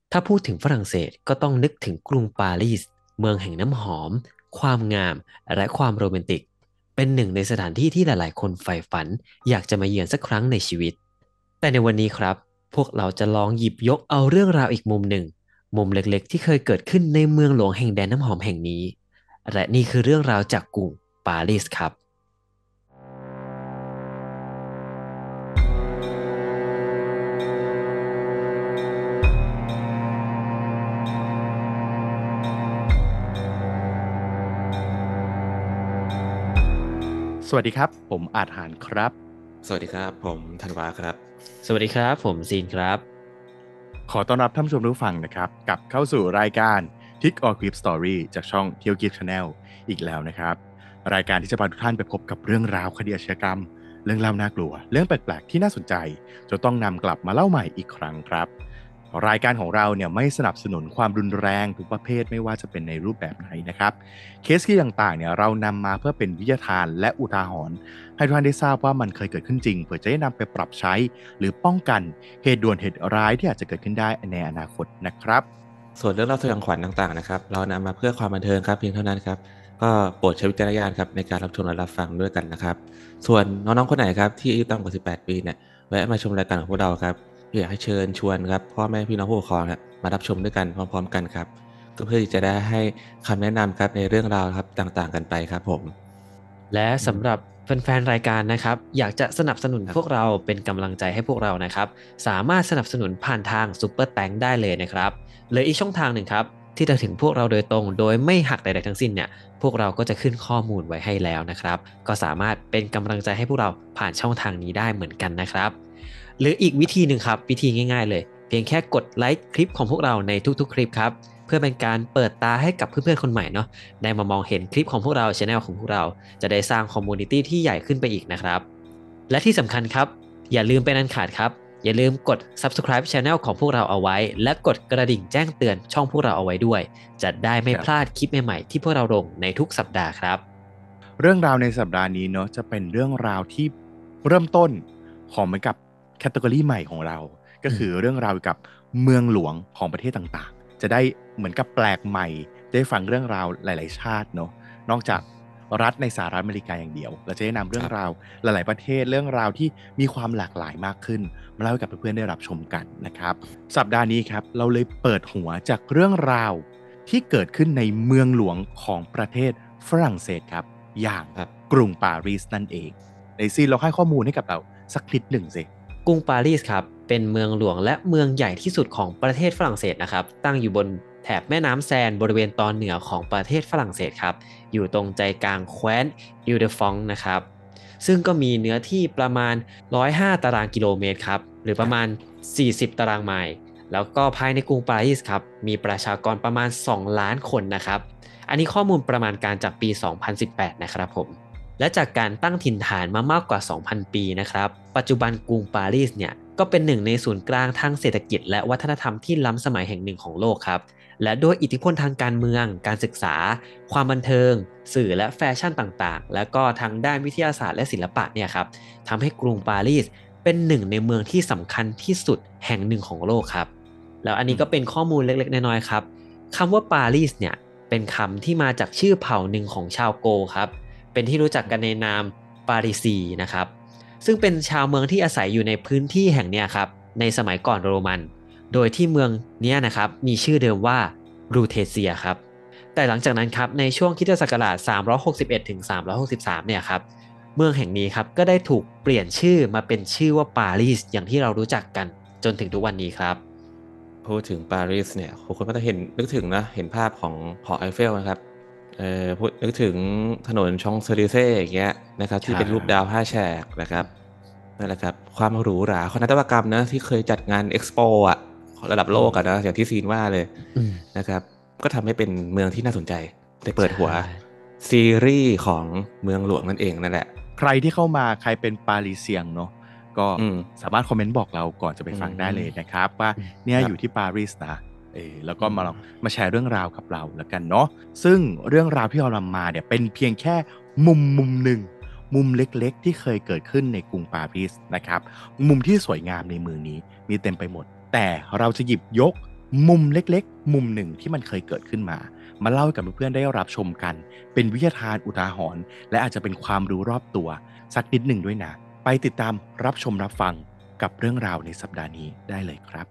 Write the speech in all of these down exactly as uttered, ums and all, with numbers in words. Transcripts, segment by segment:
ถ้าพูดถึงฝรั่งเศสก็ต้องนึกถึงกรุงปารีสเมืองแห่งน้ำหอมความงามและความโรแมนติกเป็นหนึ่งในสถานที่ที่หลายๆคนใฝ่ฝันอยากจะมาเยือนสักครั้งในชีวิตแต่ในวันนี้ครับพวกเราจะลองหยิบยกเอาเรื่องราวอีกมุมหนึ่งมุมเล็กๆที่เคยเกิดขึ้นในเมืองหลวงแห่งแดนน้ำหอมแห่งนี้และนี่คือเรื่องราวจากกรุงปารีสครับสวัสดีครับผมอาจหารครับสวัสดีครับผมธันวาครับสวัสดีครับผมซีนครับขอต้อนรับท่านผู้ชมทุกฝั่งนะครับกลับเข้าสู่รายการ Tick or Grip Story จากช่องเที่ยวกิฟชาแนลอีกแล้วนะครับรายการที่จะพาทุกท่านไปพบกับเรื่องราวคดีอาชญากรรมเรื่องเล่าน่ากลัวเรื่องแปลกๆที่น่าสนใจจนต้องนำกลับมาเล่าใหม่อีกครั้งครับรายการของเราเนี่ยไม่สนับสนุนความรุนแรงทุกประเภทไม่ว่าจะเป็นในรูปแบบไหนนะครับเคสที่ต่างๆเนี่ยเรานำมาเพื่อเป็นวิทยาทานและอุทาหรณ์ให้ทุกท่านได้ทราบว่ามันเคยเกิดขึ้นจริงเพื่อจะได้นำไปปรับใช้หรือป้องกันเหตุด่วนเหตุร้ายที่อาจจะเกิดขึ้นได้ในอนาคตนะครับส่วนเรื่องเล่าสยองขวัญต่างๆนะครับเรานำมาเพื่อความบันเทิงครับเพียงเท่านั้นครับก็โปรดใช้วิจารณญาณครับในการรับชมและรับฟังด้วยกันนะครับส่วนน้องๆคนไหนครับที่อายุต่ำกว่าสิบแปดปีเนี่ยแวะมาชมรายการของพวกเราครับอยากให้เชิญชวนครับพ่อแม่พี่น้องผู้ปกครองครับมารับชมด้วยกันพร้อมๆกันครับก็เพื่อที่จะได้ให้คำแนะนำครับในเรื่องราวครับต่างๆกันไปครับผมและอืมสำหรับแฟนๆรายการนะครับอยากจะสนับสนุนครับพวกเราเป็นกำลังใจให้พวกเรานะครับสามารถสนับสนุนผ่านทางซุปเปอร์แตงได้เลยนะครับหรืออีกช่องทางหนึ่งครับที่จะถึงพวกเราโดยตรงโดยไม่หักใดๆทั้งสิ้นเนี่ยพวกเราก็จะขึ้นข้อมูลไว้ให้แล้วนะครับก็สามารถเป็นกำลังใจให้พวกเราผ่านช่องทางนี้ได้เหมือนกันนะครับหรืออีกวิธีหนึ่งครับวิธีง่ายๆเลยเพียงแค่กดไลค์คลิปของพวกเราในทุกๆคลิปครับเพื่อเป็นการเปิดตาให้กับเพื่อนๆคนใหม่เนาะ ได้มามองเห็นคลิปของพวกเรา channel ของพวกเราจะได้สร้างคอมมูนิตี้ที่ใหญ่ขึ้นไปอีกนะครับและที่สำคัญครับอย่าลืมเป็นอันขาดครับอย่าลืมกด ซับสไครบ์ channel ของพวกเราเอาไว้และกดกระดิ่งแจ้งเตือนช่องพวกเราเอาไว้ด้วยจะได้ไม่พลาดคลิปใหม่ๆที่พวกเราลงในทุกสัปดาห์ครับเรื่องราวในสัปดาห์นี้เนาะจะเป็นเรื่องราวที่เริ่มต้นของเหมือนกับแคตตากรีใหม่ของเราก็คือเรื่องราวเกี่ยวกับเมืองหลวงของประเทศต่างๆจะได้เหมือนกับแปลกใหม่ได้ฟังเรื่องราวหลายๆชาติเนาะนอกจากรัฐในสหรัฐอเมริกาอย่างเดียวเราจะได้นำเรื่ครับองราวหลายๆประเทศเรื่องราวที่มีความหลากหลายมากขึ้นมาเล่าให้กับเพื่อนๆได้รับชมกันนะครับสัปดาห์นี้ครับเราเลยเปิดหัวจากเรื่องราวที่เกิดขึ้นในเมืองหลวงของประเทศฝรั่งเศสครับ อย่างครับกรุงปารีสนั่นเองในซีนเราให้ข้อมูลให้กับเราสักนิดหนึ่งสิกรุงปารีสครับเป็นเมืองหลวงและเมืองใหญ่ที่สุดของประเทศฝรั่งเศสนะครับตั้งอยู่บนแถบแม่น้ำแซนบริเวณตอนเหนือของประเทศฝรั่งเศสครับอยู่ตรงใจกลางแคว้นอิลเดฟองนะครับซึ่งก็มีเนื้อที่ประมาณหนึ่งร้อยห้าตารางกิโลเมตรครับหรือประมาณสี่สิบตารางไมล์แล้วก็ภายในกรุงปารีสครับมีประชากรประมาณสองล้านคนนะครับอันนี้ข้อมูลประมาณการจากปีสองพันสิบแปดนะครับผม และจากการตั้งถิ่นฐานมามากกว่า สองพัน ปีนะครับ ปัจจุบันกรุงปารีสเนี่ยก็เป็นหนึ่งในศูนย์กลางทางเศรษฐกิจและวัฒนธรรมที่ล้ำสมัยแห่งหนึ่งของโลกครับ และด้วยอิทธิพลทางการเมือง การศึกษา ความบันเทิง สื่อและแฟชั่นต่างๆ และก็ทางด้านวิทยาศาสตร์และศิลปะเนี่ยครับทำให้กรุงปารีสเป็นหนึ่งในเมืองที่สำคัญที่สุดแห่งหนึ่งของโลกครับ แล้วอันนี้ก็เป็นข้อมูลเล็กๆน้อยๆครับคำว่าปารีสเนี่ยเป็นคำที่มาจากชื่อเผ่าหนึ่งของชาวโกครับ เป็นที่รู้จักกันในนามปาริซีนะครับซึ่งเป็นชาวเมืองที่อาศัยอยู่ในพื้นที่แห่งเนี้ยครับในสมัยก่อนโรมันโดยที่เมืองเนี้ยนะครับมีชื่อเดิมว่ารูเทเซียครับแต่หลังจากนั้นครับในช่วงคริสตศักราชสามร้อยหกสิบเอ็ดถึงสามร้อยหกสิบสามเนี่ยครับเมืองแห่งนี้ครับก็ได้ถูกเปลี่ยนชื่อมาเป็นชื่อว่าปารีสอย่างที่เรารู้จักกันจนถึงทุกวันนี้ครับพูดถึงปารีสเนี่ยคนก็จะเห็นนึกถึงนะเห็นภาพของหอไอเฟลนะครับ เอ่อพูดนึกถึงถนนชองเซลิเซ่อย่างเงี้ยนะครับที่ใช่เป็นรูปดาวห้าแฉกนะครับนั่นแหละครับความหรูหราของนวัตกรรมนะที่เคยจัดงานเอ็กซ์โปอ่ะระดับโลกอะนะอย่างที่ซีนว่าเลยอืมนะครับก็ทำให้เป็นเมืองที่น่าสนใจได้เปิดใช่หัวซีรีส์ของเมืองหลวงนั่นเองนั่นแหละใครที่เข้ามาใครเป็นปารีเซียงเนาะก็อืมสามารถคอมเมนต์บอกเราก่อนจะไปอืฟังได้เลยมนะครับว่าอืมเนี่ยครับอยู่ที่ปารีสนะเออแล้วก็อืมาลองมมาแชร์เรื่องราวกับเราแล้วกันเนาะซึ่งเรื่องราวที่เรานำมาเนี่ยเป็นเพียงแค่มุมมุมหนึ่งมุมเล็กๆที่เคยเกิดขึ้นในกรุงปารีสนะครับมุมที่สวยงามในเมืองนี้มีเต็มไปหมดแต่เราจะหยิบยกมุมเล็กๆมุมหนึ่งที่มันเคยเกิดขึ้นมามาเล่าให้กับเพื่อนๆได้รับชมกันเป็นวิทยาทานอุทาหรณ์และอาจจะเป็นความรู้รอบตัวสักนิดหนึ่งด้วยนะไปติดตามรับชมรับฟังกับเรื่องราวในสัปดาห์นี้ได้เลยครับ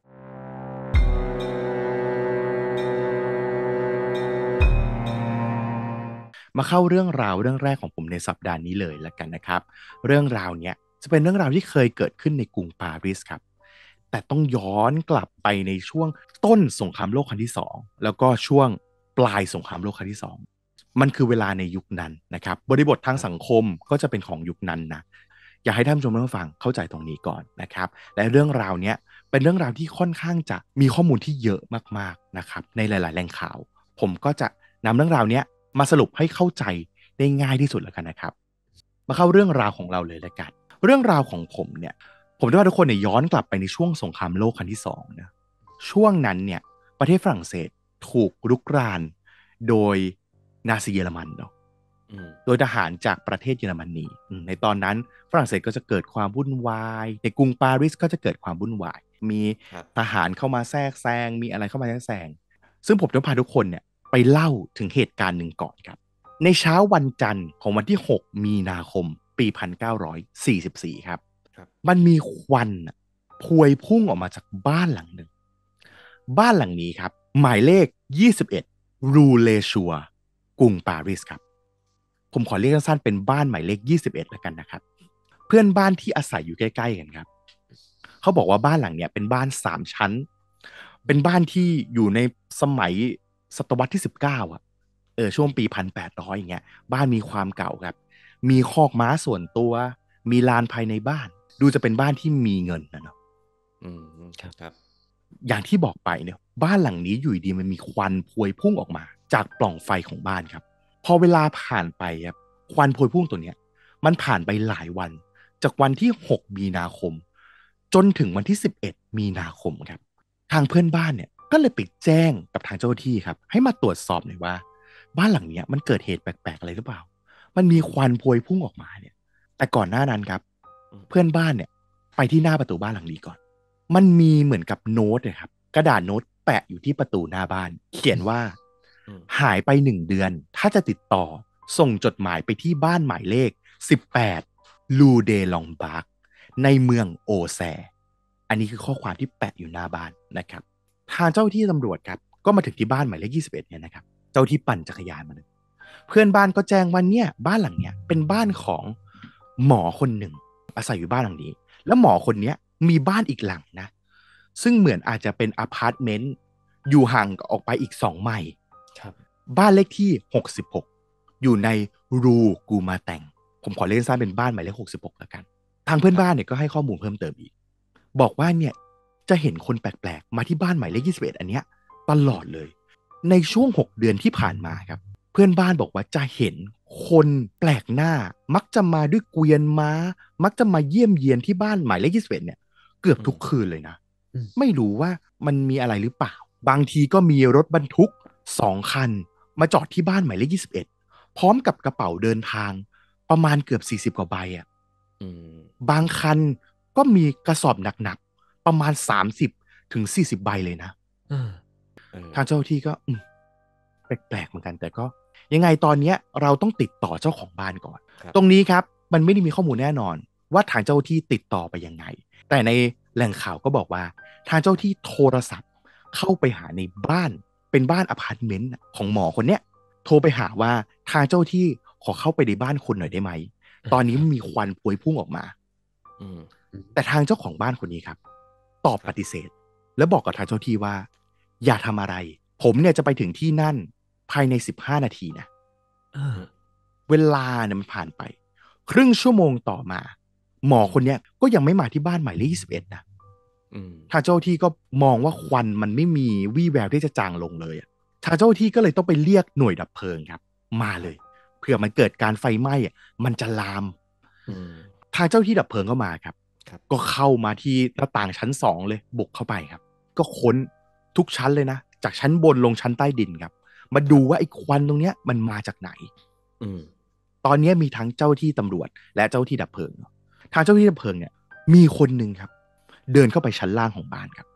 มาเข้าเรื่องราวเรื่องแรกของผมในสัปดาห์นี้เลยละกันนะครับเรื่องราวเนี้ยจะเป็นเรื่องราวที่เคยเกิดขึ้นในกรุงปารีสครับแต่ต้องย้อนกลับไปในช่วงต้นสงครามโลกครั้งที่สองแล้วก็ช่วงปลายสงครามโลกครั้งที่สองมันคือเวลาในยุคนั้นนะครับบริบททางสังคมก็จะเป็นของยุคนั้นนะอยากให้ท่านผู้ชมท่านผู้ฟังเข้าใจตรงนี้ก่อนนะครับและเรื่องราวเนี้ยเป็นเรื่องราวที่ค่อนข้างจะมีข้อมูลที่เยอะมากๆนะครับในหลายๆแหล่งข่าวผมก็จะนำเรื่องราวเนี้ยมาสรุปให้เข้าใจได้ง่ายที่สุดแล้วกันนะครับมาเข้าเรื่องราวของเราเลยละกันเรื่องราวของผมเนี่ยผมว่าทุกคนเนี่ยย้อนกลับไปในช่วงสงครามโลกครั้งที่สองนะช่วงนั้นเนี่ยประเทศฝรั่งเศสถูกรุกรานโดยนาซีเยอรมันเนาะโดยทหารจากประเทศเยอรมนีในตอนนั้นฝรั่งเศสก็จะเกิดความวุ่นวายในกรุงปารีสก็จะเกิดความวุ่นวายมีทหารเข้ามาแทรกแซงมีอะไรเข้ามาแทรกแซงซึ่งผมจะพาทุกคนเนี่ยไปเล่าถึงเหตุการณ์หนึ่งก่อนครับในเช้าวันจันทร์ของวันที่หกมีนาคมปีหนึ่งพันเก้าร้อยสี่สิบสี่ครับมันมีควันพวยพุ่งออกมาจากบ้านหลังหนึ่งบ้านหลังนี้ครับหมายเลขยี่สิบเอ็ดรูเลชัวกรุงปารีสครับผมขอเรียกสั้นๆเป็นบ้านหมายเลขยี่สิบเอ็ดแล้วกันนะครับเพื่อนบ้านที่อาศัยอยู่ใกล้ๆกันครับเขาบอกว่าบ้านหลังเนี้ยเป็นบ้านสามชั้นเป็นบ้านที่อยู่ในสมัยศตวรรษที่สิบเก้าอ่ะเออช่วงปีหนึ่งพันแปดร้อยอย่างเงี้ยบ้านมีความเก่าครับมีคอกม้าส่วนตัวมีลานภายในบ้านดูจะเป็นบ้านที่มีเงินนะเนาะอืมครับอย่างที่บอกไปเนี่ยบ้านหลังนี้อยู่ดีมันมีควันพวยพุ่งออกมาจากปล่องไฟของบ้านครับพอเวลาผ่านไปครับควันพวยพุ่งตัวเนี้ยมันผ่านไปหลายวันจากวันที่หกมีนาคมจนถึงวันที่สิบเอ็ดมีนาคมครับทางเพื่อนบ้านเนี่ยก็เลยไปแจ้งกับทางเจ้าหน้าที่ครับให้มาตรวจสอบหน่อยว่าบ้านหลังเนี้ยมันเกิดเหตุแปลกๆอะไรหรือเปล่ามันมีควันพวยพุ่งออกมาเนี่ยแต่ก่อนหน้านั้นครับเพื่อนบ้านเนี่ยไปที่หน้าประตูบ้านหลังนี้ก่อนมันมีเหมือนกับโน้ตเลยครับกระดาษโน้ตแปะอยู่ที่ประตูหน้าบ้านเขียนว่าหายไปหนึ่งเดือนถ้าจะติดต่อส่งจดหมายไปที่บ้านหมายเลขสิบแปดลูเดลองบาร์กในเมืองโอแซอันนี้คือข้อความที่แปะอยู่หน้าบ้านนะครับทางเจ้าที่ตำรวจครับก็มาถึงที่บ้านหมายเลขยี่สิบเอ็ดเนี่ยนะครับเจ้าที่ปั่นจักรยานมาเลยเพื่อนบ้านก็แจ้งว่าเนี่ยบ้านหลังเนี้ยเป็นบ้านของหมอคนหนึ่งอาศัยอยู่บ้านหลังนี้แล้วหมอคนเนี้ยมีบ้านอีกหลังนะซึ่งเหมือนอาจจะเป็นอพาร์ตเมนต์อยู่ห่างออกไปอีกสองไมล์บ้านเลขที่หกสิบหกอยู่ในรูกูมาแตงผมขอเรียกสั้นเป็นบ้านหมายเลขหกสิบหกแล้วกันทางเพื่อนบ้านเนี่ยก็ให้ข้อมูลเพิ่มเติมอีกบอกว่าเนี่ยจะเห็นคนแปลกๆมาที่บ้านหมายเลขยี่สิบเอ็ดอันเนี้ยตลอดเลยในช่วงหกเดือนที่ผ่านมาครับเพื่อนบ้านบอกว่าจะเห็นคนแปลกหน้ามักจะมาด้วยเกวียนม้ามักจะมาเยี่ยมเยียนที่บ้านหมายเลขยี่สิบเอ็ดเนี่ยเกือบทุกคืนเลยนะไม่รู้ว่ามันมีอะไรหรือเปล่าบางทีก็มีรถบรรทุกสองคันมาจอดที่บ้านหมายเลขยี่สิบเอ็ดพร้อมกับกระเป๋าเดินทางประมาณเกือบสี่สิบกว่าใบอ่ะบางคันก็มีกระสอบหนักๆประมาณสามสิบถึงสี่สิบใบเลยนะทางเจ้าหน้าที่ก็แปลกๆเหมือนกันแต่ก็ยังไงตอนนี้เราต้องติดต่อเจ้าของบ้านก่อนตรงนี้ครับมันไม่ได้มีข้อมูลแน่นอนว่าทางเจ้าที่ติดต่อไปยังไงแต่ในแหล่งข่าวก็บอกว่าทางเจ้าที่โทรศัพท์เข้าไปหาในบ้านเป็นบ้านอพาร์ตเมนต์ของหมอคนเนี้ยโทรไปหาว่าทางเจ้าที่ขอเข้าไปในบ้านคนหน่อยได้ไหมตอนนี้มันมีควันพวยพุ่งออกมาแต่ทางเจ้าของบ้านคนนี้ครับตอบปฏิเสธแล้วบอกกับทางเจ้าที่ว่าอย่าทำอะไรผมเนี่ยจะไปถึงที่นั่นภายในสิบห้านาทีนะเวลาเนี่ยมันผ่านไปครึ่งชั่วโมงต่อมาหมอคนเนี้ยก็ยังไม่มาที่บ้านหมายเลขยี่สิบเอ็ดนะทางเจ้าที่ก็มองว่าควันมันไม่มีวี่แววที่จะจางลงเลยทางเจ้าที่ก็เลยต้องไปเรียกหน่วยดับเพลิงครับมาเลยเผื่อมันเกิดการไฟไหม้มันจะลามทางเจ้าที่ดับเพลิงก็มาครับก็เข้ามาที่หน้าต่างชั้นสองเลยบุกเข้าไปครับก็ค้นทุกชั้นเลยนะจากชั้นบนลงชั้นใต้ดินครับมาดูว่าไอ้ควันตรงเนี้ยมันมาจากไหนตอนนี้มีทั้งเจ้าที่ตำรวจและเจ้าที่ดับเพลิงทางเจ้าที่ดับเพลิงเนี่ยมีคนหนึ่งครับเดินเข้าไปชั้นล่างของบ้านครับ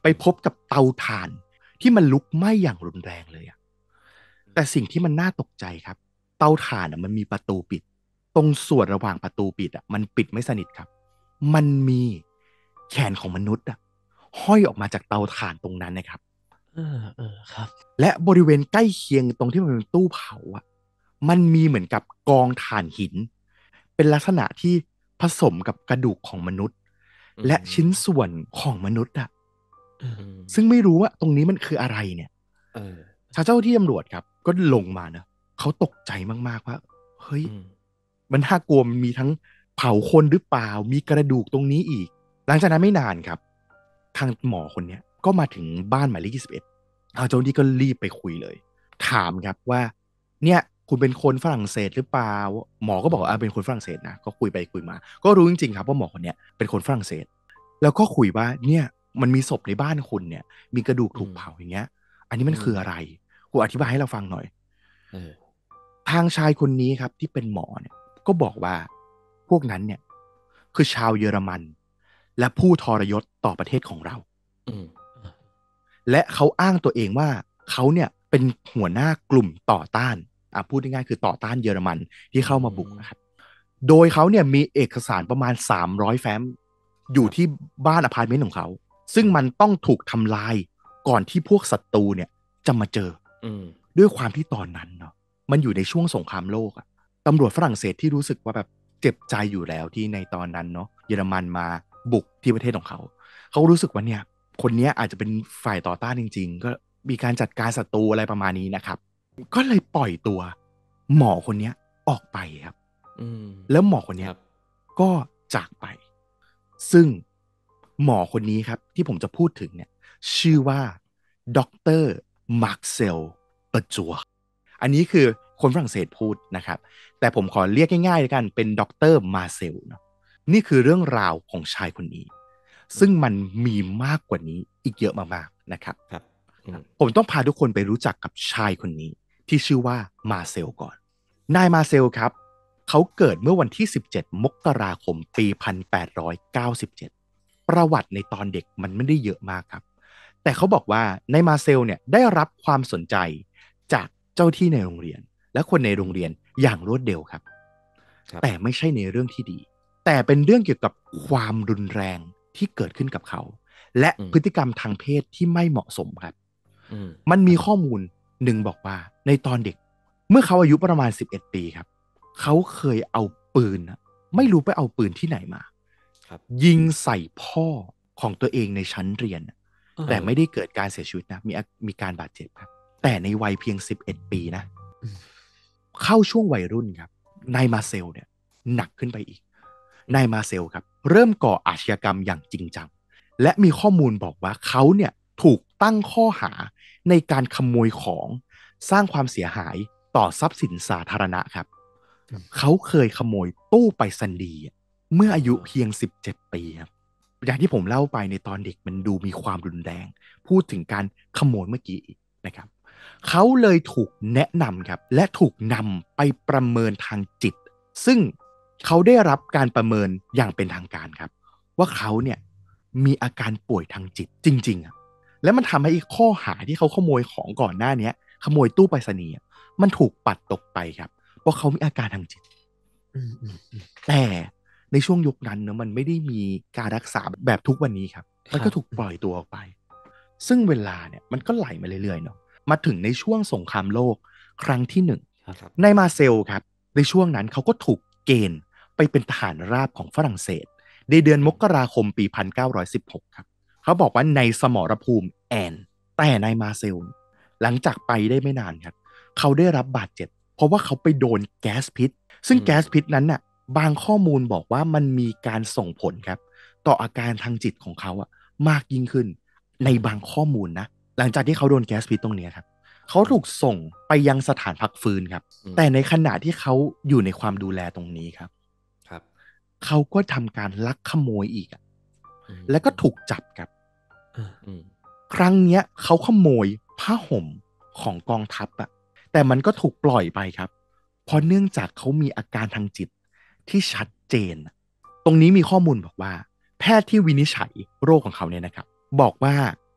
ไปพบกับเตาถ่านที่มันลุกไหม้อย่างรุนแรงเลยอะแต่สิ่งที่มันน่าตกใจครับเตาถ่านอะมันมีประตูปิดตรงส่วนระหว่างประตูปิดอะมันปิดไม่สนิทครับมันมีแขนของมนุษย์อะห้อยออกมาจากเตาถ่านตรงนั้นนะครับเออเออครับและบริเวณใกล้เคียงตรงที่มันเป็นตู้เผาอ่ะมันมีเหมือนกับกองถ่านหินเป็นลักษณะที่ผสมกับกระดูกของมนุษย์และชิ้นส่วนของมนุษย์อ่ะซึ่งไม่รู้ว่าตรงนี้มันคืออะไรเนี่ยชาวเจ้าที่ตำรวจครับก็ลงมานะเขาตกใจมากๆว่าเฮ้ยมันน่ากลัวมันมีทั้งเผาคนหรือเปล่ามีกระดูกตรงนี้อีกหลังจากนั้นไม่นานครับทางหมอคนเนี้ยก็มาถึงบ้านหมายเลขยี่สิบเอ็ดเอาเจ้าหน้าที่ก็รีบไปคุยเลยถามครับว่าเนี่ยคุณเป็นคนฝรั่งเศสหรือเปล่าหมอก็บอกว่าเป็นคนฝรั่งเศสนะก็คุยไปคุยมาก็รู้จริงๆครับว่าหมอคนเนี้ยเป็นคนฝรั่งเศสแล้วก็คุยว่าเนี่ยมันมีศพในบ้านคุณเนี่ยมีกระดูกถูกเผาอย่างเงี้ยอันนี้มันคืออะไรคุณอธิบายให้เราฟังหน่อยทางชายคนนี้ครับที่เป็นหมอเนี่ยก็บอกว่าพวกนั้นเนี่ยคือชาวเยอรมันและผู้ทรยศต่อประเทศของเราและเขาอ้างตัวเองว่าเขาเนี่ยเป็นหัวหน้ากลุ่มต่อต้านอ่ะพูดง่ายๆคือต่อต้านเยอรมันที่เข้ามาบุกนะครับโดยเขาเนี่ยมีเอกสารประมาณสามร้อยแฟ้มอยู่ที่บ้านอพาร์ตเมนต์ของเขาซึ่งมันต้องถูกทำลายก่อนที่พวกศัตรูเนี่ยจะมาเจอด้วยความที่ตอนนั้นเนาะมันอยู่ในช่วงสงครามโลกอะตำรวจฝรั่งเศสที่รู้สึกว่าแบบเจ็บใจอยู่แล้วที่ในตอนนั้นเนาะเยอรมันมาบุกที่ประเทศของเขาเขารู้สึกว่าเนี่ยคนนี้อาจจะเป็นฝ่ายต่อต้านจริงๆก็มีการจัดการศัตรูอะไรประมาณนี้นะครับก็เลยปล่อยตัวหมอคนนี้ออกไปครับแล้วหมอคนนี้ก็จากไปซึ่งหมอคนนี้ครับที่ผมจะพูดถึงเนี่ยชื่อว่าดรมาร์คเซลเปจัวอันนี้คือคนฝรั่งเศสพูดนะครับแต่ผมขอเรียกง่ายๆเลยกันเป็นดรมาเซลเนาะนี่คือเรื่องราวของชายคนนี้ซึ่งมันมีมากกว่านี้อีกเยอะมากๆนะครับผมต้องพาทุกคนไปรู้จักกับชายคนนี้ที่ชื่อว่ามาเซลก่อนนายมาเซลครับเขาเกิดเมื่อวันที่สิบเจ็ดมกราคมปีหนึ่งพันแปดร้อยเก้าสิบเจ็ดประวัติในตอนเด็กมันไม่ได้เยอะมากครับแต่เขาบอกว่านายมาเซลเนี่ยได้รับความสนใจจากเจ้าที่ในโรงเรียนและคนในโรงเรียนอย่างรวดเร็วครับแต่ไม่ใช่ในเรื่องที่ดีแต่เป็นเรื่องเกี่ยวกับความรุนแรงที่เกิดขึ้นกับเขาและพฤติกรรมทางเพศที่ไม่เหมาะสมครับมันมีข้อมูลหนึ่งบอกว่าในตอนเด็กเมื่อเขาอายุประมาณสิบเอ็ดปีครับเขาเคยเอาปืนไม่รู้ไปเอาปืนที่ไหนมายิงใส่พ่อของตัวเองในชั้นเรียนแต่ไม่ได้เกิดการเสียชีวิตนะมีมีการบาดเจ็บครับแต่ในวัยเพียงสิบเอ็ดปีนะเข้าช่วงวัยรุ่นครับนายมาเซลเนี่ยหนักขึ้นไปอีกนายมาเซลครับเริ่มก่ออาชญากรรมอย่างจริงจังและมีข้อมูลบอกว่าเขาเนี่ยถูกตั้งข้อหาในการขโมยของสร้างความเสียหายต่อทรัพย์สินสาธารณะครับเขาเคยขโมยตู้ไปรษณีย์เมื่ออายุเพียงสิบเจ็ดปีครับอย่างที่ผมเล่าไปในตอนเด็กมันดูมีความรุนแรงพูดถึงการขโมยเมื่อกี้นะครับเขาเลยถูกแนะนำครับและถูกนำไปประเมินทางจิตซึ่งเขาได้รับการประเมินอย่างเป็นทางการครับว่าเขาเนี่ยมีอาการป่วยทางจิตจริงๆอ่ะและมันทำให้อีกข้อหาที่เขาขโมยของก่อนหน้านี้ขโมยตู้ไปรษณีย์มันถูกปัดตกไปครับเพราะเขามีอาการทางจิตแต่ในช่วงยุคนั้นเนอะมันไม่ได้มีการรักษาแบบทุกวันนี้ครับมันก็ถูกปล่อยตัวออกไปซึ่งเวลาเนี่ยมันก็ไหลมาเรื่อยๆเนาะมาถึงในช่วงสงครามโลกครั้งที่หนึ่งในมาเซลครับในช่วงนั้นเขาก็ถูกเกณฑ์ไปเป็นทหารราบของฝรั่งเศสในเดือนมกราคมปีหนึ่งพันเก้าร้อยสิบหกครับเขาบอกว่าในสมรภูมิแอนแต่ในมาเซลหลังจากไปได้ไม่นานครับเขาได้รับบาดเจ็บเพราะว่าเขาไปโดนแก๊สพิษซึ่งแก๊สพิษนั้นน่ะบางข้อมูลบอกว่ามันมีการส่งผลครับต่ออาการทางจิตของเขาอะมากยิ่งขึ้นในบางข้อมูลนะหลังจากที่เขาโดนแก๊สพิษตรงนี้ครับเขาถูกส่งไปยังสถานพักฟื้นครับแต่ในขณะที่เขาอยู่ในความดูแลตรงนี้ครับครับเขาก็ทำการลักขโมยอีกแล้วก็ถูกจับครับครั้งเนี้ยเขาขโมยผ้าห่มของกองทัพอะแต่มันก็ถูกปล่อยไปครับเพราะเนื่องจากเขามีอาการทางจิตที่ชัดเจนตรงนี้มีข้อมูลบอกว่าแพทย์ที่วินิจฉัยโรคของเขาเนี่ยนะครับบอกว่า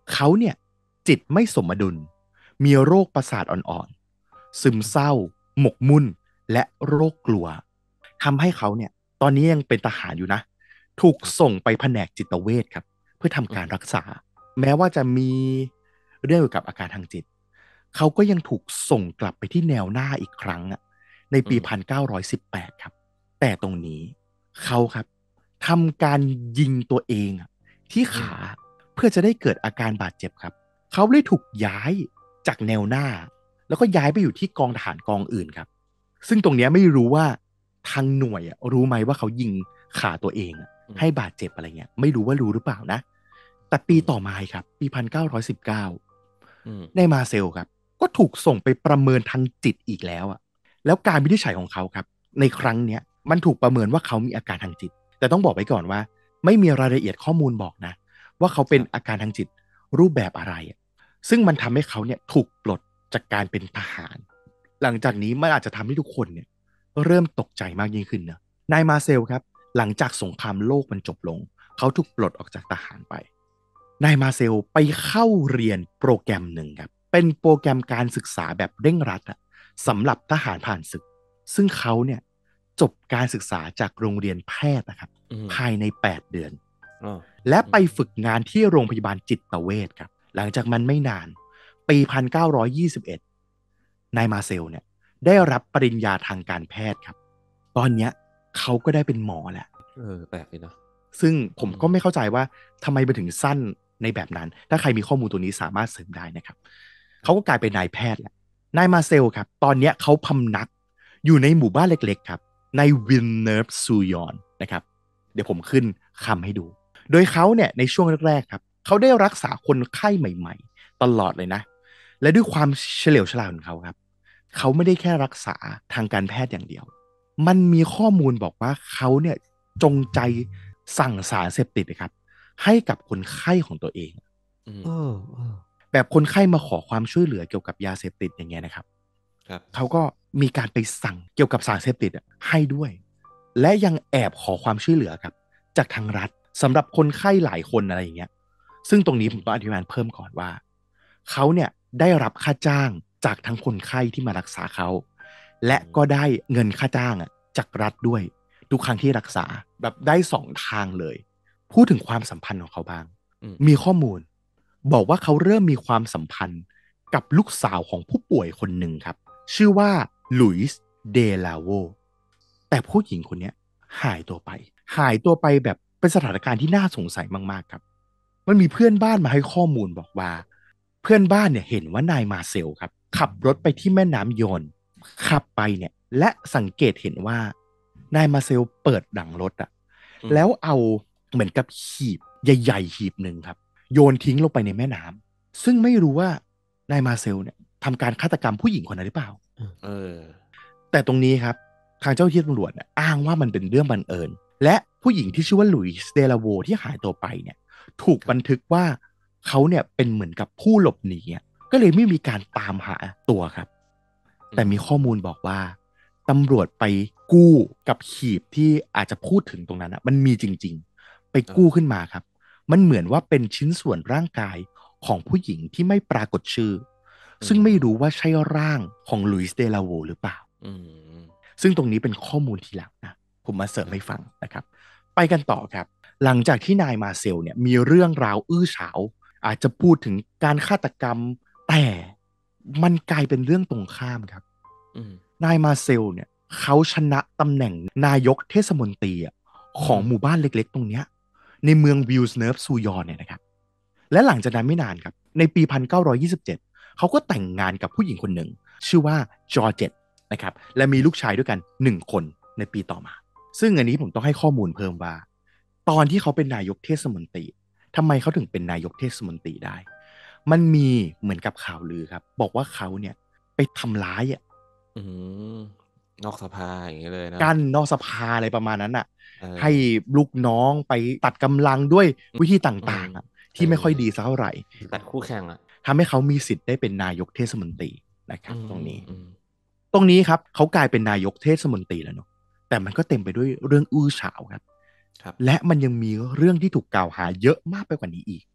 เขาเนี่ยจิตไม่สมดุลมีโรคประสาทอ่อนๆซึมเศร้าหมกมุ่นและโรคกลัวทำให้เขาเนี่ยตอนนี้ยังเป็นทหารอยู่นะถูกส่งไปแผนกจิตเวชครับเพื่อทำการรักษาแม้ว่าจะมีเรื่องเกี่ยวกับอาการทางจิตเขาก็ยังถูกส่งกลับไปที่แนวหน้าอีกครั้งอะในปีหนึ่งพันเก้าร้อยสิบแปดครับแต่ตรงนี้เขาครับทำการยิงตัวเองอะที่ขาเพื่อจะได้เกิดอาการบาดเจ็บครับเขาเลยถูกย้ายจากแนวหน้าแล้วก็ย้ายไปอยู่ที่กองทหารกองอื่นครับซึ่งตรงเนี้ยไม่รู้ว่าทางหน่วยอะรู้ไหมว่าเขายิงขาตัวเองอะให้บาดเจ็บอะไรเงี้ยไม่รู้ว่ารู้หรือเปล่านะแต่ปีต่อมาครับปีหนึ่งพันเก้าร้อยสิบเก้าในมาเซลครับก็ถูกส่งไปประเมินทางจิตอีกแล้วอะแล้วการวินิจฉัยของเขาครับในครั้งเนี้ยมันถูกประเมินว่าเขามีอาการทางจิตแต่ต้องบอกไว้ก่อนว่าไม่มีรายละเอียดข้อมูลบอกนะว่าเขาเป็นอาการทางจิตรูปแบบอะไรซึ่งมันทำให้เขาเนี่ยถูกปลดจากการเป็นทหารหลังจากนี้มันอาจจะทำให้ทุกคนเนี่ยเริ่มตกใจมากยิ่งขึ้นนะนายมาเซลครับหลังจากสงครามโลกมันจบลงเขาถูกปลดออกจากทหารไปนายมาเซลไปเข้าเรียนโปรแกรมหนึ่งครับเป็นโปรแกรมการศึกษาแบบเร่งรัดอะสำหรับทหารผ่านศึกซึ่งเขาเนี่ยจบการศึกษาจากโรงเรียนแพทย์นะครับภายในแปดเดือนและไปฝึกงานที่โรงพยาบาลจิตเวชครับหลังจากมันไม่นานปีหนึ่งพันเก้าร้อยยี่สิบเอ็ดนายมาเซลเนี่ยได้รับปริญญาทางการแพทย์ครับตอนเนี้ยเขาก็ได้เป็นหมอแล้วเออแปลกเลยเนาะซึ่งผมก็ไม่เข้าใจว่าทำไมไปถึงสั้นในแบบนั้นถ้าใครมีข้อมูลตัวนี้สามารถเสริมได้นะครับเขาก็กลายเป็นนายแพทย์แหละนายมาเซลครับตอนนี้เขาพำนักอยู่ในหมู่บ้านเล็กๆครับในวิลเนอร์ซูยอนนะครับเดี๋ยวผมขึ้นคำให้ดูโดยเขาเนี่ยในช่วงแรกๆครับเขาได้รักษาคนไข้ใหม่ๆตลอดเลยนะและด้วยความเฉลียวฉลาดของเขาครับเขาไม่ได้แค่รักษาทางการแพทย์อย่างเดียวมันมีข้อมูลบอกว่าเขาเนี่ยจงใจสั่งสารเสพติดนะครับให้กับคนไข้ของตัวเองแบบคนไข้มาขอความช่วยเหลือเกี่ยวกับยาเสพติดอย่างเงี้ยนะครับเขาก็มีการไปสั่งเกี่ยวกับสารเสพติดให้ด้วยและยังแอบขอความช่วยเหลือครับจากทางรัฐสำหรับคนไข้หลายคนอะไรอย่างเงี้ยซึ่งตรงนี้ผมต้องอธิบายเพิ่มก่อนว่าเขาเนี่ยได้รับค่าจ้างจากทั้งคนไข้ที่มารักษาเขาและก็ได้เงินค่าจ้างจากรัฐด้วยทุกครั้งที่รักษาแบบได้สองทางเลยพูดถึงความสัมพันธ์ของเขาบ้างมีข้อมูลบอกว่าเขาเริ่มมีความสัมพันธ์กับลูกสาวของผู้ป่วยคนหนึ่งครับชื่อว่าลุยส์เดลาโวแต่ผู้หญิงคนนี้หายตัวไปหายตัวไปแบบเป็นสถานการณ์ที่น่าสงสัยมากๆครับมันมีเพื่อนบ้านมาให้ข้อมูลบอกว่าเพื่อนบ้านเนี่ยเห็นว่านายมาเซลครับขับรถไปที่แม่น้ำยอนขับไปเนี่ยและสังเกตเห็นว่านายมาเซลเปิดดังรถอะแล้วเอาเหมือนกับหีบใหญ่ๆหีบหนึ่งครับโยนทิ้งลงไปในแม่น้ำซึ่งไม่รู้ว่านายมาเซลเนี่ยทำการฆาตกรรมผู้หญิงคนนั้นหรือเปล่าเออแต่ตรงนี้ครับทางเจ้าหน้าที่ตำรวจเนี่ยอ้างว่ามันเป็นเรื่องบังเอิญและผู้หญิงที่ชื่อว่าลุยส์เดลาโวที่หายตัวไปเนี่ยถูกบันทึกว่าเขาเนี่ยเป็นเหมือนกับผู้หลบหนีก็เลยไม่มีการตามหาตัวครับแต่มีข้อมูลบอกว่าตำรวจไปกู้กับหีบที่อาจจะพูดถึงตรงนั้นนะมันมีจริงๆไปกู้ขึ้นมาครับมันเหมือนว่าเป็นชิ้นส่วนร่างกายของผู้หญิงที่ไม่ปรากฏชื่อซึ่งไม่รู้ว่าใช่ร่างของลุยส์เดลาโวหรือเปล่าซึ่งตรงนี้เป็นข้อมูลทีหลังนะผมมาเสริมให้ฟังนะครับไปกันต่อครับหลังจากที่นายมาเซลเนี่ยมีเรื่องราวอื้อฉาวอาจจะพูดถึงการฆาตกรรมแต่มันกลายเป็นเรื่องตรงข้ามครับนายมาเซลเนี่ยเขาชนะตำแหน่งนายกเทศมนตรีของหมู่บ้านเล็กๆตรงเนี้ยในเมืองวิลส์เนิร์ฟซูยอนเนี่ยนะครับและหลังจากนั้นไม่นานครับในปีหนึ่งพันเก้าร้อยยี่สิบเจ็ดเขาก็แต่งงานกับผู้หญิงคนหนึ่งชื่อว่าจอร์เจตนะครับและมีลูกชายด้วยกันหนึ่งคนในปีต่อมาซึ่งอันนี้ผมต้องให้ข้อมูลเพิ่มว่าตอนที่เขาเป็นนายกเทศมนตรีทำไมเขาถึงเป็นนายกเทศมนตรีได้มันมีเหมือนกับข่าวลือครับบอกว่าเขาเนี่ยไปทำร้ายอ่ะนอกสภาอย่างนี้เลยนะกันนอกสภาอะไรประมาณนั้นอ่ะให้ลูกน้องไปตัดกำลังด้วยวิธีต่างๆอ่ะที่ไม่ค่อยดีสักเท่าไหร่ตัดคู่แข่งอ่ะทำให้เขามีสิทธิ์ได้เป็นนายกเทศมนตรีนะครับตรงนี้ตรงนี้ครับเขากลายเป็นนายกเทศมนตรีแล้วเนาะแต่มันก็เต็มไปด้วยเรื่องอื้อฉาวครับและมันยังมีเรื่องที่ถูกกล่าวหาเยอะมากไปกว่านี้อีก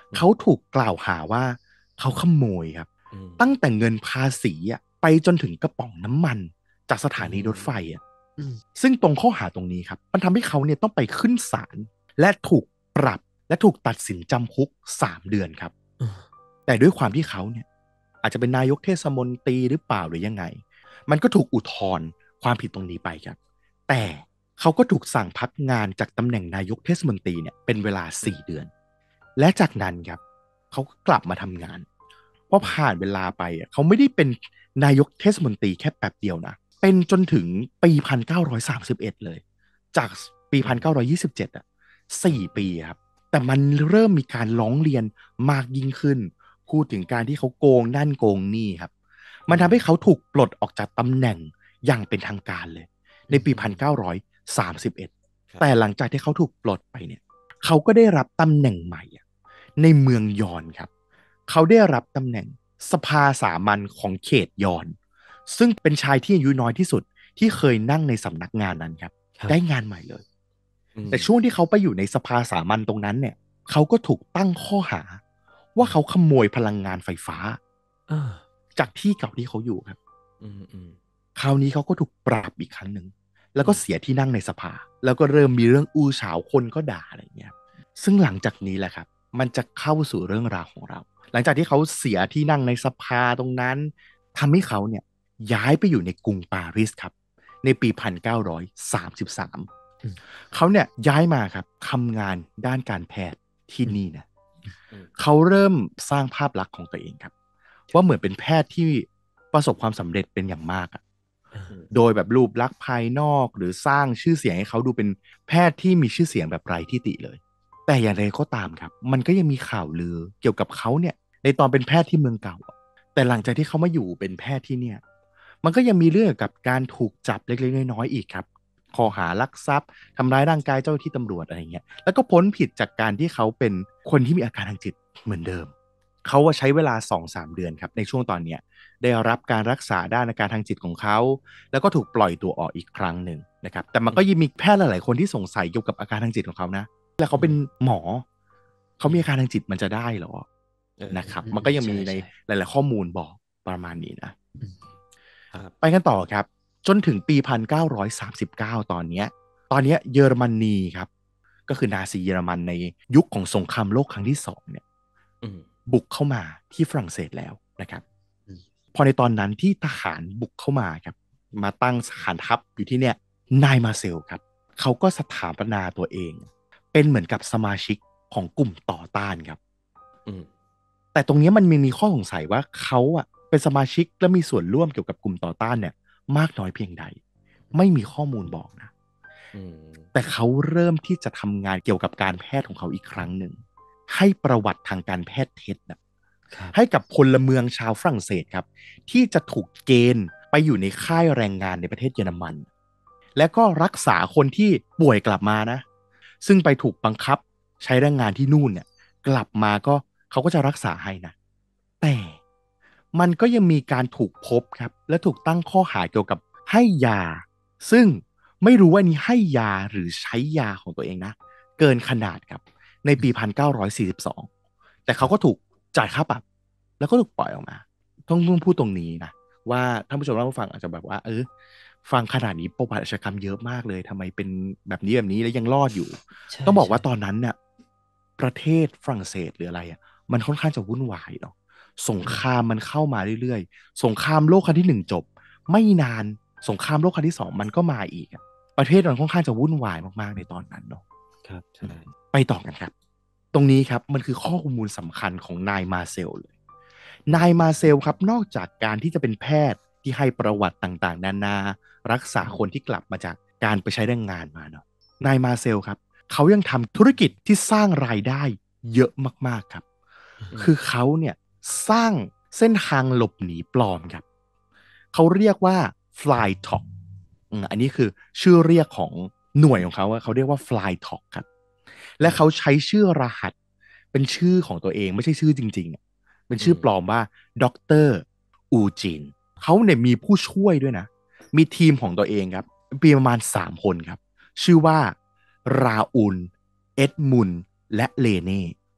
เขาถูกกล่าวหาว่าเขาขโมยครับตั้งแต่เงินภาษีอ่ะไปจนถึงกระป๋องน้ำมันจากสถานีรถไฟอ่ะซึ่งตรงข้อหาตรงนี้ครับมันทำให้เขาเนี่ยต้องไปขึ้นศาลและถูกปรับและถูกตัดสินจำคุกสามเดือนครับแต่ด้วยความที่เขาเนี่ยอาจจะเป็นนายกเทศมนตรีหรือเปล่าหรือยังไงมันก็ถูกอุทธรณ์ความผิดตรงนี้ไปครับแต่เขาก็ถูกสั่งพักงานจากตำแหน่งนายกเทศมนตรีเนี่ยเป็นเวลาสี่เดือนและจากนั้นครับเขาก็กลับมาทำงานพอผ่านเวลาไปอ่ะเขาไม่ได้เป็นนายกเทศมนตรีแค่แป๊บเดียวนะเป็นจนถึงปีพันเก้าร้อยสามสิบเอ็ดเลยจากปีพันเก้าร้อยยี่สิบเจ็ดอ่ะสี่ปีครับแต่มันเริ่มมีการร้องเรียนมากยิ่งขึ้นพูดถึงการที่เขาโกงนั่นโกงนี่ครับมันทำให้เขาถูกปลดออกจากตำแหน่งอย่างเป็นทางการเลยในปีพันเก้าร้อยสามสิบเอ็ดแต่หลังจากที่เขาถูกปลดไปเนี่ยเขาก็ได้รับตำแหน่งใหม่ในเมืองยอนครับเขาได้รับตำแหน่งสภาสามัญของเขตยอนซึ่งเป็นชายที่อายุน้อยที่สุดที่เคยนั่งในสำนักงานนั้นครับได้งานใหม่เลยแต่ช่วงที่เขาไปอยู่ในสภาสามัญตรงนั้นเนี่ยเขาก็ถูกตั้งข้อหาว่าเขาขโมยพลังงานไฟฟ้าจากที่เก่าที่เขาอยู่ครับคราวนี้เขาก็ถูกปรับอีกครั้งหนึ่งแล้วก็เสียที่นั่งในสภาแล้วก็เริ่มมีเรื่องอู้ฉาวคนก็ด่าอะไรเงี้ยซึ่งหลังจากนี้แหละครับมันจะเข้าสู่เรื่องราวของเราหลังจากที่เขาเสียที่นั่งในสภาตรงนั้นทำให้เขาเนี่ยย้ายไปอยู่ในกรุงปารีสครับในปีพันเก้าร้อยสามสิบสามเขาเนี่ยย้ายมาครับทำงานด้านการแพทย์ที่นี่นะเขาเริ่มสร้างภาพลักษณ์ของตัวเองครับว่าเหมือนเป็นแพทย์ที่ประสบความสำเร็จเป็นอย่างมากอะโดยแบบรูปลักษณ์ภายนอกหรือสร้างชื่อเสียงให้เขาดูเป็นแพทย์ที่มีชื่อเสียงแบบไร้ที่ติเลยแต่อย่างไรก็ตามครับมันก็ยังมีข่าวลือเกี่ยวกับเขาเนี่ยในตอนเป็นแพทย์ที่เมืองเก่าแต่หลังจากที่เขามาอยู่เป็นแพทย์ที่เนี่ยมันก็ยังมีเรื่องกับการถูกจับเล็กๆน้อยๆอีกครับข้อหาลักทรัพย์ทำร้ายร่างกายเจ้าหน้าที่ตำรวจอะไรเงี้ยแล้วก็พ้นผิดจากการที่เขาเป็นคนที่มีอาการทางจิตเหมือนเดิมเขาว่าใช้เวลา สองถึงสาม เดือนครับในช่วงตอนเนี้ยได้รับการรักษาด้านอาการทางจิตของเขาแล้วก็ถูกปล่อยตัวออกอีกครั้งหนึ่งนะครับแต่มันก็ยังมีแพทย์หลายๆคนที่สงสัยเกี่ยวกับอาการทางจิตของเขานะแล้วเขาเป็นหมอเขามีอาการทางจิตมันจะได้หรอนะครับมันก็ยังมีในหลายๆข้อมูลบอกประมาณนี้นะไปกันต่อครับจนถึงปีพันเก้าร้อยสามสิบเก้าตอนเนี้ยตอนเนี้ยเยอรมนีครับก็คือนาซีเยอรมันในยุคของสงครามโลกครั้งที่สองเนี่ยบุกเข้ามาที่ฝรั่งเศสแล้วนะครับพอในตอนนั้นที่ทหารบุกเข้ามาครับมาตั้งฐานทัพอยู่ที่เนี่ยนายมาเซลครับเขาก็สถาปนาตัวเองเป็นเหมือนกับสมาชิกของกลุ่มต่อต้านครับแต่ตรงนี้มันมีมีข้อสงสัยว่าเขาอ่ะเป็นสมาชิกและมีส่วนร่วมเกี่ยวกับกลุ่มต่อต้านเนี่ยมากน้อยเพียงใดไม่มีข้อมูลบอกนะแต่เขาเริ่มที่จะทำงานเกี่ยวกับการแพทย์ของเขาอีกครั้งหนึ่งให้ประวัติทางการแพทย์เท็จนะให้กับพลเมืองชาวฝรั่งเศสครับที่จะถูกเกณฑ์ไปอยู่ในค่ายแรงงานในประเทศเยอรมันและก็รักษาคนที่ป่วยกลับมานะซึ่งไปถูกบังคับใช้แรงงานที่นู่นเนี่ยกลับมาก็เขาก็จะรักษาให้นะแต่มันก็ยังมีการถูกพบครับและถูกตั้งข้อหาเกี่ยวกับให้ยาซึ่งไม่รู้ว่านี่ให้ยาหรือใช้ยาของตัวเองนะเกินขนาดครับในปีพันเก้าร้อยสี่สิบสองแต่เขาก็ถูกจ่ายค่าปรับแล้วก็ถูกปล่อยออกมาต้องต้องพูดตรงนี้นะว่าท่านผู้ชมท่านผู้ฟังอาจจะแบบว่าเออฟังขนาดนี้ประวัติอาชญากรรมเยอะมากเลยทำไมเป็นแบบนี้แบบนี้แล้วยังรอดอยู่ต้องบอกว่าตอนนั้นเนี่ยประเทศฝรั่งเศสหรืออะไรอ่ะมันค่อนข้างจะวุ่นวายเนาะสงครามมันเข้ามาเรื่อยๆสงครามโลกครั้งที่หนึ่งจบไม่นานสงครามโลกครั้งที่สองมันก็มาอีกประเทศมันค่อนข้างจะวุ่นวายมากๆในตอนนั้นเนาะครับใช่ไปต่อกันครับตรงนี้ครับมันคือข้อมูลสำคัญของนายมาเซลเลยนายมาเซลครับนอกจากการที่จะเป็นแพทย์ที่ให้ประวัติต่างๆนานารักษาคนที่กลับมาจากการไปใช้แรงงานมาเนาะนายมาเซลครับเขายังทำธุรกิจที่สร้างรายได้เยอะมากๆครับคือเขาเนี่ยสร้างเส้นทางหลบหนีปลอมครับเขาเรียกว่า Fly Talk อันนี้คือชื่อเรียกของหน่วยของเขาเขาเรียกว่า Fly Talk ครับและเขาใช้ชื่อรหัสเป็นชื่อของตัวเองไม่ใช่ชื่อจริงๆเป็นชื่อปลอมว่าด็อกเตอร์อูจินเขาเนี่ยมีผู้ช่วยด้วยนะมีทีมของตัวเองครับมีประมาณสามคนครับชื่อว่าราอูลเอ็ดมุนและเลเน่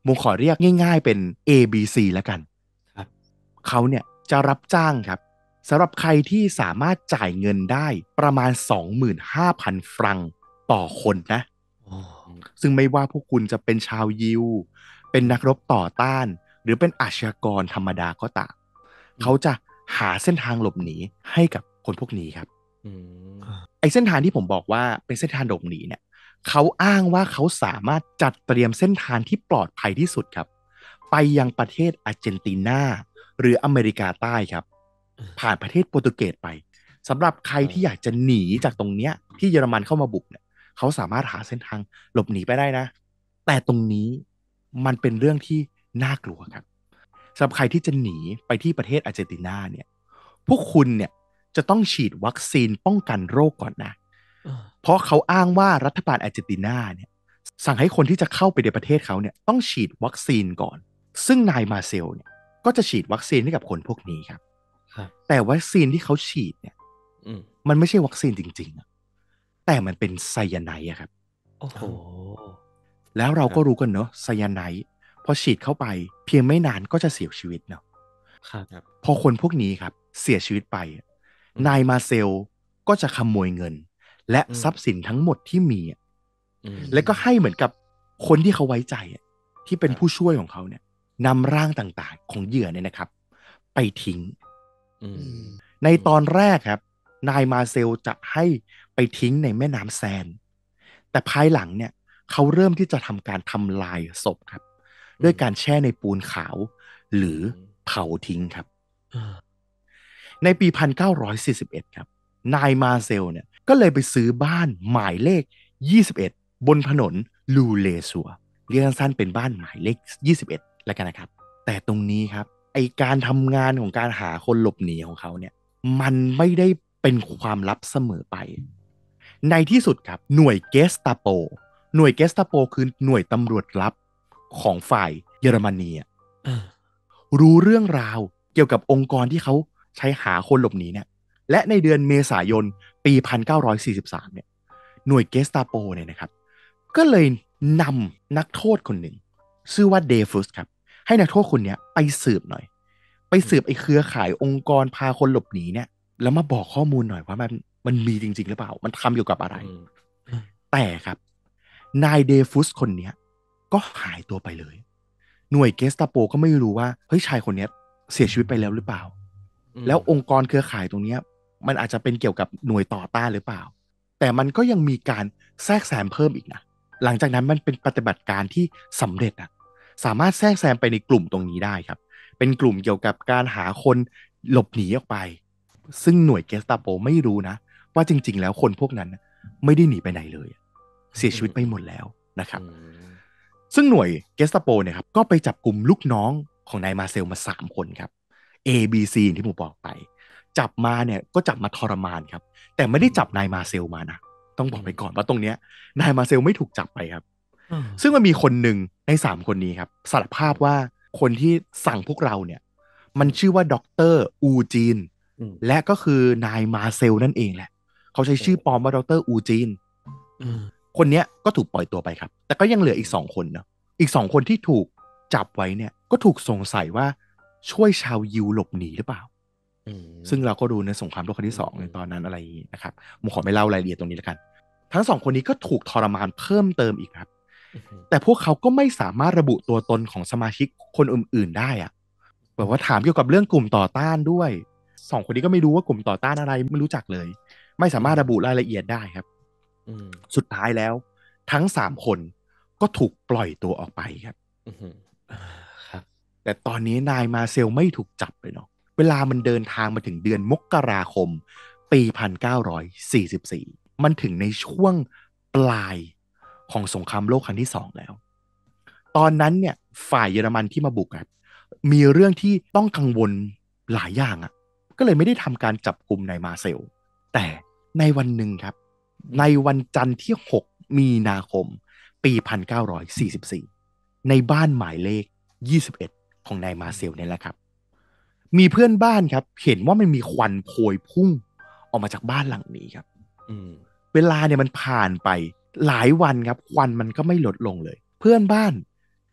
มุงขอเรียกง่ายๆเป็น เอ บี ซี แล้วกันครับเขาเนี่ยจะรับจ้างครับสำหรับใครที่สามารถจ่ายเงินได้ประมาณ สองหมื่นห้าพัน ฟรังต่อคนนะอ๋อซึ่งไม่ว่าพวกคุณจะเป็นชาวยิวเป็นนักรบต่อต้านหรือเป็นอาชญากรธรรมดาก็ตามเขาจะหาเส้นทางหลบหนีให้กับคนพวกนี้ครับอืมไอ้เส้นทางที่ผมบอกว่าเป็นเส้นทางหลบหนีเนี่ยเขาอ้างว่าเขาสามารถจัดเตรียมเส้นทางที่ปลอดภัยที่สุดครับไปยังประเทศอาร์เจนตินาหรืออเมริกาใต้ครับผ่านประเทศโปรตุเกสไปสำหรับใครที่อยากจะหนีจากตรงเนี้ยที่เยอรมันเข้ามาบุกเนี่ยเขาสามารถหาเส้นทางหลบหนีไปได้นะแต่ตรงนี้มันเป็นเรื่องที่น่ากลัวครับสำหรับใครที่จะหนีไปที่ประเทศอาร์เจนตินาเนี่ยพวกคุณเนี่ยจะต้องฉีดวัคซีนป้องกันโรคก่อนนะ เพราะเขาอ้างว่ารัฐบาลอาร์เจนตินาเนี่ยสั่งให้คนที่จะเข้าไปในประเทศเขาเนี่ยต้องฉีดวัคซีนก่อน ซึ่งนายมาเซลเนี่ยก็จะฉีดวัคซีนให้กับคนพวกนี้ครับครับแต่วัคซีนที่เขาฉีดเนี่ยอืมมันไม่ใช่วัคซีนจริงๆอะแต่มันเป็นไซยาไนด์อะครับโอ้โหแล้วเราก็ครับรู้กันเนาะไซยาไนด์พอฉีดเข้าไปเพียงไม่นานก็จะเสียชีวิตเนาะครับครับพอคนพวกนี้ครับเสียชีวิตไปอืมนายมาเซลก็จะขโมยเงิน และอืมทรัพย์สินทั้งหมดที่มีอะอืมแล้วก็ให้เหมือนกับคนที่เขาไว้ใจอะที่เป็นครับผู้ช่วยของเขาเนี่ยนำร่างต่างๆของเหยื่อเนี่ยนะครับ ไปทิ้งอืมในตอนแรกครับนายมาเซลจะให้ไปทิ้งในแม่น้ำแซน แต่ภายหลังเนี่ยเขาเริ่มที่จะทำการทำลายศพครับ ด้วยการแช่ในปูนขาว หรือเผาทิ้งครับอ่าในปี หนึ่งพันเก้าร้อยสี่สิบเอ็ด ครับ นายมาเซลเนี่ยก็เลยไปซื้อบ้านหมายเลข ยี่สิบเอ็ด บนถนนลูเลซัว เรียกสั้นๆเป็นบ้านหมายเลข ยี่สิบเอ็ด แล้วกันนะครับ แต่ตรงนี้ครับไอการทำงานของการหาคนหลบหนีของเขาเนี่ยมันไม่ได้เป็นความลับเสมอไป ในที่สุดครับหน่วยเกสตาโปหน่วยเกสตาโปคือหน่วยตำรวจลับของฝ่ายเยอรมนีอะอ่ารู้เรื่องราวเกี่ยวกับองค์กรที่เขาใช้หาคนหลบหนีเนี่ยและในเดือนเมษายนปี หนึ่งพันเก้าร้อยสี่สิบสาม เนี่ยหน่วยเกสตาโปเนี่ยนะครับก็เลยนำนักโทษคนหนึ่งชื่อว่าเดฟุสครับให้นักโทษคนเนี้ยไปสืบหน่อย ไปสืบไอ้เครือข่ายองค์กรพาคนหลบหนีเนี่ยแล้วมาบอกข้อมูลหน่อยว่ามันมันมีจริงๆหรือเปล่ามันทำเกี่ยวกับอะไรอืมแต่ครับนายเดฟุสคนเนี้ยก็หายตัวไปเลย หน่วยเกสตาโปก็ไม่รู้ว่าเฮ้ยชายคนเนี้ยเสียชีวิตไปแล้วหรือเปล่าอืมแล้วองค์กรเครือข่ายตรงเนี้ยมันอาจจะเป็นเกี่ยวกับหน่วยต่อต้านหรือเปล่า แต่มันก็ยังมีการแทรกแซมเพิ่มอีกนะหลังจากนั้นมันเป็นปฏิบัติการที่สำเร็จอะสามารถแทรกแซมไปในกลุ่มตรงนี้ได้ครับ เป็นกลุ่มเกี่ยวกับการหาคนหลบหนีออกไป ซึ่งหน่วยเกสตาโปไม่รู้นะ ว่าจริงๆแล้วคนพวกนั้นไม่ได้หนีไปไหนเลย เสียชีวิตไปหมดแล้วนะครับอืมซึ่งหน่วยเกสตาโปเนี่ยครับก็ไปจับกลุ่มลูกน้องของนายมาเซลมาสามคนครับ A B C ที่ผมบอกไป จับมาเนี่ยก็จับมาทรมานครับ แต่ไม่ได้จับนายมาเซลมานะ ต้องบอกไปก่อนว่าตรงเนี้ยนายมาเซลไม่ถูกจับไปครับอ่าซึ่งมันมีคนหนึ่งในสามคนนี้ครับสารภาพว่าคนที่สั่งพวกเราเนี่ยมันชื่อว่าด็อกเตอร์อูจีนอืมและก็คือนายมาเซลนั่นเองแหละ เขาใช้ชื่อปลอมว่าด็อกเตอร์อูจีนอ่าคนเนี้ยก็ถูกปล่อยตัวไปครับ แต่ก็ยังเหลืออีกสองคนเนาะอีกสองคนที่ถูกจับไว้เนี่ยก็ถูกสงสัยว่าช่วยชาวยิวหลบหนีหรือเปล่าอืมซึ่งเราก็ดูในสงครามโลกครั้งที่สองอืมในตอนนั้นอะไรอย่างนี้นะครับผมขอไม่เล่ารายละเอียดตรงนี้แล้วกัน ทั้งสองคนนี้ก็ถูกทรมานเพิ่มเติมอีกครับอืมแต่พวกเขาก็ไม่สามารถระบุตัวตนของสมาชิกคนอื่นๆได้อะแบบว่าถามเกี่ยวกับเรื่องกลุ่มต่อต้านด้วยสองคนนี้ก็ไม่รู้ว่ากลุ่มต่อต้านอะไรไม่รู้จักเลย ไม่สามารถระบุรายละเอียดได้ครับอืมสุดท้ายแล้วทั้งสามคนก็ถูกปล่อยตัวออกไปครับอืมอ่า ครับแต่ตอนนี้นายมาเซลไม่ถูกจับเลยเนาะเวลามันเดินทางมาถึงเดือนมกราคมปี หนึ่งพันเก้าร้อยสี่สิบสี่ มันถึงในช่วงปลายของสงครามโลกครั้งที่สองแล้ว ตอนนั้นเนี่ยฝ่ายเยอรมันที่มาบุกครับมีเรื่องที่ต้องกังวลหลายอย่างอะ่ะก็เลยไม่ได้ทำการจับกลุ่มนายมาเซล แต่ในวันหนึ่งครับ ในวันจันทร์ที่ หก มีนาคม ปี หนึ่งพันเก้าร้อยสี่สิบสี่ ในบ้านหมายเลข ยี่สิบเอ็ด ของนายมาเซลเนี่ยแหละครับ มีเพื่อนบ้านครับเห็นว่ามันมีควันโพยพุ่งออกมาจากบ้านหลังนี้ครับอืมเวลาเนี่ยมันผ่านไปหลายวันครับควันมันก็ไม่ลดลงเลย เพื่อนบ้าน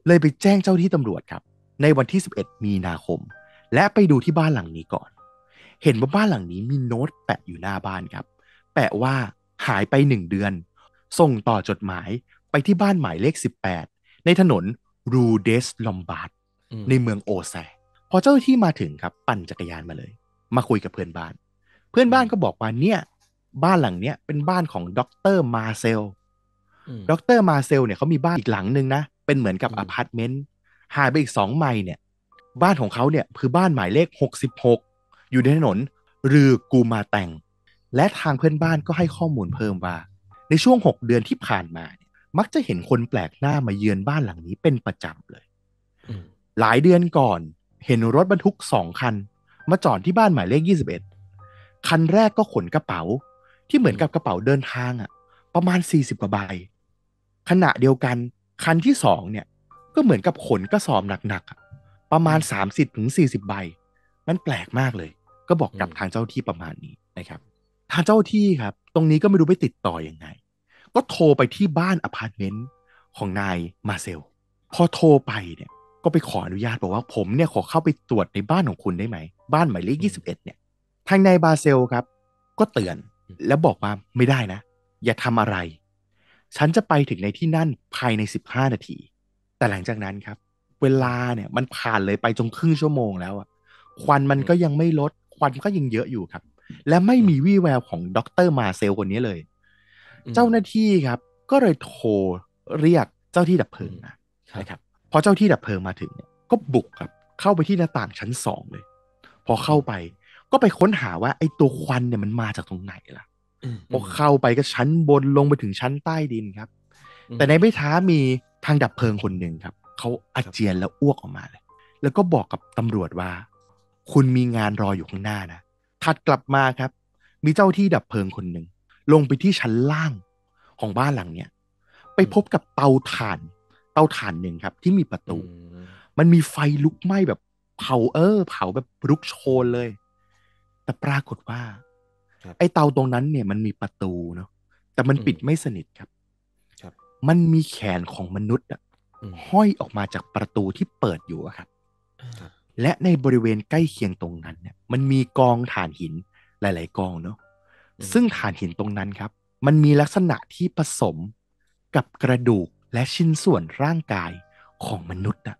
เลยไปแจ้งเจ้าที่ตำรวจครับในวันที่สิบเอ็ดมีนาคมและไปดูที่บ้านหลังนี้ก่อนเห็นว่าบ้านหลังนี้มีโน้ตแปะอยู่หน้าบ้านครับแปะว่าหายไปหนึ่งเดือนส่งต่อจดหมายไปที่บ้านหมายเลขสิบแปดในถนนรูเดสลอมบาร์ดในเมืองโอแซพอเจ้าหน้าที่มาถึงครับปั่นจักรยานมาเลยมาคุยกับเพื่อนบ้านเพื่อนบ้านก็บอกว่าเนี่ยบ้านหลังเนี้ยเป็นบ้านของดรมาเซลดรมาเซลเนี่ยเขามีบ้านอีกหลังนึงนะเป็นเหมือนกับอพาร์ตเมนต์ห่างไปอีกสองไมล์เนี่ยบ้านของเขาเนี่ยคือบ้านหมายเลขหกสิบหกอยู่ในถนนรือกูมาแตงและทางเพื่อนบ้านก็ให้ข้อมูลเพิ่มว่าในช่วงหกเดือนที่ผ่านมาเนี่ยมักจะเห็นคนแปลกหน้ามาเยือนบ้านหลังนี้เป็นประจำเลยหลายเดือนก่อนเห็นรถบรรทุกสองคันมาจอดที่บ้านหมายเลขยี่สิบเอ็ดคันแรกก็ขนกระเป๋าที่เหมือนกับกระเป๋าเดินทางอ่ะประมาณสี่สิบกว่าใบขณะเดียวกันคันที่สองเนี่ยก็เหมือนกับขนกระสอบหนักๆประมาณ สามสิบถึงสี่สิบ ใบมันแปลกมากเลยก็บอกกับทางเจ้าที่ประมาณนี้นะครับทางเจ้าที่ครับตรงนี้ก็ไม่รู้ไปติดต่อยังไงก็โทรไปที่บ้านอพาร์ตเมนต์ของนายมาเซลพอโทรไปเนี่ยก็ไปขออนุญาตบอกว่าผมเนี่ยขอเข้าไปตรวจในบ้านของคุณได้ไหมบ้านหมายเลขยี่สิบเอ็ดเนี่ยทางนายบาเซลครับก็เตือนแล้วบอกว่าไม่ได้นะอย่าทำอะไรฉันจะไปถึงในที่นั่นภายในสิบห้านาทีแต่หลังจากนั้นครับเวลาเนี่ยมันผ่านเลยไปจนครึ่งชั่วโมงแล้วอะควันมันก็ยังไม่ลดควันก็ยังเยอะอยู่ครับและไม่มีวี่แววของดรมาเซลคนนี้เลยเจ้าหน้าที่ครับก็เลยโทรเรียกเจ้าที่ดับเพลิงมานะครับพอเจ้าที่ดับเพลิงมาถึงเนี่ยก็บุกครับเข้าไปที่หน้าต่างชั้นสองเลยพอเข้าไปก็ไปค้นหาว่าไอ้ตัวควันเนี่ยมันมาจากตรงไหนล่ะพอเข้าไปก็ชั้นบนลงไปถึงชั้นใต้ดินครับแต่ในไม่ช้ามีทางดับเพลิงคนหนึ่งครับเขาอาเจียนแล้วอ้วกออกมาเลยแล้วก็บอกกับตำรวจว่าคุณมีงานรออยู่ข้างหน้านะถัดกลับมาครับมีเจ้าที่ดับเพลิงคนหนึ่งลงไปที่ชั้นล่างของบ้านหลังเนี้ยไปพบกับเตาถ่านเตาถ่านหนึ่งครับที่มีประตูมันมีไฟลุกไหม้แบบเผาเออเผาแบบลุกโชนเลยแต่ปรากฏว่าไอ้เตาตรงนั้นเนี่ยมันมีประตูเนาะแต่มันปิดไม่สนิทครับมันมีแขนของมนุษย์อะห้อยออกมาจากประตูที่เปิดอยู่ครับและในบริเวณใกล้เคียงตรงนั้นเนี่ยมันมีกองถ่านหินหลายๆกองเนาะซึ่งถ่านหินตรงนั้นครับมันมีลักษณะที่ผสมกับกระดูกและชิ้นส่วนร่างกายของมนุษย์อะ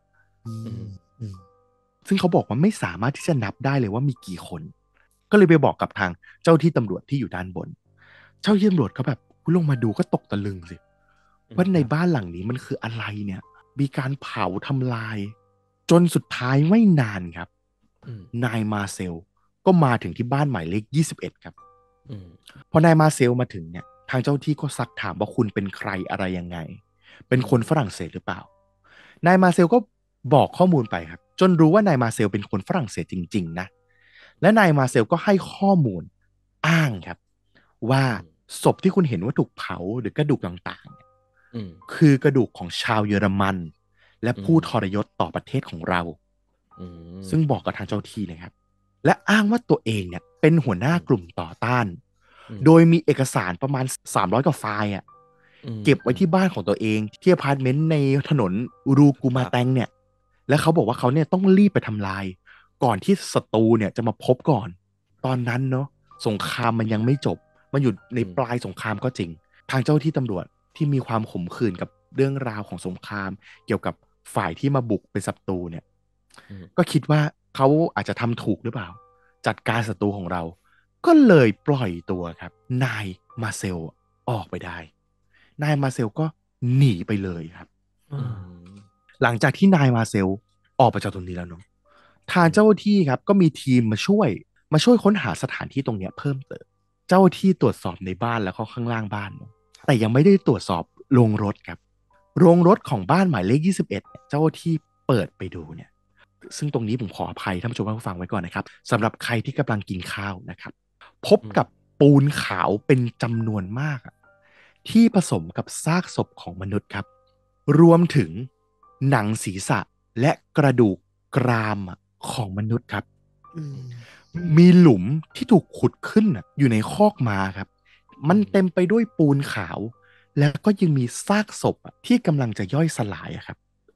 ซึ่งเขาบอกว่าไม่สามารถที่จะนับได้เลยว่ามีกี่คนก็เลยไปบอกกับทางเจ้าที่ตำรวจที่อยู่ด้านบนเจ้าที่ตำรวจเขาแบบลงมาดูก็ตกตะลึงสิว่าในบ้านหลังนี้มันคืออะไรเนี่ยมีการเผาทำลายจนสุดท้ายไม่นานครับนายมาเซลก็มาถึงที่บ้านหมายเลขยี่สิบเอ็ดครับพอนายมาเซลมาถึงเนี่ยทางเจ้าที่ก็ซักถามว่าคุณเป็นใครอะไรยังไงเป็นคนฝรั่งเศสหรือเปล่านายมาเซลก็บอกข้อมูลไปครับจนรู้ว่านายมาเซลเป็นคนฝรั่งเศสจริงๆนะและนายมาเซลก็ให้ข้อมูลอ้างครับว่าศพที่คุณเห็นว่าถูกเผาหรือกระดูกต่างๆคือกระดูกของชาวเยอรมันและผู้ทรยศต่อประเทศของเราซึ่งบอกกับทางเจ้าที่นะครับและอ้างว่าตัวเองเนี่ยเป็นหัวหน้ากลุ่มต่อต้านโดยมีเอกสารประมาณสามร้อยกว่าไฟล์อ่ะเก็บไว้ที่บ้านของตัวเองที่อพาร์ตเมนต์ในถนนรูกูมาแตงเนี่ยและเขาบอกว่าเขาเนี่ยต้องรีบไปทำลายก่อนที่ศัตรูเนี่ยจะมาพบก่อนตอนนั้นเนาะสงครามมันยังไม่จบมันอยู่ในปลายสงครามก็จริงทางเจ้าที่ตำรวจที่มีความขมขื่นกับเรื่องราวของสงครามเกี่ยวกับฝ่ายที่มาบุกเป็นศัตรูเนี่ยก็คิดว่าเขาอาจจะทำถูกหรือเปล่าจัดการศัตรูของเราก็เลยปล่อยตัวครับนายมาเซลออกไปได้นายมาเซลก็หนีไปเลยครับหลังจากที่นายมาเซลออกไปจากตรงนี้แล้วเนาะทางเจ้าที่ครับก็มีทีมมาช่วยมาช่วยค้นหาสถานที่ตรงเนี้ยเพิ่มเติมเจ้าที่ตรวจสอบในบ้านแล้วก็ข้างล่างบ้านเนาะแต่ยังไม่ได้ตรวจสอบโรงรถครับโรงรถของบ้านหมายเลขยี่สิบเอ็ดเนี่ยเจ้าที่เปิดไปดูเนี่ยซึ่งตรงนี้ผมขออภัยท่านผู้ชมผู้ฟังไว้ก่อนนะครับสำหรับใครที่กำลังกินข้าวนะครับพบกับปูนขาวเป็นจำนวนมากที่ผสมกับซากศพของมนุษย์ครับรวมถึงหนังศีรษะและกระดูกกรามของมนุษย์ครับมีหลุมที่ถูกขุดขึ้นอยู่ในคอกม้าครับมันเต็มไปด้วยปูนขาวแล้วก็ยังมีซากศพที่กำลังจะย่อยสลายครับ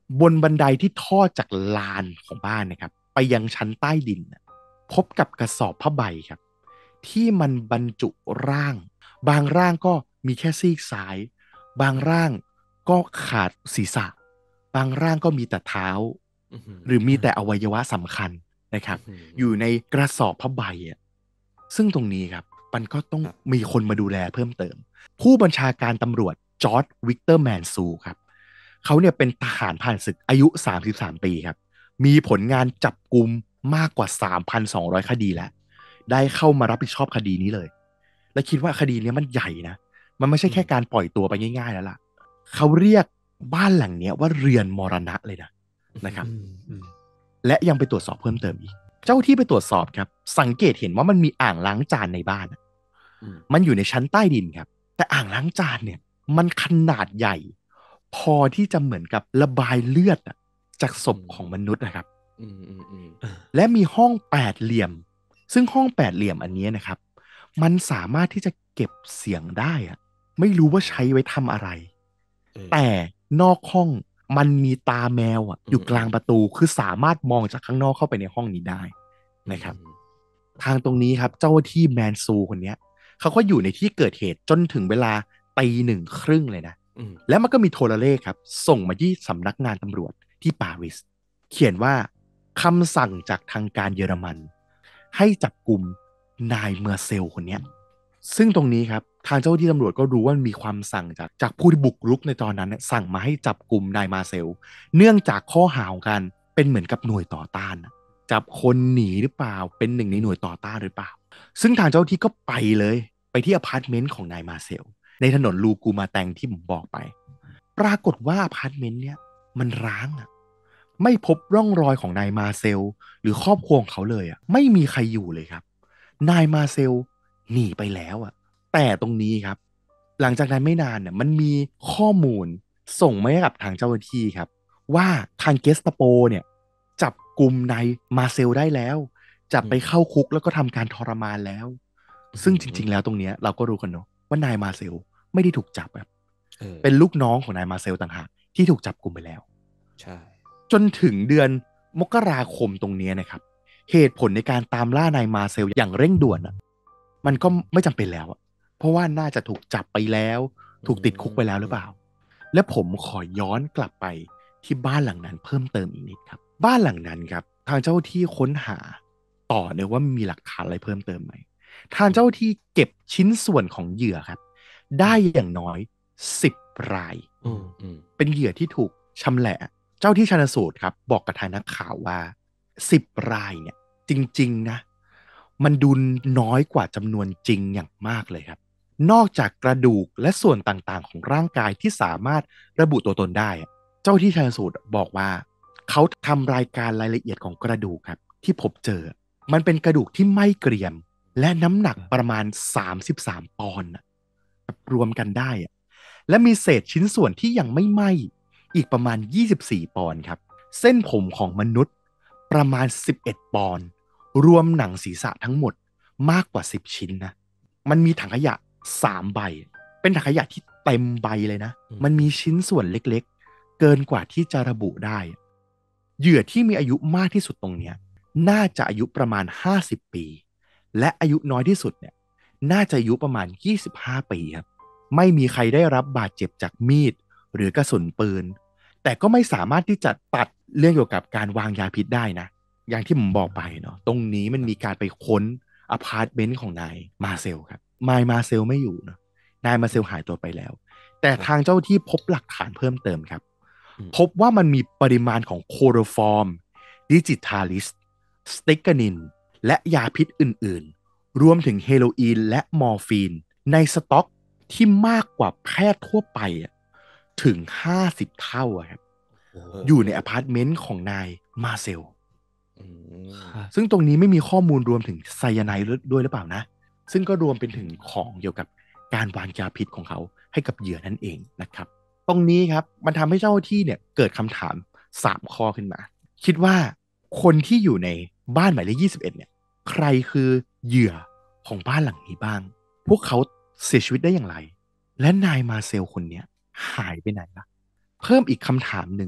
บนบันไดที่ทอดจากลานของบ้านนะครับไปยังชั้นใต้ดินน่ะพบกับกระสอบผ้าใบครับที่มันบรรจุร่างบางร่างก็มีแค่ซีกซ้ายบางร่างก็ขาดศีรษะบางร่างก็มีแต่เท้าอื้อหือหรือมีแต่อวัยวะสำคัญนะครับอื้อหือออยู่ในกระสอบผ้าใบอ่ะซึ่งตรงนี้ครับมันก็ต้องครับมีคนมาดูแลเพิ่มเติม ผู้บัญชาการตำรวจจอร์จวิกเตอร์แมนซูครับเขาเนี่ยเป็นทหารผ่านศึกอายุสามสิบสามปีครับมีผลงานจับกุมมากกว่า สามพันสองร้อย คดีแล้วได้เข้ามารับผิดชอบคดีนี้เลย และคิดว่าคดีนี้มันใหญ่นะมันไม่ใช่แค่การปล่อยตัวไปง่ายๆแล้วล่ะเขาเรียกบ้านหลังเนี้ยว่าเรือนมรณะเลยนะนะครับอืมอืมและยังไปตรวจสอบเพิ่มเติมอีก เจ้าที่ไปตรวจสอบครับ สังเกตเห็นว่ามันมีอ่างล้างจานในบ้านอะอืมมันอยู่ในชั้นใต้ดินครับ แต่อ่างล้างจานเนี่ย มันขนาดใหญ่ พอที่จะเหมือนกับระบายเลือดอะจากศพของมนุษย์นะครับอืมอืมอืมและมีห้องแปดเหลี่ยม ซึ่งห้องแปดเหลี่ยมอันนี้นะครับ มันสามารถที่จะเก็บเสียงได้อะไม่รู้ว่าใช้ไว้ทำอะไรเออแต่นอกห้องมันมีตาแมวอ่ะอืมอยู่กลางประตู คือสามารถมองจากข้างนอกเข้าไปในห้องนี้ได้นะครับอืมทางตรงนี้ครับเจ้าหน้าที่แมนซูคนเนี้ยเขาก็อยู่ในที่เกิดเหตุจนถึงเวลาตีหนึ่งครึ่งเลยนะอืมแล้วมันก็มีโทรเลขครับ ส่งมาที่สำนักงานตำรวจที่ปารีสเขียนว่าคำสั่งจากทางการเยอรมัน ให้จับกลุ่มนายเมอร์เซลคนเนี้ยซึ่งตรงนี้ครับทางเจ้าหน้าที่ตำรวจก็รู้ว่ามีความสั่งจากจากผู้ที่บุกรุกในตอนนั้นเนี่ยสั่งมาให้จับกลุ่มนายมาเซล เนื่องจากข้อหาของการเป็นเหมือนกับหน่วยต่อต้านอะจับคนหนีหรือเปล่าเป็นหนึ่งในหน่วยต่อต้านหรือเปล่า ซึ่งทางเจ้าหน้าที่ก็ไปเลยไปที่อพาร์ตเมนต์ของนายมาเซล ในถนนลูกูมาแตงที่ผมบอกไป ปรากฏว่าอพาร์ตเมนต์เนี่ยมันร้างอะไม่พบร่องรอยของนายมาเซล หรือครอบครัวของเขาเลยอะไม่มีใครอยู่เลยครับ นายมาเซลหนีไปแล้วอะแต่ตรงนี้ครับ หลังจากนั้นไม่นานเนี่ยมันมีข้อมูลส่งมาให้กับทางเจ้าหน้าที่ครับ ว่าทางเกสตาโปเนี่ยจับกลุ่มนายมาเซลได้แล้วจับไปเข้าคุกแล้วก็ทำการทรมานแล้ว ซึ่งจริง ๆ แล้วตรงเนี้ยเราก็รู้กันเนาะว่านายมาเซลไม่ได้ถูกจับแบบเออเป็นลูกน้องของนายมาเซลต่างหากที่ถูกจับกลุ่มไปแล้วใช่จนถึงเดือนมกราคมตรงเนี้ยนะครับ เหตุผลในการตามล่านายมาเซลอย่างเร่งด่วนอะมันก็ไม่จำเป็นแล้วอะเพราะว่าน่าจะถูกจับไปแล้ว ถูกติดคุกไปแล้วหรือเปล่า และผมขอย้อนกลับไปที่บ้านหลังนั้นเพิ่มเติมอีกนิดครับ บ้านหลังนั้นครับ ทางเจ้าที่ค้นหาต่อเนื่องว่ามีหลักฐานอะไรเพิ่มเติมไหม ทางเจ้าที่เก็บชิ้นส่วนของเหยื่อครับ ได้อย่างน้อยสิบรายอืมอืมเป็นเหยื่อที่ถูกชำแหละ เจ้าที่ชันสูตรครับ บอกกับทางนักข่าวว่าสิบรายเนี่ย จริง ๆ นะ มันดูน้อยกว่าจำนวนจริงอย่างมากเลยครับ นอกจากกระดูกและส่วนต่างๆ ของร่างกายที่สามารถระบุตัวตนได้อะเจ้าที่ชันสูตรบอกว่า เขาทำรายการรายละเอียดของกระดูกครับ ที่พบเจอ มันเป็นกระดูกที่ไม่เกรียม และน้ำหนักประมาณสามสิบสามปอนด์อะรวมกันได้อะและมีเศษชิ้นส่วนที่ยังไม่ไหม้อีกประมาณยี่สิบสี่ปอนด์ครับ เส้นผมของมนุษย์ประมาณสิบเอ็ดปอนด์รวมหนังศีรษะทั้งหมดมากกว่าสิบชิ้นนะ มันมีถังขยะสามใบ เป็นถังขยะที่เต็มใบเลยนะ มันมีชิ้นส่วนเล็กๆ เกินกว่าที่จะระบุได้ เหยื่อที่มีอายุมากที่สุดตรงเนี้ยน่าจะอายุประมาณห้าสิบปี และอายุน้อยที่สุดเนี่ยน่าจะอายุประมาณยี่สิบห้าปีครับ ไม่มีใครได้รับบาดเจ็บจากมีดหรือกระสุนปืน แต่ก็ไม่สามารถที่จะตัดเรื่องเกี่ยวกับการวางยาพิษได้นะ อย่างที่ผมบอกไปเนาะ ตรงนี้มันมีการไปค้นอพาร์ตเมนต์ของนายมาเซลครับนายมาเซลไม่อยู่เนาะ นายมาเซลหายตัวไปแล้ว แต่ทางเจ้าที่พบหลักฐานเพิ่มเติมครับ พบว่ามันมีปริมาณของโคโรฟอร์ม ดิจิทาลิส สติกานิน และยาพิษอื่นๆ รวมถึงเฮโรอีนและมอร์ฟีนในสต็อกที่มากกว่าแพทย์ทั่วไปอะถึงห้าสิบเท่าอะครับโอ้อยู่ในอพาร์ตเมนต์ของนายมาเซลอืมครับซึ่งตรงนี้ไม่มีข้อมูลรวมถึงไซยาไนด์ด้วยหรือเปล่านะ ซึ่งก็รวมเป็นถึงของเกี่ยวกับการวางยาพิษของเขาให้กับเหยื่อนั่นเองนะครับ ตรงนี้ครับมันทำให้เจ้าหน้าที่เนี่ยเกิดคำถามสามข้อขึ้นมา คิดว่าคนที่อยู่ในบ้านหมายเลขยี่สิบเอ็ดเนี่ยใครคือเหยื่อของบ้านหลังนี้บ้าง พวกเขาเสียชีวิตได้อย่างไร และนายมาเซลคนเนี้ยหายไปไหนล่ะ เพิ่มอีกคำถามหนึ่ง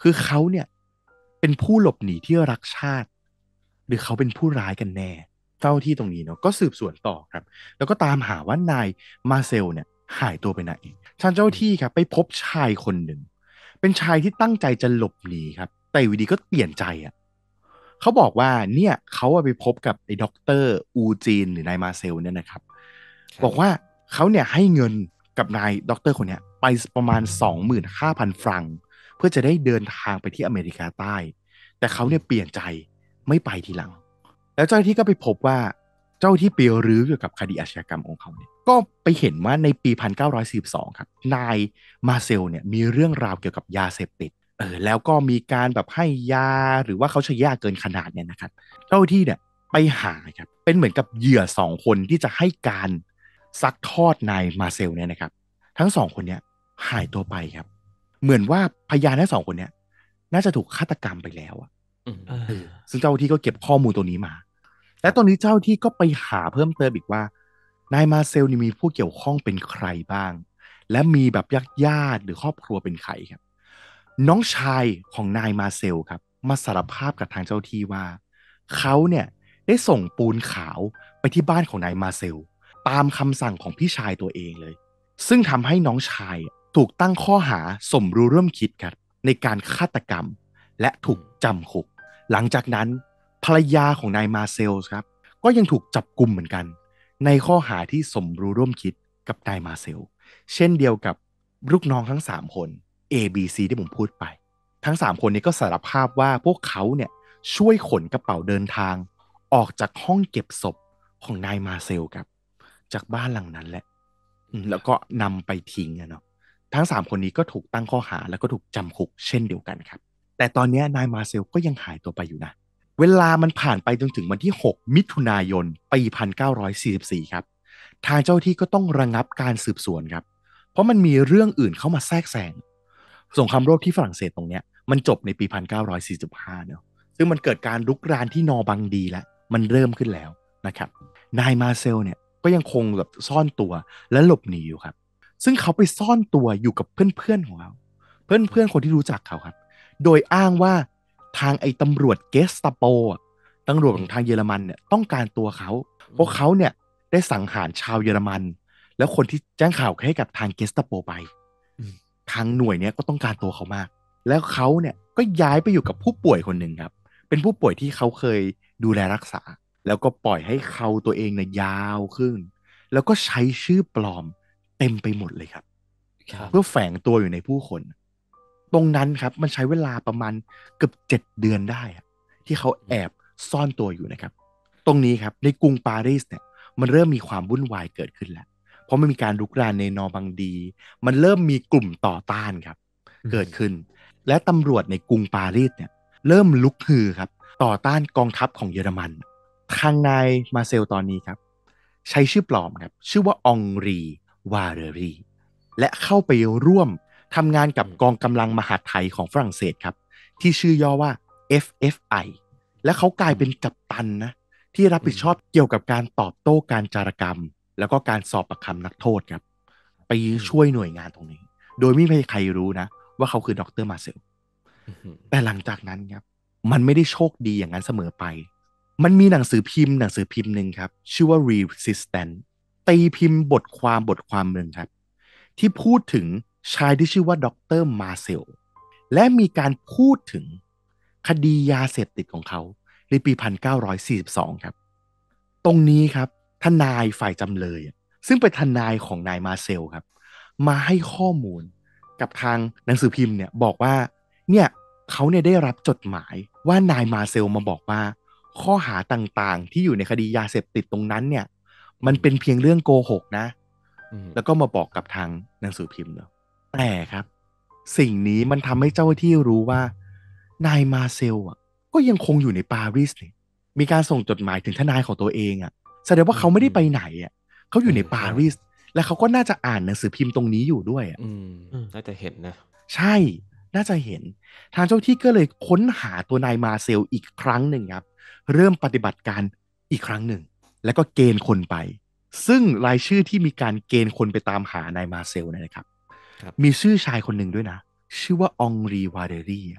คือเขาเนี่ยเป็นผู้หลบหนีที่รักชาติหรือเขาเป็นผู้ร้ายกันแน่เจ้าที่ตรงนี้เนาะก็สืบสวนต่อครับแล้วก็ตามหาว่านายมาเซลเนี่ยหายตัวไปไหนทางเจ้าที่ครับไปพบชายคนหนึ่งเป็นชายที่ตั้งใจจะหลบหนีครับแต่อยู่ดีก็เปลี่ยนใจอ่ะเขาบอกว่าเนี่ยเขาอะไปพบกับไอ้ด็อกเตอร์อูจีนหรือนายมาเซลเนี่ยนะครับบอกว่าเขาเนี่ยให้เงินกับนายด็อกเตอร์คนเนี้ยไปประมาณ สองหมื่นห้าพัน ฟรังเพื่อจะได้เดินทางไปที่อเมริกาใต้แต่เขาเนี่ยเปลี่ยนใจไม่ไปทีหลังแล้วเจ้าหน้าที่ก็ไปพบว่าเจ้าที่ไปรื้อเกี่ยวกับคดีอาชญากรรมของเขาเนี่ยก็ไปเห็นว่าในปีหนึ่งพันเก้าร้อยสี่สิบสองครับนายมาเซลเนี่ยมีเรื่องราวเกี่ยวกับยาเสพติดเออแล้วก็มีการแบบให้ยาหรือว่าเขาใช้ยาเกินขนาดเนี่ยนะครับเจ้าที่เนี่ยไปหาครับเป็นเหมือนกับเหยื่อสองคนที่จะให้การซักทอดนายมาเซลเนี่ยนะครับทั้งสองคนเนี่ยหายตัวไปครับเหมือนว่าพยานทั้งสองคนเนี่ยน่าจะถูกฆาตกรรมไปแล้วอะเออซึ่งเจ้าหน้าที่ก็เก็บข้อมูลตัวนี้มา และตอนนี้เจ้าหน้าที่ก็ไปหาเพิ่มเติมอีกว่านายมาเซลนี่มีผู้เกี่ยวข้องเป็นใครบ้าง และมีแบบญาติญาติหรือครอบครัวเป็นใครครับ น้องชายของนายมาเซลครับมาสารภาพกับทางเจ้าที่ว่าเขาเนี่ยได้ส่งปูนขาวไปที่บ้านของนายมาเซลตามคำสั่งของพี่ชายตัวเองเลย ซึ่งทำให้น้องชายถูกตั้งข้อหาสมรู้ร่วมคิดครับในการฆาตกรรมและถูกจำคุก หลังจากนั้นภรรยาของนายมาเซลครับก็ยังถูกจับกุมเหมือนกันในข้อหาที่สมรู้ร่วมคิดกับนายมาเซลเช่นเดียวกับลูกน้องทั้งสามคน A B C ที่ผมพูดไปทั้งสามคนนี้ก็สารภาพว่าพวกเขาเนี่ยช่วยขนกระเป๋าเดินทางออกจากห้องเก็บศพของนายมาเซลครับจากบ้านหลังนั้นแหละแล้วก็นำไปทิ้งอะเนาะทั้งสามคนนี้ก็ถูกตั้งข้อหาแล้วก็ถูกจำคุกเช่นเดียวกันครับแต่ตอนนี้นายมาเซลก็ยังหายตัวไปอยู่นะเวลามันผ่านไปจนถึงวันที่หกมิถุนายนปีหนึ่งพันเก้าร้อยสี่สิบสี่ครับทางเจ้าที่ก็ต้องระงับการสืบสวนครับเพราะมันมีเรื่องอื่นเข้ามาแทรกแซงสงครามโลกที่ฝรั่งเศสตรงเนี้ยมันจบในปีหนึ่งพันเก้าร้อยสี่สิบห้าเนาะซึ่งมันเกิดการลุกรานที่นอร์บังดีแล้วมันเริ่มขึ้นแล้วนะครับนายมาเซลเนี่ยก็ยังคงแบบซ่อนตัวและหลบหนีอยู่ครับซึ่งเขาไปซ่อนตัวอยู่กับเพื่อนๆของเขาเพื่อนๆคนที่รู้จักเขาครับโดยอ้างว่าทางไอ้ตำรวจเกสตาโปตำรวจของทางเยอรมันเนี่ยต้องการตัวเขาเพราะเขาเนี่ยได้สังหารชาวเยอรมันแล้วคนที่แจ้งข่าวให้กับทางเกสตาโปไปทางหน่วยเนี้ยก็ต้องการตัวเขามากแล้วเขาเนี่ยก็ย้ายไปอยู่กับผู้ป่วยคนหนึ่งครับเป็นผู้ป่วยที่เขาเคยดูแลรักษาแล้วก็ปล่อยให้เขาตัวเองเนี่ยยาวขึ้นแล้วก็ใช้ชื่อปลอมเต็มไปหมดเลยครับเพื่อแฝงตัวอยู่ในผู้คนตรงนั้นครับมันใช้เวลาประมาณเกือบเจ็ดเดือนได้ที่เขาแอบซ่อนตัวอยู่นะครับตรงนี้ครับในกรุงปารีสเนี่ยมันเริ่มมีความวุ่นวายเกิดขึ้นแล้วเพราะมันมีการลุกรานในนอร์บังดีมันเริ่มมีกลุ่มต่อต้านครับเกิดขึ้นและตำรวจในกรุงปารีสเนี่ยเริ่มลุกฮือครับต่อต้านกองทัพของเยอรมันทางนายมาเซลตอนนี้ครับใช้ชื่อปลอมครับชื่อว่าองรีวาเรรีและเข้าไปร่วมทำงานกับกองกำลังมหาดไทยของฝรั่งเศสครับที่ชื่อย่อว่า เอฟ เอฟ ไอ และเขากลายเป็นกัปตันนะที่รับผิดชอบเกี่ยวกับการตอบโต้การจารกรรมแล้วก็การสอบปากคำนักโทษครับไปช่วยหน่วยงานตรงนี้โดยไม่มีใครรู้นะว่าเขาคือดรมาเซลแต่หลังจากนั้นครับมันไม่ได้โชคดีอย่างนั้นเสมอไปมันมีหนังสือพิมพ์หนังสือพิมพ์หนึ่งครับชื่อว่า Resistance ตีพิมพ์บทความบทความหนึ่งครับที่พูดถึงชายที่ชื่อว่าดรมาเซลและมีการพูดถึงคดียาเสพติดของเขาในปีหนึ่งพันเก้าร้อยสี่สิบสองครับตรงนี้ครับทนายฝ่ายจำเลยซึ่งเป็นทนายของนายมาเซลครับมาให้ข้อมูลกับทางหนังสือพิมพ์เนี่ยบอกว่าเนี่ยเขาเนี่ยได้รับจดหมายว่านายมาเซลมาบอกว่าข้อหาต่างๆที่อยู่ในคดียาเสพติดตรงนั้นเนี่ยมันเป็นเพียงเรื่องโกหกนะแล้วก็มาบอกกับทางหนังสือพิมพ์เนาะแต่ครับสิ่งนี้มันทำให้เจ้าหน้าที่รู้ว่านายมาเซลอ่ะก็ยังคงอยู่ในปารีสเนี่ยมีการส่งจดหมายถึงทนายของตัวเองอ่ะแสดงว่าเขาไม่ได้ไปไหนอ่ะเขาอยู่ในปารีสและเขาก็น่าจะอ่านหนังสือพิมพ์ตรงนี้อยู่ด้วยอ่ะน่าจะเห็นนะใช่น่าจะเห็นทางเจ้าที่ก็เลยค้นหาตัวนายมาเซลอีกครั้งหนึ่งครับเริ่มปฏิบัติการอีกครั้งหนึ่งแล้วก็เกณฑ์คนไปซึ่งรายชื่อที่มีการเกณฑ์คนไปตามหานายมาเซลนะครับมีชื่อชายคนหนึ่งด้วยนะชื่อว่าองรีวาเดรี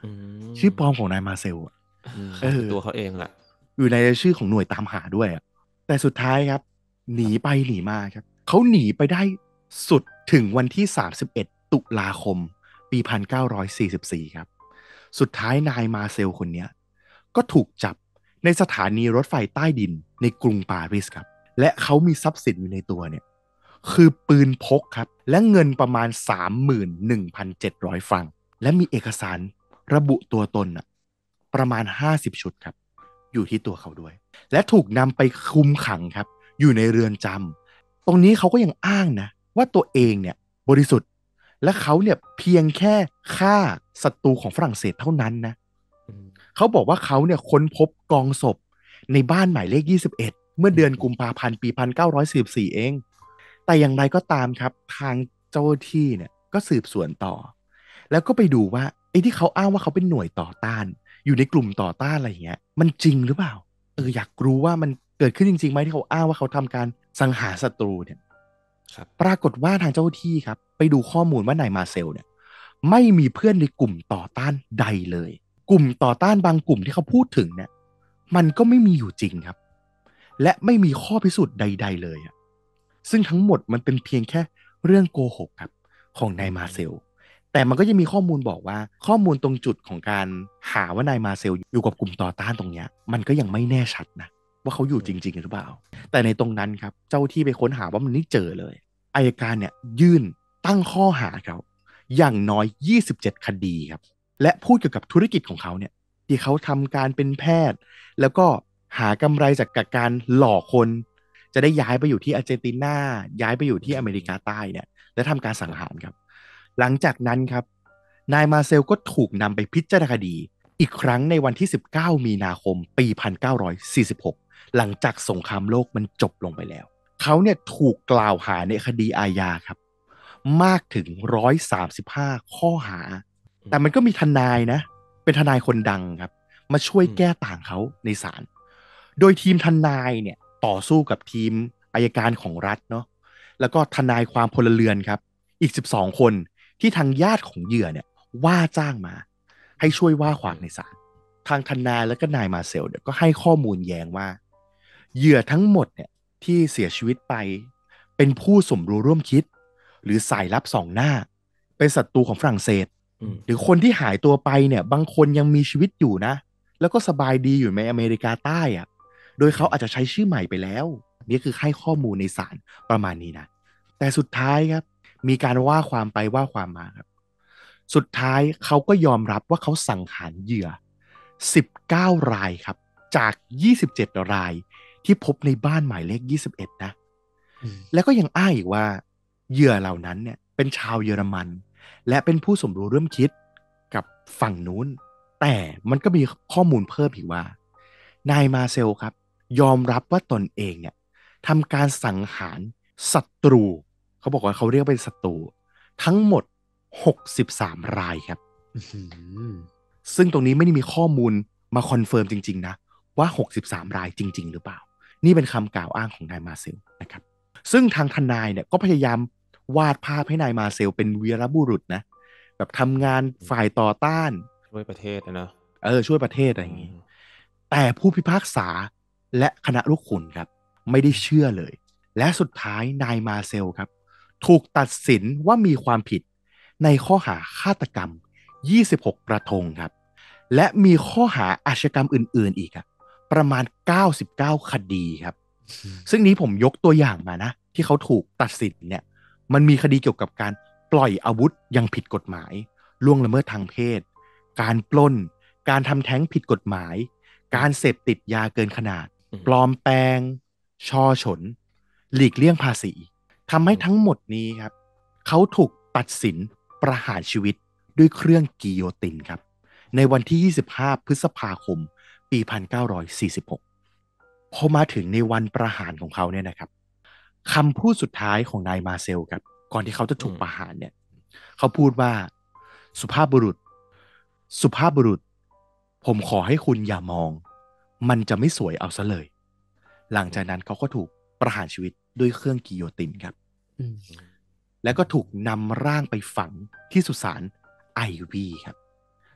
อืมชื่อปลอมของนายมาเซลอะอืมเออคือตัวเขาเองแหละอยู่ในรายชื่อของหน่วยตามหาด้วยอะแต่สุดท้ายครับ หนีไปหนีมาครับเขาหนีไปได้สุดถึงวันที่สามสิบเอ็ดตุลาคมปีหนึ่งพันเก้าร้อยสี่สิบสี่ครับสุดท้ายนายมาเซลคนเนี้ยก็ถูกจับในสถานีรถไฟใต้ดินในกรุงปารีสครับและเขามีทรัพย์สินอยู่ในตัวเนี่ยคือปืนพกครับและเงินประมาณ สามหมื่นหนึ่งพันเจ็ดร้อย ฟรังก์และมีเอกสารระบุตัวตนอะประมาณห้าสิบชุดครับอยู่ที่ตัวเขาด้วยและถูกนำไปคุมขังครับอยู่ในเรือนจำตรงนี้เขาก็ยังอ้างนะว่าตัวเองเนี่ยบริสุทธิ์และเขาเนี่ยเพียงแค่ฆ่าศัตรูของฝรั่งเศสเท่านั้นนะอืมเขาบอกว่าเขาเนี่ยค้นพบกองศพในบ้านหมายเลขยี่สิบเอ็ดเมื่อเดือนกุมภาพันธ์ปีหนึ่งพันเก้าร้อยสี่สิบสี่เองแต่อย่างไรก็ตามครับทางเจ้าหน้าที่เนี่ยก็สืบสวนต่อ แล้วก็ไปดูว่าไอ้ที่เขาอ้างว่าเขาเป็นหน่วยต่อต้าน อยู่ในกลุ่มต่อต้านอะไรอย่างเงี้ยมันจริงหรือเปล่าเอออยากรู้ว่ามันเกิดขึ้นจริงๆไหมที่เขาอ้างว่าเขาทำการสังหารศัตรูเนี่ยครับปรากฏว่าทางเจ้าหน้าที่ครับไปดูข้อมูลว่านายมาเซลเนี่ยไม่มีเพื่อนในกลุ่มต่อต้านใดเลย กลุ่มต่อต้านบางกลุ่มที่เขาพูดถึงเนี่ยมันก็ไม่มีอยู่จริงครับ และไม่มีข้อพิสูจน์ใด ๆ เลยอะซึ่งทั้งหมดมันเป็นเพียงแค่เรื่องโกหกครับของนายมาเซล แต่มันก็ยังมีข้อมูลบอกว่าข้อมูลตรงจุดของการหาว่านายมาเซลอยู่กับกลุ่มต่อต้านตรงเนี้ยมันก็ยังไม่แน่ชัดนะว่าเขาอยู่จริง ๆ หรือเปล่า แต่ในตรงนั้นครับเจ้าที่ไปค้นหาว่ามันไม่เจอเลยอัยการเนี่ยยื่นตั้งข้อหาเขาอย่างน้อยยี่สิบเจ็ดคดีครับและพูดเกี่ยวกับธุรกิจของเขาเนี่ยที่เขาทำการเป็นแพทย์ แล้วก็หากำไรจากการหลอกคน จะได้ย้ายไปอยู่ที่อาร์เจนตินาย้ายไปอยู่ที่อเมริกาใต้เนี่ยและทำการสังหารครับหลังจากนั้นครับนายมาเซลก็ถูกนำไปพิจารณาคดีอีกครั้งในวันที่สิบเก้ามีนาคมปีหนึ่งพันเก้าร้อยสี่สิบหกหลังจากสงครามโลกมันจบลงไปแล้วเขาเนี่ยถูกกล่าวหาในคดีอาญาครับมากถึงหนึ่งร้อยสามสิบห้าข้อหาแต่มันก็มีทนายนะเป็นทนายคนดังครับมาช่วยแก้ต่างเขาในศาลโดยทีมทนายเนี่ยต่อสู้กับทีมอัยการของรัฐเนาะแล้วก็ทนายความพลเรือนครับอีกสิบสองคนที่ทางญาติของเหยื่อเนี่ยว่าจ้างมาให้ช่วยว่าความในศาลทางทนายและก็นายมาเซลเนี่ยก็ให้ข้อมูลแย้งว่าเหยื่อทั้งหมดเนี่ยที่เสียชีวิตไปเป็นผู้สมรู้ร่วมคิดหรือสายลับสองหน้าเป็นศัตรูของฝรั่งเศสอืมหรือคนที่หายตัวไปเนี่ยบางคนยังมีชีวิตอยู่นะแล้วก็สบายดีอยู่ในอเมริกาใต้อะโดยเขาอาจจะใช้ชื่อใหม่ไปแล้วนี่คือให้ข้อมูลในศาลประมาณนี้นะแต่สุดท้ายครับมีการว่าความไปว่าความมาครับสุดท้ายเขาก็ยอมรับว่าเขาสังหารเหยื่อสิบเก้ารายครับจากยี่สิบเจ็ดรายที่พบในบ้านหมายเลขยี่สิบเอ็ดนะอืมแล้วก็ยังอ้างอีกว่าเหยื่อเหล่านั้นเนี่ยเป็นชาวเยอรมัน และเป็นผู้สมรู้ร่วมคิดกับฝั่งนู้น แต่มันก็มีข้อมูลเพิ่มอีกว่านายมาเซลครับยอมรับว่าตนเองเนี่ยทำการสังหารศัตรูเขาบอกว่าเขาเรียกเป็นศัตรูทั้งหมดหกสิบสามรายครับอืมซึ่งตรงนี้ไม่ได้มีข้อมูลมาคอนเฟิร์มจริงๆนะว่าหกสิบสามรายจริง ๆ หรือเปล่า นี่เป็นคำกล่าวอ้างของนายมาเซลนะครับซึ่งทางทนายเนี่ยก็พยายามวาดภาพให้นายมาเซลเป็นวีรบุรุษนะแบบทำงานฝ่ายต่อต้านช่วยประเทศนะเนอะเออช่วยประเทศอะไรอย่างนี้ แต่ผู้พิพากษาและคณะลูกขุนครับไม่ได้เชื่อเลย และสุดท้ายนายมาเซลครับถูกตัดสินว่ามีความผิดในข้อหาฆาตกรรมยี่สิบหกกระทงครับและมีข้อหาอาชญากรรมอื่นๆอีกครับประมาณเก้าสิบเก้าคดีครับซึ่งนี้ผมยกตัวอย่างมานะที่เขาถูกตัดสินเนี่ยมันมีคดีเกี่ยวกับการปล่อยอาวุธยังผิดกฎหมายล่วงละเมิดทางเพศการปล้นการทำแท้งผิดกฎหมายการเสพติดยาเกินขนาดปลอมแปลงช่อฉนหลีกเลี่ยงภาษีทำให้ทั้งหมดนี้ครับเขาถูกตัดสินประหารชีวิตด้วยเครื่องกิโยตินครับในวันที่ยี่สิบห้าพฤษภาคมปีหนึ่งพันเก้าร้อยสี่สิบหกพอมาถึงในวันประหารของเขาเนี่ยนะครับคำพูดสุดท้ายของนายมาเซลครับก่อนที่เขาจะถูกประหารเนี่ยเขาพูดว่าสุภาพบุรุษสุภาพบุรุษผมขอให้คุณอย่ามองมันจะไม่สวยเอาซะเลยหลังจากนั้นเขาก็ถูกประหารชีวิตด้วยเครื่องกิโยตินครับอืมแล้วก็ถูกนำร่างไปฝังที่สุสานไอวีครับ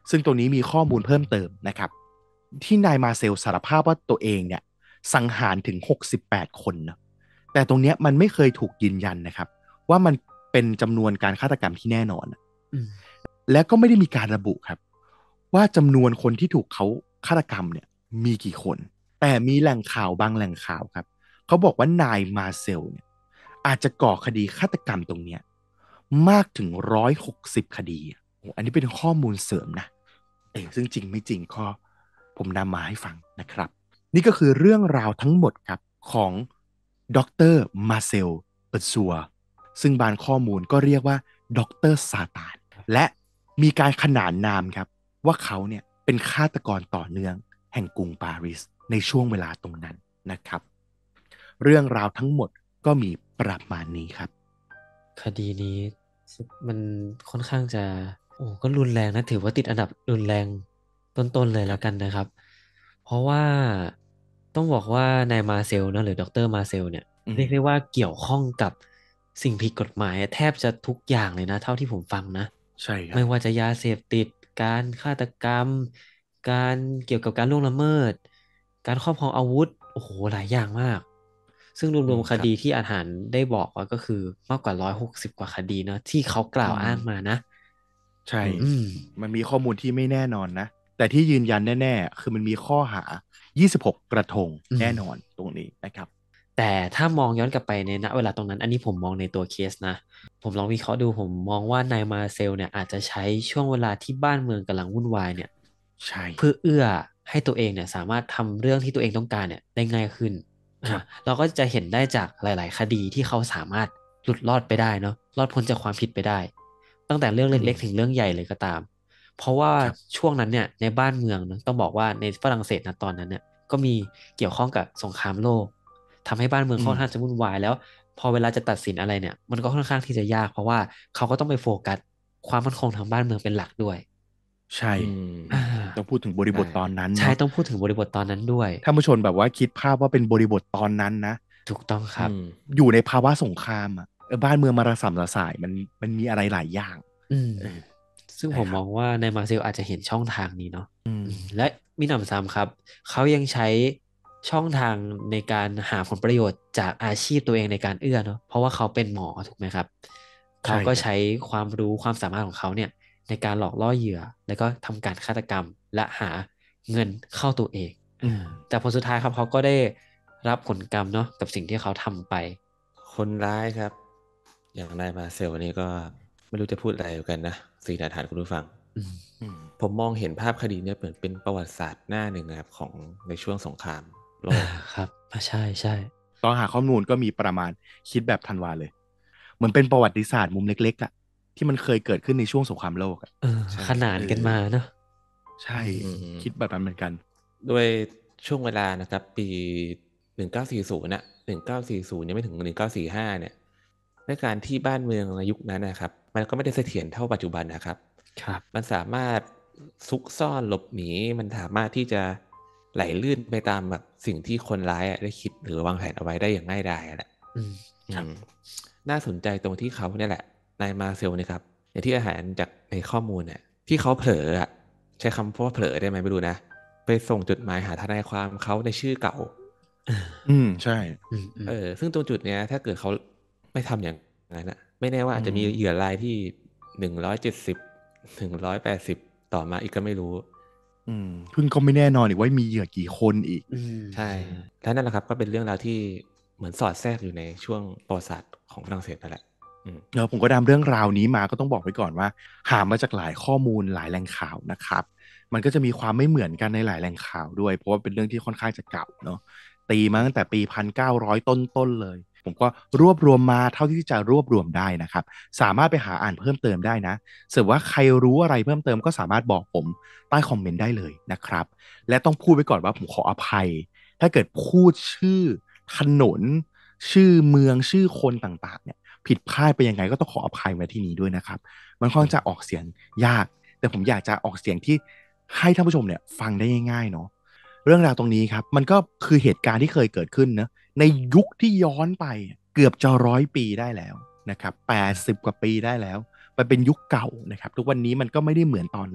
ซึ่งตรงนี้มีข้อมูลเพิ่มเติมนะครับที่นายมาเซลสารภาพว่าตัวเองเนี่ยสังหารถึงหกสิบแปดคนนะแต่ตรงเนี้ยมันไม่เคยถูกยืนยันนะครับว่ามันเป็นจำนวนการฆาตกรรมที่แน่นอนอืมและก็ไม่ได้มีการระบุครับว่าจำนวนคนที่ถูกเขาฆาตกรรมเนี่ยมีกี่คนแต่มีแหล่งข่าวบางแหล่งข่าวครับเขาบอกว่านายมาเซลเนี่ยอาจจะก่อคดีฆาตกรรมตรงเนี้ยมากถึงร้อยหกสิบคดีโอ้อันนี้เป็นข้อมูลเสริมนะเออซึ่งจริงไม่จริงก็ผมนำมาให้ฟังนะครับนี่ก็คือเรื่องราวทั้งหมดครับของดรมาเซลเปิดซัวซึ่งบางข้อมูลก็เรียกว่าดรซาตานและมีการขนานนามครับว่าเขาเนี่ยเป็นฆาตกรต่อเนื่องแห่งกรุงปารีสในช่วงเวลาตรงนั้นนะครับเรื่องราวทั้งหมดก็มีประมาณนี้ครับคดีนี้มันค่อนข้างจะโอ้ก็รุนแรงนะถือว่าติดอันดับรุนแรงต้นๆเลยแล้วกันนะครับ เพราะว่าต้องบอกว่านายมาเซลนะหรือดรมาเซลเนี่ยอืมเรียกได้ว่าเกี่ยวข้องกับสิ่งผิดกฎหมายแทบจะทุกอย่างเลยนะเท่าที่ผมฟังนะใช่ครัไม่บว่าจะยาเสพติดการฆาตกรรม การเกี่ยวกับการล่วงละเมิด การครอบครองอาวุธโอ้โหหลายอย่างมาก ซึ่งรอืวมมๆคครับ ดีที่อาหารได้บอกไว้ก็คือมากกว่าร้อยหกสิบกว่าคดีเนอะที่เขากล่าวอืมอ้างมานะใช่อืมมันมีข้อมูลที่ไม่แน่นอนนะ แต่ที่ยืนยันแน่ๆ คือมันมีข้อหา ยี่สิบหก กระทงอืมแน่นอนตรงนี้นะครับแต่ถ้ามองย้อนกลับไปในณเวลาตรงนั้น อันนี้ผมมองในตัวเคสนะ ผมลองวิเคราะห์ดูผมมองว่านายมาเซลเนี่ยอาจจะใช้ช่วงเวลาที่บ้านเมืองกำลังวุ่นวายเนี่ยใช่เพื่อเอื้อให้ตัวเองเนี่ยสามารถทำเรื่องที่ตัวเองต้องการเนี่ยได้ง่ายขึ้นครับอ่าเราก็จะเห็นได้จากหลาย ๆ คดีที่เขาสามารถหลุดรอดไปได้เนาะรอดพ้นจากความผิดไปได้ ตั้งแต่เรื่องเล็ก ๆ ถึงเรื่องใหญ่เลยก็ตาม เพราะว่าครับช่วงนั้นเนี่ยในบ้านเมืองเนอะต้องบอกว่าในฝรั่งเศสนะตอนนั้นเนี่ยก็มีเกี่ยวข้องกับสงครามโลกทำให้บ้านเมืองอืมค่อนข้างจะวุ่นวายแล้ว พอเวลาจะตัดสินอะไรเนี่ย มันก็ค่อนข้างที่จะยาก เพราะว่าเขาก็ต้องไปโฟกัสความมั่นคงทางบ้านเมืองเป็นหลักด้วยใช่อืมอ่าต้องพูดถึงบริบทใช่ตอนนั้นใช่เนาะต้องพูดถึงบริบทตอนนั้นด้วยท่านผู้ชมแบบว่าคิดภาพว่าเป็นบริบทตอนนั้นนะถูกต้องครับอืมอยู่ในภาวะสงครามอ่ะเออบ้านเมืองมาระส่ำระสายมันมันมีอะไรหลายอย่างอืมเออซึ่งใช่ผมครับมองว่าในมาเซลอาจจะเห็นช่องทางนี้เนาะอืมอืมและมิหนำซ้ำครับ เขายังใช้ช่องทางในการหาผลประโยชน์จากอาชีพตัวเองในการเอื้อเนาะเพราะว่าเขาเป็นหมอถูกไหมครับใช่เขาก็ครับใช้ความรู้ความสามารถของเขาเนี่ยในการหลอกล่อเหยื่อ แล้วก็ทำการฆาตกรรมและหาเงินเข้าตัวเองอืมแต่ผลสุดท้ายครับเขาก็ได้รับผลกรรมเนาะกับสิ่งที่เขาทำไปคนร้ายครับ อย่างนายมาเซลนี่ก็ไม่รู้จะพูดอะไรเหมือนกันนะสีหน้าฐานคุณผู้ฟังอืมอืมผมมองเห็นภาพคดีเนี้เหมือนเป็นประวัติศาสตร์หน้าหนึ่งนะครับของในช่วงสงครามโลอ่าก ครับอ่าใช่ใช่ตอนหาข้อมูลก็มีประมาณคิดแบบธันวาเลย เหมือนเป็นประวัติศาสตร์มุมเล็กๆอะที่มันเคยเกิดขึ้นในช่วงสงครามโลกอะเออใช่ขนานกันมาเนาะใช่อืมคิดแบบนั้นเหมือนกันด้วยช่วงเวลานะครับ ปีหนึ่งเก้าสี่ศูนย์นะหนึ่งเก้าสี่ศูนย์ยังไม่ถึงหนึ่งเก้าสี่ห้าเนี่ยในการที่บ้านเมืองในยุคนั้นนะครับ มันก็ไม่ได้เสถียรเท่าปัจจุบันนะครับครับมันสามารถซุกซ่อนหลบหนีมันสามารถที่จะไหลลื่นไปตามแบบสิ่งที่คนร้ายอะได้คิดหรือวางแผนเอาไว้ได้อย่างง่ายดายอะแหละอืมครับอืมน่าสนใจตรงที่เขาเนี่ยแหละนายมาเซลเนี่ยครับอย่างที่อาหารจากในข้อมูลเนี่ยที่เขาเผลออะใช้คำว่าเผลอได้ไหมไม่รู้นะ ไปส่งจดหมายหาทนายความเขาในชื่อเก่าอืมใช่อืมอืมเออ ซึ่งตรงจุดเนี้ย ถ้าเกิดเขาไม่ทำอย่างนั้นอะไม่แน่ว่าอาจจะมีอืมเหยื่อรายที่หนึ่งร้อยเจ็ดสิบถึงร้อยแปดสิบต่อมาอีกก็ไม่รู้อืมพึ่งก็ไม่แน่นอนอีกว่ามีเหยื่อกี่คนอีกอืมใช่และนั่นแหละครับก็เป็นเรื่องราวที่เหมือนสอดแทรกอยู่ในช่วงประวัติศาสตร์ของฝรั่งเศสนั่นแหละ อืมเนอะผมก็นำเรื่องราวนี้มาก็ต้องบอกไว้ก่อนว่า หามาจากหลายข้อมูลหลายแหล่งข่าวนะครับ มันก็จะมีความไม่เหมือนกันในหลายแหล่งข่าวด้วย เพราะว่าเป็นเรื่องที่ค่อนข้างจะเก่าเนาะตีมาตั้งแต่ปีพันเก้าร้อยต้นๆเลย ผมก็รวบรวมมาเท่าที่จะรวบรวมได้นะครับ สามารถไปหาอ่านเพิ่มเติมได้นะเสริมว่าใครรู้อะไรเพิ่มเติมก็สามารถบอกผมใต้คอมเมนต์ได้เลยนะครับ และต้องพูดไว้ก่อนว่าผมขออภัย ถ้าเกิดพูดชื่อถนน ชื่อเมืองชื่อคนต่างๆเนี่ยผิดพลาดไปยังไงก็ต้องขออภัยมาที่นี้ด้วยนะครับ มันค่อนข้างจะออกเสียงยาก แต่ผมอยากจะออกเสียงที่ให้ท่านผู้ชมเนี่ยฟังได้ง่ายๆเนาะเรื่องราวตรงนี้ครับมันก็คือเหตุการณ์ที่เคยเกิดขึ้นนะในยุคที่ย้อนไปเกือบจะร้อยปีได้แล้วนะครับแปดสิบกว่าปีได้แล้วมันเป็นยุคเก่านะครับทุกวันนี้มันก็ไม่ได้เหมือนตอนนั้นแหละ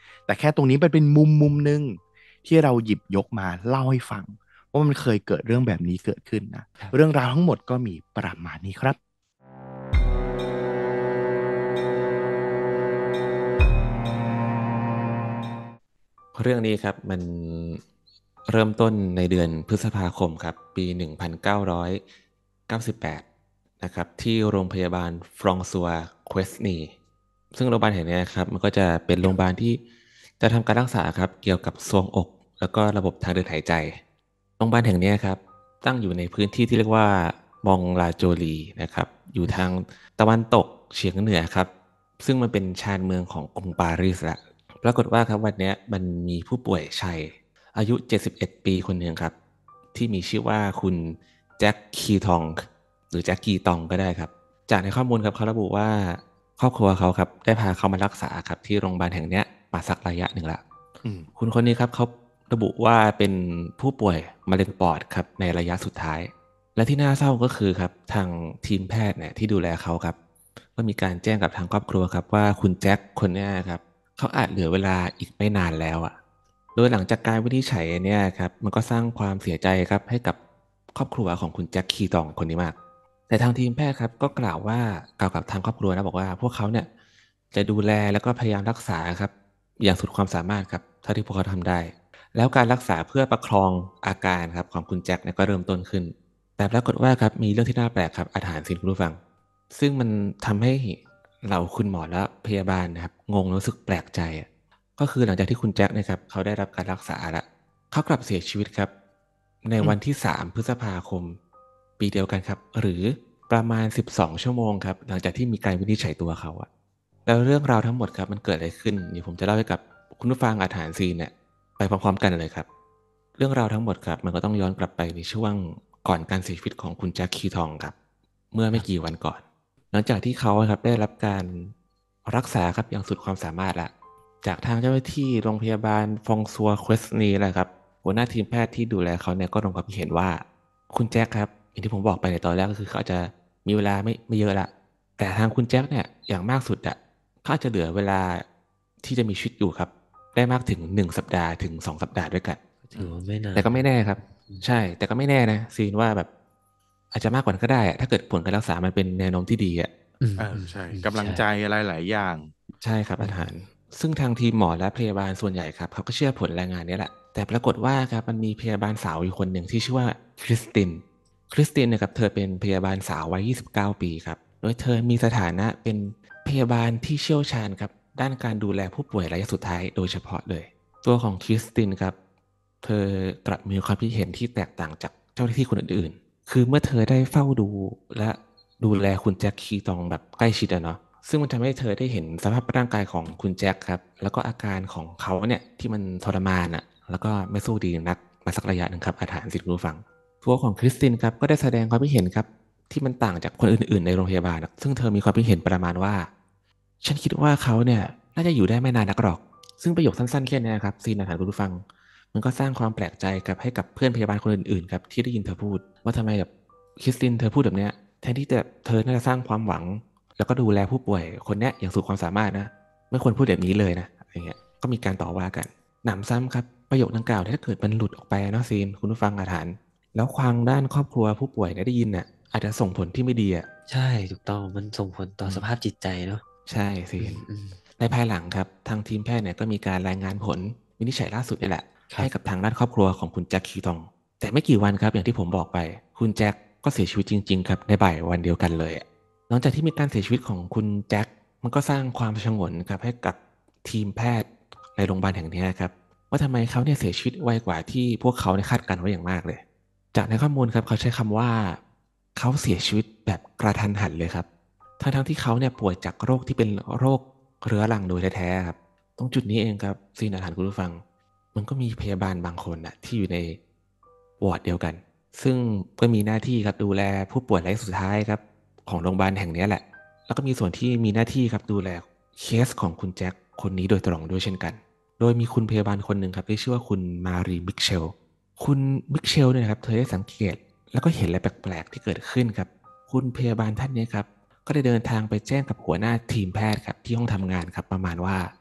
แต่แค่ตรงนี้มันเป็นมุมมุมหนึ่งที่เราหยิบยกมาเล่าให้ฟังว่ามันเคยเกิดเรื่องแบบนี้เกิดขึ้นนะเรื่องราวทั้งหมดก็มีประมาณนี้ครับเรื่องนี้ครับมันเริ่มต้นในเดือนพฤษภาคมครับปีหนึ่งพันเก้าร้อยเก้าสิบแปดนะครับที่โรงพยาบาลฟรองซัวเควสนีซึ่งโรงพยาบาลแห่งนี้ครับมันก็จะเป็นโรงพยาบาลที่จะทำการรักษาครับเกี่ยวกับทรวงอกแล้วก็ระบบทางเดินหายใจโรงพยาบาลแห่งนี้ครับตั้งอยู่ในพื้นที่ที่เรียกว่ามองลาโจลีนะครับอยู่ทางตะวันตกเฉียงเหนือครับซึ่งมันเป็นชานเมืองของกรุงปารีสละ ปรากฏว่าครับวันนี้มันมีผู้ป่วยชายอายุเจ็ดสิบเอ็ดปีคนหนึ่งครับที่มีชื่อว่าคุณแจ็คคีทองหรือแจ็คกีตองก็ได้ครับจากในข้อมูลครับเขาระบุว่าครอบครัวเขาครับได้พาเขามารักษาครับที่โรงพยาบาลแห่งนี้มาสักระยะหนึ่งละคุณคนนี้ครับเขาระบุว่าเป็นผู้ป่วยมะเร็งปอดครับในระยะสุดท้ายและที่น่าเศร้าก็คือครับทางทีมแพทย์เนี่ยที่ดูแลเขาครับก็มีการแจ้งกับทางครอบครัวครับว่าคุณแจ็คคนนี้ครับเขาอาจเหลือเวลาอีกไม่นานแล้วอ่ะโดยหลังจากการวินิจฉัยเนี่ยครับมันก็สร้างความเสียใจครับให้กับครอบครัวของคุณแจ็คคีตองคนนี้มากแต่ทางทีมแพทย์ครับก็กล่าวว่ากล่าวกับทางครอบครัวนะบอกว่าพวกเขาเนี่ยจะดูแลแล้วก็พยายามรักษาครับอย่างสุดความสามารถครับเท่าที่พวกเขาทำได้แล้วการรักษาเพื่อประคองอาการครับของคุณแจ็คเนี่ยก็เริ่มต้นขึ้นแต่ปรากฏว่าครับมีเรื่องที่น่าแปลกครับอาถรรพ์สิคุณผู้ฟังซึ่งมันทำให้เราคุณหมอและพยาบาลนะครับงงรู้สึกแปลกใจก็คือหลังจากที่คุณแจ็คนะครับเขาได้รับการรักษาแล้วเขากลับเสียชีวิตครับในวันที่สามพฤษภาคมปีเดียวกันครับหรือประมาณสิบสองชั่วโมงครับหลังจากที่มีการวินิจฉัยตัวเขาอะแล้วเรื่องราวทั้งหมดครับมันเกิดอะไรขึ้นเดี๋ยวผมจะเล่าให้กับคุณผู้ฟังอาถรรพ์ซีนเนี่ยไปพร้อมๆกันเลยครับเรื่องราวทั้งหมดครับมันก็ต้องย้อนกลับไปในช่วงก่อนการเสียชีวิตของคุณแจ็คคีทองครับเมื่อไม่กี่วันก่อนหลังจากที่เขาครับได้รับการรักษาครับอย่างสุดความสามารถละจากทางเจ้าหน้าที่โรงพยาบาลฟองซัวเควสนีแหละครับหัวหน้าทีมแพทย์ที่ดูแลเขาเนี่ยก็ลงความเห็นว่าคุณแจ็คครับอย่างที่ผมบอกไปในตอนแรกก็คือเขาจะมีเวลาไม่ไม่เยอะละแต่ทางคุณแจ็คเนี่ยอย่างมากสุดอะเขาอาจจะเหลือเวลาที่จะมีชีวิตอยู่ครับได้มากถึงหนึ่งสัปดาห์ถึงสองสัปดาห์ด้วยกันถือว่าไม่นานแต่ก็ไม่แน่ครับใช่แต่ก็ไม่แน่นะซีนว่าแบบอาจจะมากกว่านั้นก็ได้อะถ้าเกิดผลการรักษามันเป็นแนวโน้มที่ดีอะอืมเอออืมใช่อืมกำลังใจใช่อะไรหลายอย่างใช่ครับอาจารย์ซึ่งทางทีมหมอและพยาบาลส่วนใหญ่ครับเขาก็เชื่อผลรายงานนี้แหละแต่ปรากฏว่าครับมันมีพยาบาลสาวอยู่คนหนึ่งที่ชื่อว่าคริสตินคริสตินเนี่ยครับเธอเป็นพยาบาลสาววัยยี่สิบเก้าปีครับโดยเธอมีสถานะเป็นพยาบาลที่เชี่ยวชาญครับด้านการดูแลผู้ป่วยระยะสุดท้ายโดยเฉพาะเลยตัวของคริสตินครับเธอกลับมีความคิดเห็นที่แตกต่างจากเจ้าหน้าที่คนอื่นๆคือเมื่อเธอได้เฝ้าดูและดูแลคุณแจ็คคีตองแบบใกล้ชิดอะเนาะซึ่งมันทำให้เธอได้เห็นสภาพร่างกายของคุณแจ็คครับแล้วก็อาการของเขาเนี่ยที่มันทรมานอะแล้วก็ไม่สู้ดีนักมาสักระยะหนึ่งครับอาถรรพ์สิทธิ์ผู้ฟังตัวของคริสตินครับก็ได้แสดงความคิดเห็นครับที่มันต่างจากคนอื่นๆในโรงพยาบาลนะซึ่งเธอมีความคิดเห็นประมาณว่าฉันคิดว่าเขาเนี่ยน่าจะอยู่ได้ไม่นานนักหรอกซึ่งประโยคสั้นๆแค่นี้ครับซีนอาถรรพ์ผู้ฟังมันก็สร้างความแปลกใจกับให้กับเพื่อนพยาบาลคนอื่นๆครับที่ได้ยินเธอพูดว่าทำไมแบบคริสตินเธอพูดแบบเนี้ยแทนที่จะเธอน่าจะสร้างความหวังแล้วก็ดูแลผู้ป่วยคนเนี้ยอย่างสุดความสามารถนะไม่ควรพูดแบบนี้เลยนะอะไรเงี้ยก็มีการต่อว่ากันหนำซ้ำครับประโยคดังกล่าวถ้าเกิดมันหลุดออกไปเนาะซีนคุณผู้ฟังอาถรรพ์แล้วความด้านครอบครัวผู้ป่วยเนี่ยได้ยินน่ะอาจจะส่งผลที่ไม่ดีอ่ะใช่ถูกต้องมันส่งผลต่อสภาพจิตใจเนาะใช่ซีนในภายหลังครับทางทีมแพทย์เนี่ยก็มีการรายงานผลวินิจฉัยล่าสุดนี่แหละให้กับทางด้านครอบครัวของคุณแจ็คคีตองแต่ไม่กี่วันครับอย่างที่ผมบอกไปคุณแจ็คก็เสียชีวิตจริงๆครับในบ่ายวันเดียวกันเลยหลังจากที่มีการเสียชีวิตของคุณแจ็คมันก็สร้างความชงนครับให้กับทีมแพทย์ในโรงพยาบาลแห่งนี้ครับว่าทำไมเขาเนี่ยเสียชีวิตไวกว่าที่พวกเขาได้คาดการไว้อย่างมากเลยจากในข้อมูลครับเขาใช้คำว่าเขาเสียชีวิตแบบกระทันหันเลยครับทั้งทั้งที่เขาเนี่ยป่วยจากโรคที่เป็นโรคเรื้อรังโดยแท้ๆครับตรงจุดนี้เองครับซีนอาถรรพ์คุณผู้ฟังมันก็มีพยาบาลบางคนนะที่อยู่ในวอร์ดเดียวกันซึ่งก็มีหน้าที่ครับดูแลผู้ป่วยรายสุดท้ายครับของโรงพยาบาลแห่งนี้แหละแล้วก็มีส่วนที่มีหน้าที่ครับดูแลเคสของคุณแจ็คคนนี้โดยตรงด้วยเช่นกันโดยมีคุณพยาบาลคนหนึ่งครับที่ชื่อว่าคุณมารีมิเชลคุณมิเชลเนี่ยครับเธอได้สังเกตแล้วก็เห็นอะไรแปลกๆที่เกิดขึ้นครับคุณพยาบาลท่านนี้ครับก็ได้เดินทางไปแจ้งกับหัวหน้าทีมแพทย์ครับที่ห้องทำงานครับประมาณว่า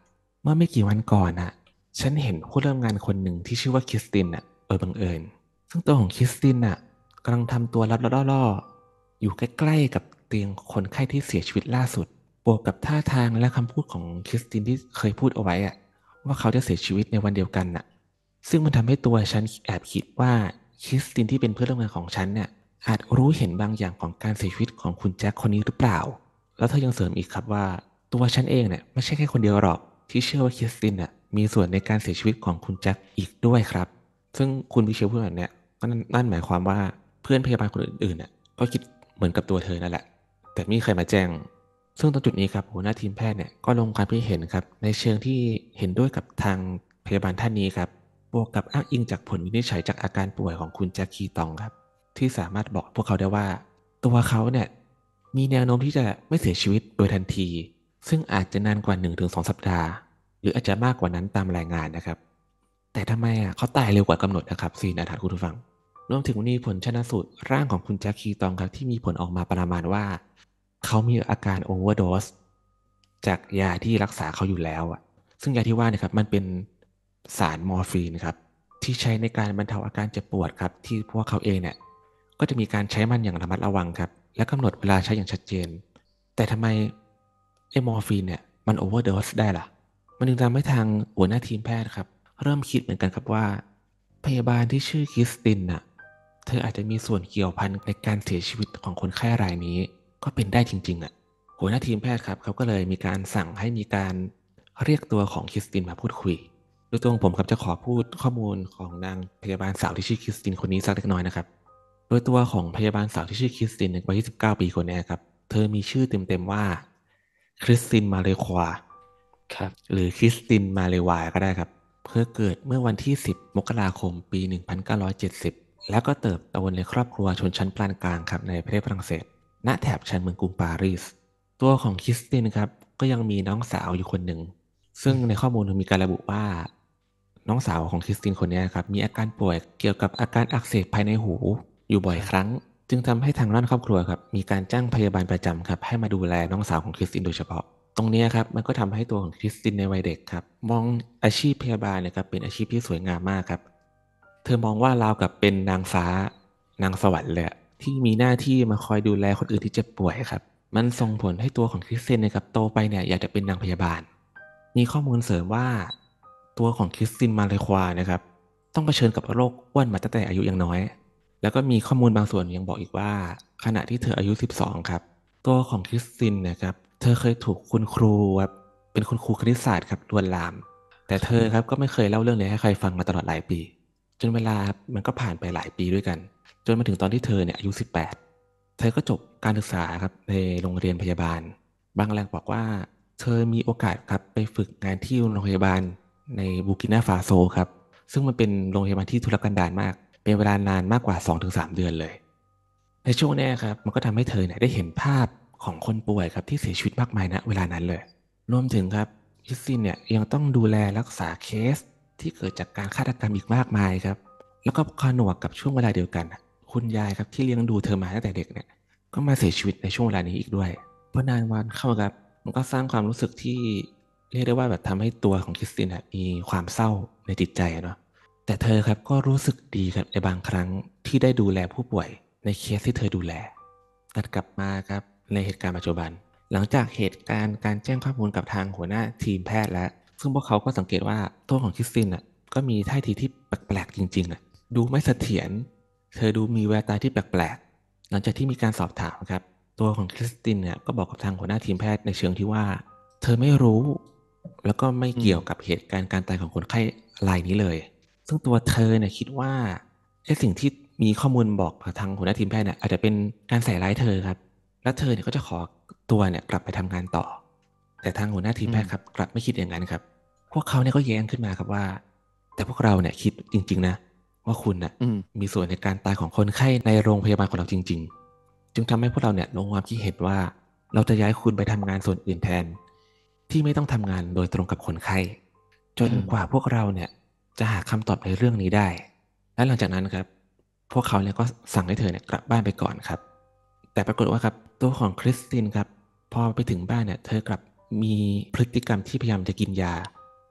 เมื่อไม่กี่วันก่อนน่ะฉันเห็นผู้เริ่มงานคนหนึ่งที่ชื่อว่าคริสตินน่ะโดยบังเอิญซึ่งตัวของคริสตินน่ะกำลังทำตัวลับๆล่อๆอยู่ใกล้ๆกับเตียงคนไข้ที่เสียชีวิตล่าสุดบวกกับท่าทางและคำพูดของคริสตินที่เคยพูดเอาไว้อะว่าเขาจะเสียชีวิตในวันเดียวกันน่ะซึ่งมันทำให้ตัวฉันแอบคิดว่าคริสตินที่เป็นเพื่อนร่วมงานของฉันเนี่ยอาจรู้เห็นบางอย่างของการเสียชีวิตของคุณแจ็คคนนี้หรือเปล่าแล้วเธอยังเสริมอีกครับว่าตัวฉันเองเนี่ยไม่ใช่แค่คนเดียวหรอกที่เชื่อว่าคริสตินน่ะมีส่วนในการเสียชีวิตของคุณแจ็คอีกด้วยครับซึ่งคุณวิเชียรพูดแบบเนี้ยก็นั่นนั่นหมายความว่าเพื่อนพยาบาลคนอื่นๆน่ะก็คิดเหมือนกับตัวเธอนั่นแหละแต่ไม่มีใครมาแจ้งซึ่งตรงจุดนี้ครับหัวหน้าทีมแพทย์เนี่ยก็ลงความคิดเห็นครับในเชิงที่เห็นด้วยกับทางพยาบาลท่านนี้ครับบวกกับอ้างอิงจากผลวินิจฉัยจากอาการป่วยของคุณแจ็คคีตองครับที่สามารถบอกพวกเขาได้ว่าตัวเขาเนี่ยมีแนวโน้มที่จะไม่เสียชีวิตโดยทันทีซึ่งอาจจะนานกว่า หนึ่งถึงสอง สัปดาห์หรืออาจจะมากกว่านั้นตามรายงานนะครับแต่ทำไมอ่ะเขาตายเร็วกว่ากำหนดนะครับซีนอาถรรพ์คุณผู้ฟังรวมถึงมีผลชันสูตรร่างของคุณแจ็คคีตองครับที่มีผลออกมาประมาณว่าเขามีอาการโอเวอร์โดสจากยาที่รักษาเขาอยู่แล้วอ่ะซึ่งยาที่ว่าเนี่ยครับมันเป็นสารมอร์ฟีนครับที่ใช้ในการบรรเทาอาการเจ็บปวดครับที่พวกเขาเองเนี่ยก็จะมีการใช้มันอย่างระมัดระวังครับและกำหนดเวลาใช้อย่างชัดเจนแต่ทำไมไอ้มอร์ฟีนเนี่ยมันโอเวอร์โดสได้ล่ะมันจึงทำให้ทางหัวหน้าทีมแพทย์ครับเริ่มคิดเหมือนกันครับว่าพยาบาลที่ชื่อคริสตินน่ะเธออาจจะมีส่วนเกี่ยวพันในการเสียชีวิตของคนไข้รายนี้ก็เป็นได้จริงๆอ่ะหัวหน้าทีมแพทย์ครับเขาก็เลยมีการสั่งให้มีการเรียกตัวของคริสตินมาพูดคุยโดยตัวของผมครับจะขอพูดข้อมูลของนางพยาบาลสาวที่ชื่อคริสตินคนนี้สักเล็กน้อยนะครับโดยตัวของพยาบาลสาวที่ชื่อคริสตินในวัยยี่สิบเก้าปีคนนี้ครับเธอมีชื่อเต็มๆว่าคริสตินมาเลควาครับหรือคริสตินมาเลวายก็ได้ครับเพื่อเกิดเมื่อวันที่สิบมกราคมปีหนึ่งพันเก้าร้อยเจ็ดสิบแล้วก็เติบโตในครอบครัวชนชั้นปานกลางครับในประเทศฝรั่งเศสณแถบชานเมืองกรุงปารีสตัวของคริสตินครับก็ยังมีน้องสาวอยู่คนหนึ่งซึ่งในข้อมูลมีการระบุว่าน้องสาวของคริสตินคนนี้ครับมีอาการป่วยเกี่ยวกับอาการอักเสบภายในหูอยู่บ่อยครั้งจึงทำให้ทางด้านครอบครัวครับมีการจ้างพยาบาลประจำครับให้มาดูแลน้องสาวของคริสตินโดยเฉพาะ ตรงนี้ครับมันก็ทำให้ตัวของคริสตินในวัยเด็กครับมองอาชีพพยาบาลนะครับเป็นอาชีพที่สวยงามมากครับเธอมองว่าราวกับเป็นนางฟ้านางสวรรค์เลยที่มีหน้าที่มาคอยดูแลคนอื่นที่เจ็บป่วยครับมันส่งผลให้ตัวของคริสตินนะครับโตไปเนี่ยอยากจะเป็นนางพยาบาลมีข้อมูลเสริมว่าตัวของคริสตินมาเลควานะครับต้องเผชิญกับโรคอ้วนมาตั้งแต่อายุยังน้อยแล้วก็มีข้อมูลบางส่วนยังบอกอีกว่าขณะที่เธออายุสิบสองครับ ตัวของคริสตินนะครับเธอเคยถูกคุณครูครับเป็นคุณครูคณิตศาสตร์ครับลวนลาม แต่เธอครับก็ไม่เคยเล่าเรื่องนี้ให้ใครฟังมาตลอดหลายปี จนเวลามันก็ผ่านไปหลายปีด้วยกัน จนมาถึงตอนที่เธอเนี่ยอายุสิบแปดเธอก็จบการศึกษาครับในโรงเรียนพยาบาล บางแหล่งบอกว่าเธอมีโอกาสครับไปฝึกงานที่โรงพยาบาลในบูกินาฟาโซครับซึ่งมันเป็นโรงพยาบาลที่ทุรกันดารมาก เป็นเวลานานมากกว่า สองถึงสาม เดือนเลย ในช่วงนี้ครับมันก็ทำให้เธอเนี่ยได้เห็นภาพของคนป่วยครับที่เสียชีวิตมากมายณเวลานั้นเลยรวมถึงครับคริสตินเนี่ยยังต้องดูแลรักษาเคสที่เกิดจากการฆาตกรรมอีกมากมายครับแล้วก็ผนวกกับช่วงเวลาเดียวกันคุณยายครับที่เลี้ยงดูเธอมาตั้งแต่เด็กเนี่ยก็มาเสียชีวิตในช่วงเวลานี้อีกด้วยเพราะนานวันเข้าครับมันก็สร้างความรู้สึกที่เรียกได้ว่าแบบทำให้ตัวของคริสตินมีความเศร้าในจิตใจเนาะแต่เธอครับก็รู้สึกดีครับในบางครั้งที่ได้ดูแลผู้ป่วยในเคสที่เธอดูแลตัดกลับมาครับในเหตุการณ์ปัจจุบันหลังจากเหตุการณ์การแจ้งข้อมูลกับทางหัวหน้าทีมแพทย์แล้วซึ่งพวกเขาก็สังเกตว่าตัวของคริสตินอ่ะก็มีท่าทีที่แปลกๆจริงๆอ่ะดูไม่เสถียรเธอดูมีแววตาที่แปลกๆหลังจากที่มีการสอบถามครับตัวของคริสตินเนี่ยก็บอกกับทางหัวหน้าทีมแพทย์ในเชิงที่ว่าเธอไม่รู้แล้วก็ไม่เกี่ยวกับเหตุการณ์การตายของคนไข้รายนี้เลยซึ่งตัวเธอเนี่ยคิดว่าไอ้สิ่งที่มีข้อมูลบอกทางหัวหน้าทีมแพทย์เนี่ยอาจจะเป็นการใส่ร้ายเธอครับแล้วเธอเนี่ยก็จะขอตัวเนี่ยกลับไปทำงานต่อแต่ทางหัวหน้าทีมแพทย์ครับกลับไม่คิดอย่างนั้นครับพวกเขาเนี่ยก็แย้งขึ้นมาครับว่าแต่พวกเราเนี่ยคิดจริงๆนะว่าคุณน่ะมีส่วนในการตายของคนไข้ในโรงพยาบาลของเราจริงๆจึงทำให้พวกเราเนี่ยลงความคิดเห็นว่าเราจะย้ายคุณไปทำงานส่วนอื่นแทนที่ไม่ต้องทำงานโดยตรงกับคนไข้จนกว่าพวกเราเนี่ยจะหาคำตอบในเรื่องนี้ได้และหลังจากนั้นครับพวกเขาเนี่ยก็สั่งให้เธอเนี่ยกลับบ้านไปก่อนครับแต่ปรากฏว่าครับตัวของคริสตินครับพอไปถึงบ้านเนี่ยเธอกลับมีพฤติกรรมที่พยายามจะกินยา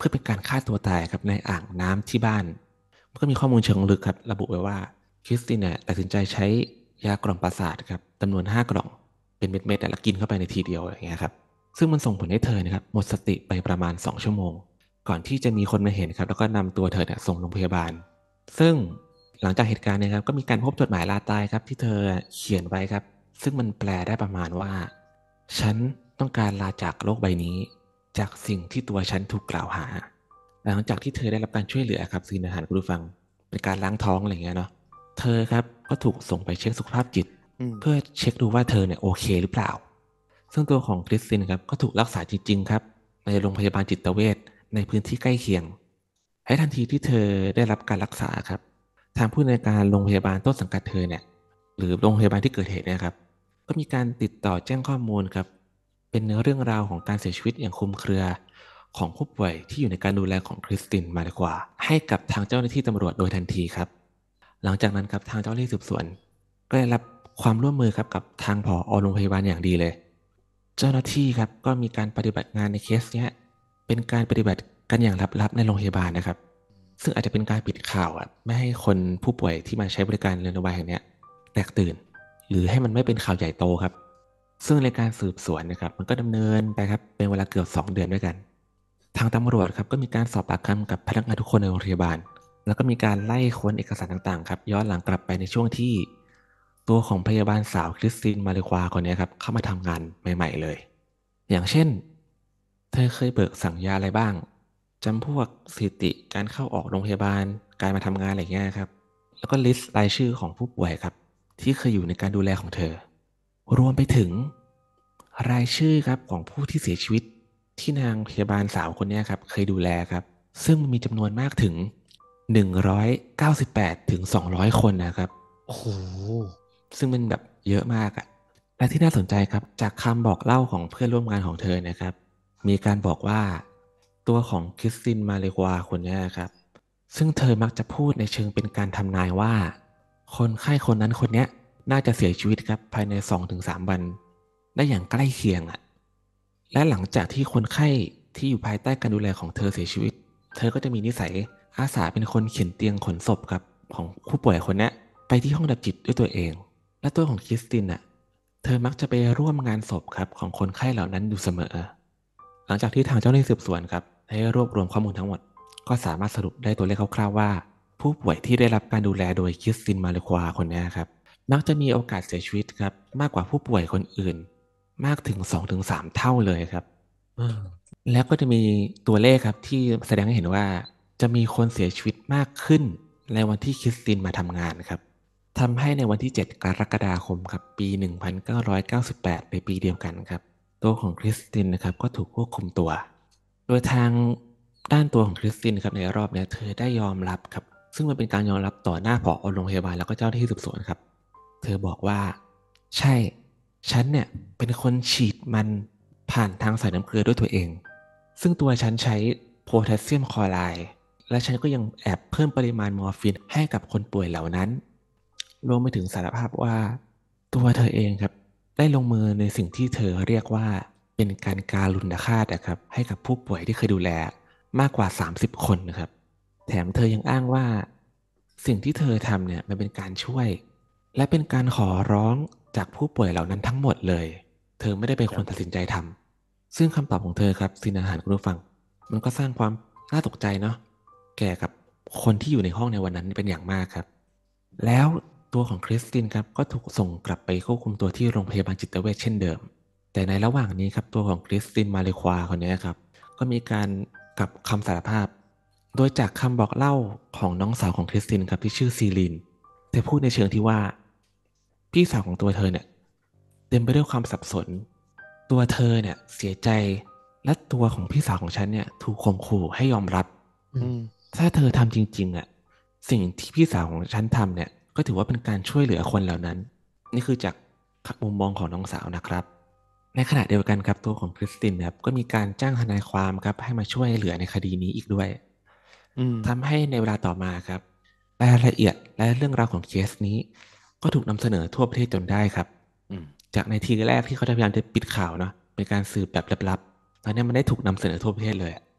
พื่อเป็นการฆ่าตัวตายครับในอ่างน้ำที่บ้านมันก็มีข้อมูลเชิงลึกครับระบุไว้ว่าคริสตินเนี่ยตัดสินใจใช้ยากล่อมประสาทครับจำนวนห้ากล่องเป็นเม็ดๆแล้วกินเข้าไปในทีเดียวอย่างเงี้ยครับซึ่งมันส่งผลให้เธอนะครับหมดสติไปประมาณสองชั่วโมงก่อนที่จะมีคนมาเห็นครับแล้วก็นำตัวเธอเนี่ยส่งโรงพยาบาลซึ่งหลังจากเหตุการณ์เนี่ยครับก็มีการพบจดหมายลาตายครับที่เธอเขียนไว้ครับซึ่งมันแปลได้ประมาณว่าฉันต้องการลาจากโลกใบนี้จากสิ่งที่ตัวฉันถูกกล่าวหาหลังจากที่เธอได้รับการช่วยเหลือครับซีนอาหารคุณผู้ฟังเป็นการล้างท้องอะไรอย่างเงี้ยเนาะเธอครับก็ถูกส่งไปเช็คสุขภาพจิตเพื่อเช็คดูว่าเธอเนี่ยโอเคหรือเปล่าซึ่งตัวของคริสตินครับก็ถูกรักษาจริงๆครับในโรงพยาบาลจิตเวชในพื้นที่ใกล้เคียงให้ทันทีที่เธอได้รับการรักษาครับทางผู้ในวยการโรงพยาบาลต้นสังกัดเธอเนี่ยหรือโรงพยาบาลที่เกิดเหตุเนี่ยครับก็มีการติดต่อแจ้งข้อมูลครับเป็นเรื่องราวของการเสียชีวิตอย่างคลุมเครือของผู้ป่วยที่อยู่ในการดูแลของคริสตินมาดีกว่าให้กับทางเจ้าหน้าที่ตำรวจโดยทันทีครับหลังจากนั้นครับทางเจ้าหน้าที่สืบสวนก็ได้รับความร่วมมือครับกับทางผอโรงพยาบาลอย่างดีเลยเจ้าหน้าที่ครับก็มีการปฏิบัติงานในเคสเนี้ยเป็นการปฏิบัติกันอย่างลับๆในโรงพยาบาลนะครับซึ่งอาจจะเป็นการปิดข่าวอ่ะไม่ให้คนผู้ป่วยที่มาใช้บริการโรงพยาบาลแห่งนี้แตกตื่นหรือให้มันไม่เป็นข่าวใหญ่โตครับซึ่งในการสืบสวนนะครับมันก็ดำเนินไปครับเป็นเวลาเกือบสองเดือนด้วยกันทางตำรวจครับก็มีการสอบปากคำกับพนักงานทุกคนในโรงพยาบาลแล้วก็มีการไล่ค้นเอกสารต่างๆครับย้อนหลังกลับไปในช่วงที่ตัวของพยาบาลสาวคริสตินมาเลควาคนนี้ครับเข้ามาทำงานใหม่ๆเลยอย่างเช่นเธอเคยเบิกสั่งยาอะไรบ้างจำพวกสถิติการเข้าออกโรงพยาบาลการมาทำงานอะไรเงี้ยครับแล้วก็ลิสต์รายชื่อของผู้ป่วยครับที่เคยอยู่ในการดูแลของเธอรวมไปถึงรายชื่อครับของผู้ที่เสียชีวิตที่นางพยาบาลสาวคนนี้ครับเคยดูแลครับซึ่งมีจำนวนมากถึงหนึ่งร้อยเก้าสิบแปดถึงสองร้อยคนนะครับโอ้โหซึ่งมันแบบเยอะมากอะและที่น่าสนใจครับจากคำบอกเล่าของเพื่อนร่วมงานของเธอนะครับมีการบอกว่าตัวของคริสตินมาเลควาคนนี้ครับซึ่งเธอมักจะพูดในเชิงเป็นการทำนายว่าคนไข้คนนั้นคนนี้น่าจะเสียชีวิตครับภายใน สองถึงสาม วันได้อย่างใกล้เคียงอะและหลังจากที่คนไข้ที่อยู่ภายใต้การดูแลของเธอเสียชีวิตเธอก็จะมีนิสัยอาสาเป็นคนเข็นเตียงขนศพครับของผู้ป่วยคนนี้ไปที่ห้องดับจิตด้วยตัวเองและตัวของคริสตินอ่ะเธอมักจะไปร่วมงานศพครับของคนไข้เหล่านั้นอยู่เสมอหลังจากที่ทางเจ้าหน้าที่สืบสวนครับได้รวบรวมข้อมูลทั้งหมดก็สามารถสรุปได้ตัวเลขคร่าวๆว่าผู้ป่วยที่ได้รับการดูแลโดยคริสตินมาเลควาคนนี้ครับมักจะมีโอกาสเสียชีวิตครับมากกว่าผู้ป่วยคนอื่นมากถึง สองถึงสาม เท่าเลยครับแล้วก็จะมีตัวเลขครับที่แสดงให้เห็นว่าจะมีคนเสียชีวิตมากขึ้นในวันที่คริสตินมาทำงานครับทำให้ในวันที่เจ็ดกรกฎาคมครับปีหนึ่งพันเก้าร้อยเก้าสิบแปดในปีเดียวกันครับตัวของคริสตินนะครับก็ถูกควบคุมตัวโดยทางด้านตัวของคริสตินครับในรอบนี้เธอได้ยอมรับครับซึ่งมันเป็นการยอมรับต่อหน้าผอโรงพยาบาลแล้วก็เจ้าหน้าที่สืบสวนครับเธอบอกว่าใช่ฉันเนี่ยเป็นคนฉีดมันผ่านทางสายน้ำเกลือด้วยตัวเองซึ่งตัวฉันใช้โพแทสเซียมคลอไรด์และฉันก็ยังแอบเพิ่มปริมาณมอร์ฟีนให้กับคนป่วยเหล่านั้นรวมไปถึงสารภาพว่าตัวเธอเองครับได้ลงมือในสิ่งที่เธอเรียกว่าเป็นการการุณฆาตนะครับให้กับผู้ป่วยที่เคยดูแลมากกว่าสามสิบคนนะครับแถมเธอยังอ้างว่าสิ่งที่เธอทำเนี่ยมันเป็นการช่วยและเป็นการขอร้องจากผู้ป่วยเหล่านั้นทั้งหมดเลยเธอไม่ได้เป็นคนตัดสินใจทำซึ่งคำตอบของเธอครับสินอาหารคุณผู้ฟังมันก็สร้างความน่าตกใจเนาะแก่กับคนที่อยู่ในห้องในวันนั้นเป็นอย่างมากครับแล้วตัวของคริสตินครับก็ถูกส่งกลับไปควบคุมตัวที่โรงพยาบาลจิตเวชเช่นเดิมแต่ในระหว่างนี้ครับตัวของคริสตินมาเลควาคนนี้ครับก็มีการกลับคำสารภาพโดยจากคำบอกเล่าของน้องสาวของคริสตินครับที่ชื่อซีลีนเธอพูดในเชิงที่ว่าพี่สาวของตัวเธอเนี่ยเต็มไปด้วยความสับสนตัวเธอเนี่ยเสียใจและตัวของพี่สาวของฉันเนี่ยถูกข่มขู่ให้ยอมรับถ้าเธอทำจริงๆอ่ะสิ่งที่พี่สาวของฉันทำเนี่ยก็ถือว่าเป็นการช่วยเหลือคนเหล่านั้นนี่คือจากมุมมองของน้องสาวนะครับในขณะเดียวกันครับตัวของคริสตินครับก็มีการจ้างทนายความครับให้มาช่วยเหลือในคดีนี้อีกด้วยทำให้ในเวลาต่อมาครับรายละเอียดและเรื่องราวของเคสนี้ก็ถูกนำเสนอทั่วประเทศจนได้ครับจากในทีแรกที่เขาพยายามจะปิดข่าวเนาะเป็นการสืบแบบลับๆตอนนี้มันได้ถูกนำเสนอทั่วประเทศเลย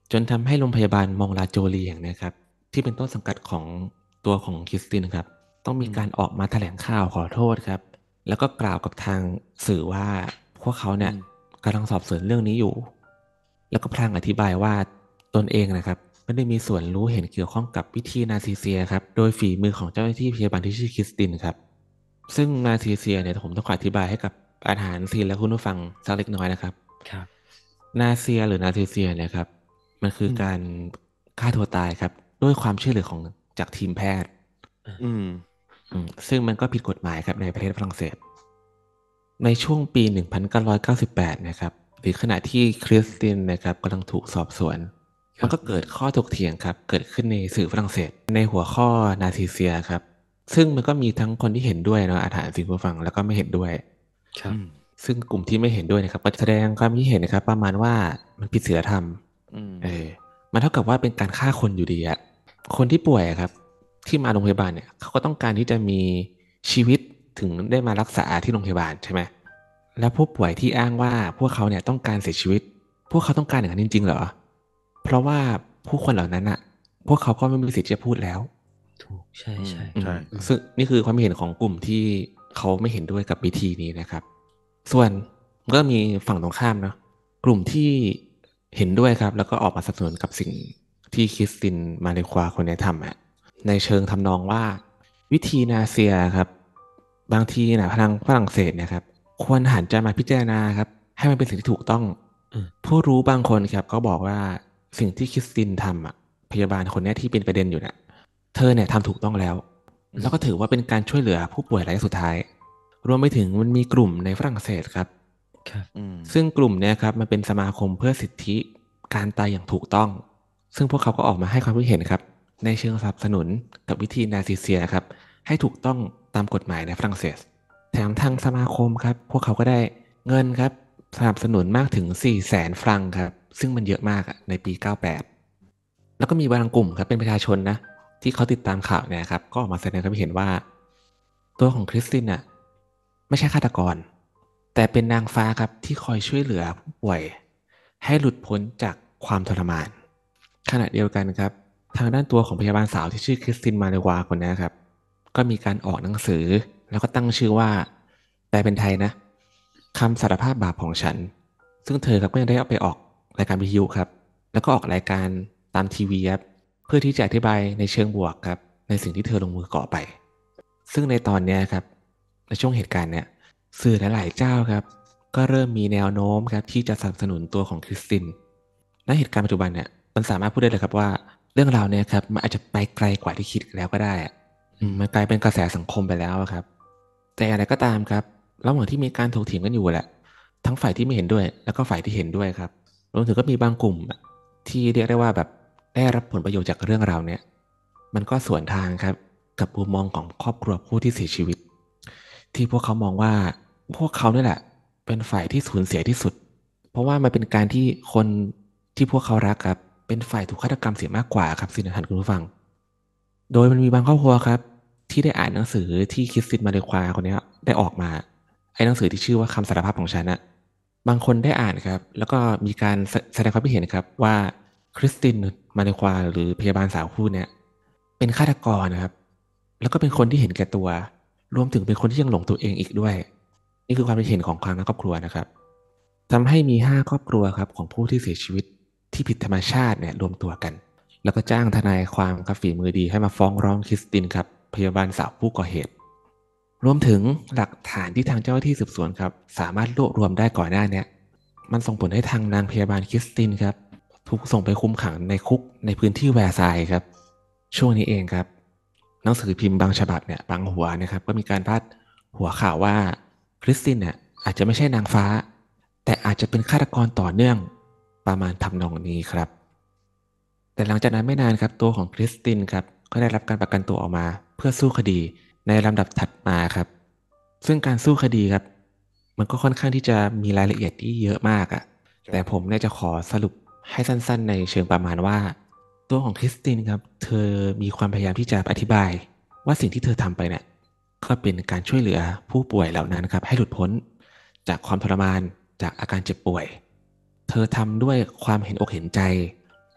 จนทำให้โรงพยาบาลมองลาโจเลียงนะครับที่เป็นต้นสังกัดของตัวของคริสตินครับต้องมีการออกมาแถลงข่าวขอโทษครับแล้วก็กล่าวกับทางสื่อว่าพวกเขาเนี่ยกำลังสอบสวนเรื่องนี้อยู่แล้วก็พลางอธิบายว่าตนเองนะครับไม่ได้มีส่วนรู้เห็นเกี่ยวข้องกับวิธีนาซีเซียครับโดยฝีมือของเจ้าหน้าที่พยาบาลที่ชื่อคริสตินครับซึ่งนาซีเซียเนี่ยผมต้องขออธิบายให้กับอาหารซีนและคุณผู้ฟังสักเล็กน้อยนะครับครับนาเซียหรือนาซีเซียเนี่ยครับมันคืออการฆ่าตัวตายครับด้วยความช่วยเหลือของจากทีมแพทย์อืมอืมซึ่งมันก็ผิดกฎหมายครับในประเทศฝรั่งเศสในช่วงปีหนึ่งพันเก้าร้อยเก้าสิบแปดนะครับหรือขณะที่คริสตินนะครับกำลังถูกสอบสวนมันก็เกิดข้อถกเถียงครับเกิดขึ้นในสื่อฝรั่งเศสในหัวข้อนาซีเซียครับซึ่งมันก็มีทั้งคนที่เห็นด้วยเนาะอาถรรพ์สิ่งผู้ฟังแล้วก็ไม่เห็นด้วยครับอืมซึ่งกลุ่มที่ไม่เห็นด้วยนะครับก็แสดงความคิดเห็นนะครับประมาณว่ามันผิดศีลธรรมอืมเออมันเท่ากับว่าเป็นการฆ่าคนอยู่ดีอะคนที่ป่วยอะครับที่มาโรงพยาบาลเนี่ยเขาก็ต้องการที่จะมีชีวิตถึงได้มารักษาที่โรงพยาบาลใช่ไหมแล้วผู้ป่วยที่อ้างว่าพวกเขาเนี่ยต้องการเสียชีวิต พวกเขาต้องการอย่างนั้นจริงๆเหรอเพราะว่าผู้คนเหล่านั้นอะพวกเขาก็ไม่มีสิทธิ์จะพูดแล้วถูกใช่ใช่อืมใช่ซึ่งนี่คือความเห็นของกลุ่มที่เขาไม่เห็นด้วยกับวิธีนี้นะครับ ส่วนก็มีฝั่งตรงข้ามเนาะกลุ่มที่เห็นด้วยครับ แล้วก็ออกมาสนับสนุนกับสิ่งที่คริสตินมาเลควาคนนี้ทำอะในเชิงทำนองว่าวิธีนาเซียครับบางทีนะพลังฝรั่งเศสเนะครับควรหันจะมาพิจารณาครับให้มันเป็นสิ่งที่ถูกต้องอืมผู้รู้บางคนครับก็บอกว่าสิ่งที่คริสตินทำอะพยาบาลคนนี้ที่เป็นประเด็นอยู่เนี่ยเธอเนี่ยทำถูกต้องแล้ว แล้วก็ถือว่าเป็นการช่วยเหลือผู้ป่วยรายสุดท้าย รวมไปถึงมันมีกลุ่มในฝรั่งเศสครับครับอืมซึ่งกลุ่มเนี้ยครับมันเป็นสมาคมเพื่อสิทธิการตายอย่างถูกต้อง ซึ่งพวกเขาก็ออกมาให้ความคิดเห็นครับในเชิงสนับสนุนกับวิธีนาซีเซียครับให้ถูกต้องตามกฎหมายในฝรั่งเศส แถมทางสมาคมครับพวกเขาก็ได้เงินครับสนับสนุนมากถึงสี่แสนฟรังครับซึ่งมันเยอะมากอะในปีเก้าแปดแล้วก็มีบางกลุ่มครับเป็นประชาชนนะที่เขาติดตามข่าวเนี่ยครับก็ออกมาแสดงความคิดเห็นว่า ตัวของคริสตินน่ะไม่ใช่ฆาตกร แต่เป็นนางฟ้าครับที่คอยช่วยเหลือผู้ป่วย ให้หลุดพ้นจากความทรมาน ขณะเดียวกันครับ ทางด้านตัวของพยาบาลสาวที่ชื่อคริสตินมาเลวาคนนี้ครับ ก็มีการออกหนังสือ แล้วก็ตั้งชื่อว่าแปลเป็นไทยนะคำสารภาพบาปของฉัน ซึ่งเธอครับก็ยังได้เอาไปออกรายการวิทยุครับ แล้วก็ออกรายการตามทีวีครับเพื่อที่จะอธิบายในเชิงบวกครับในสิ่งที่เธอลงมือก่อไป ซึ่งในตอนเนี้ยครับในช่วงเหตุการณ์เนี่ยสื่อหลายๆเจ้าครับก็เริ่มมีแนวโน้มครับที่จะสนับสนุนตัวของคริสตินณเหตุการณ์ปัจจุบันเนี่ยมันสามารถพูดได้เลยครับว่าเรื่องราวเนี่ยครับมันอาจจะไปไกลกว่าที่คิดแล้วก็ได้อะอืมมันกลายเป็นกระแสสังคมไปแล้วอะครับ แต่อะไรก็ตามครับระหว่างที่มีการถกเถียงกันอยู่แหละทั้งฝ่ายที่ไม่เห็นด้วย แล้วก็ฝ่ายที่เห็นด้วยครับรวมถึงก็มีบางกลุ่มอะที่เรียกได้ว่าแบบได้รับผลประโยชน์จากเรื่องราวเนี้ยมันก็สวนทางครับกับมุมมองของครอบครัวผู้ที่เสียชีวิต ที่พวกเขามองว่าพวกเขาเนี่ยแหละเป็นฝ่ายที่สูญเสียที่สุด เพราะว่ามันเป็นการที่คนที่พวกเขารักครับเป็นฝ่ายถูกฆาตกรรมเสียมากกว่าครับสินะท่านคุณผู้ฟัง โดยมันมีบางครอบครัวครับที่ได้อ่านหนังสือที่คริสตินมาเลควาคนนี้ได้ออกมาไอ้หนังสือที่ชื่อว่าคำสารภาพของฉันอะบางคนได้อ่านครับแล้วก็มีการแสแสดงความคิดเห็นครับว่าคริสตินมาเลควาหรือพยาบาลสาวคู่เนี่ยเป็นฆาตกรนะครับแล้วก็เป็นคนที่เห็นแก่ตัว รวมถึงเป็นคนที่ยังหลงตัวเองอีกด้วย นี่คือความคิดเห็นของทางครอบครัวนะครับทำให้มีห้าครอบครัวครับของผู้ที่เสียชีวิตที่ผิดธรรมชาติเนี่ยรวมตัวกัน แล้วก็จ้างทนายความกับฝีมือดีให้มาฟ้องร้องคริสตินครับพยาบาลสาวผู้ก่อเหตุ รวมถึงหลักฐานที่ทางเจ้าหน้าที่สืบสวนครับสามารถรวบรวมได้ก่อนหน้าเนี้ยมันส่งผลให้ทางนางพยาบาลคริสตินครับถูกส่งไปคุมขังในคุกในพื้นที่แวร์ซายน์ครับช่วงนี้เองครับหนังสือพิมพ์บางฉบับเนี่ยบางหัวนะครับก็มีการพาดหัวข่าวว่าคริสตินเนี่ยอาจจะไม่ใช่นางฟ้า แต่อาจจะเป็นฆาตกรต่อเนื่องประมาณทำนองนี้ครับ แต่หลังจากนั้นไม่นานครับตัวของคริสตินครับก็ได้รับการประกันตัวออกมาเพื่อสู้คดีในลำดับถัดมาครับ ซึ่งการสู้คดีครับมันก็ค่อนข้างที่จะมีรายละเอียดที่เยอะมากอะแต่ผมเนี่ยจะขอสรุปให้สั้นๆในเชิงประมาณว่าตัวของคริสตินครับเธอมีความพยายามที่จะอธิบายว่าสิ่งที่เธอทำไปเนี่ยก็เป็นการช่วยเหลือผู้ป่วยเหล่านั้นครับให้หลุดพ้นจากความทรมานจากอาการเจ็บป่วย เธอทำด้วยความเห็นอกเห็นใจ